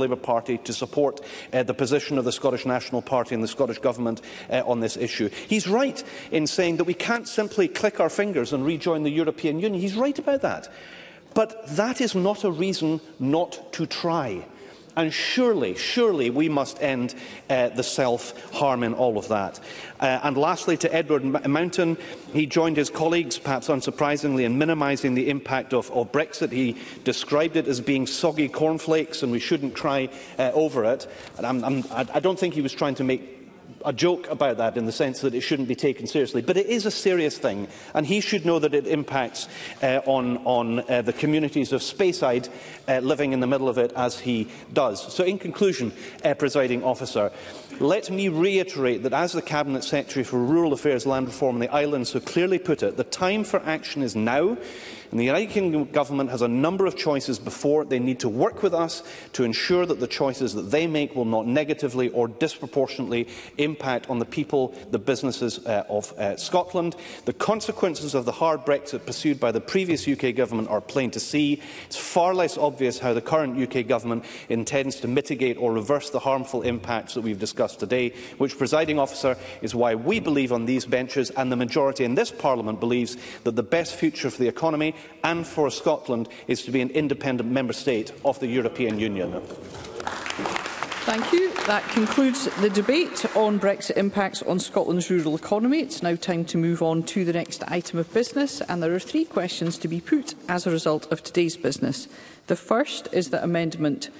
Party to support the position of the Scottish National Party and the Scottish Government on this issue. He's right in saying that we can't simply click our fingers and rejoin the European Union. He's right about that. But that is not a reason not to try. And surely we must end the self-harm in all of that. And lastly, to Edward Mountain, he joined his colleagues, perhaps unsurprisingly, in minimising the impact of Brexit. He described it as being soggy cornflakes and we shouldn't cry over it. And I don't think he was trying to make a joke about that in the sense that it shouldn't be taken seriously. But it is a serious thing, and he should know that it impacts on the communities of Speyside living in the middle of it as he does. So in conclusion, Presiding Officer, let me reiterate that as the Cabinet Secretary for Rural Affairs, Land Reform and the Islands so clearly put it, the time for action is now. And the United Kingdom Government has a number of choices before it. They need to work with us to ensure that the choices that they make will not negatively or disproportionately impact on the people, the businesses of Scotland. The consequences of the hard Brexit pursued by the previous UK Government are plain to see. It's far less obvious how the current UK Government intends to mitigate or reverse the harmful impacts that we've discussed today, which, Presiding Officer, is why we believe on these benches, and the majority in this Parliament believes, that the best future for the economy and for Scotland is to be an independent member state of the European Union. Thank you. That concludes the debate on Brexit impacts on Scotland's rural economy. It's now time to move on to the next item of business, and there are 3 questions to be put as a result of today's business. The first is that Amendment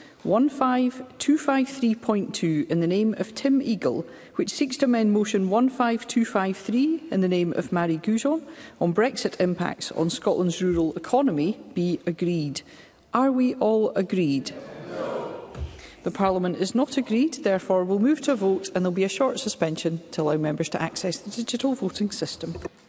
15253.2 in the name of Tim Eagle, which seeks to amend Motion 15253 in the name of Marie Goujon on Brexit impacts on Scotland's rural economy, be agreed. Are we all agreed? No. The Parliament is not agreed, therefore we'll move to a vote and there will be a short suspension to allow members to access the digital voting system.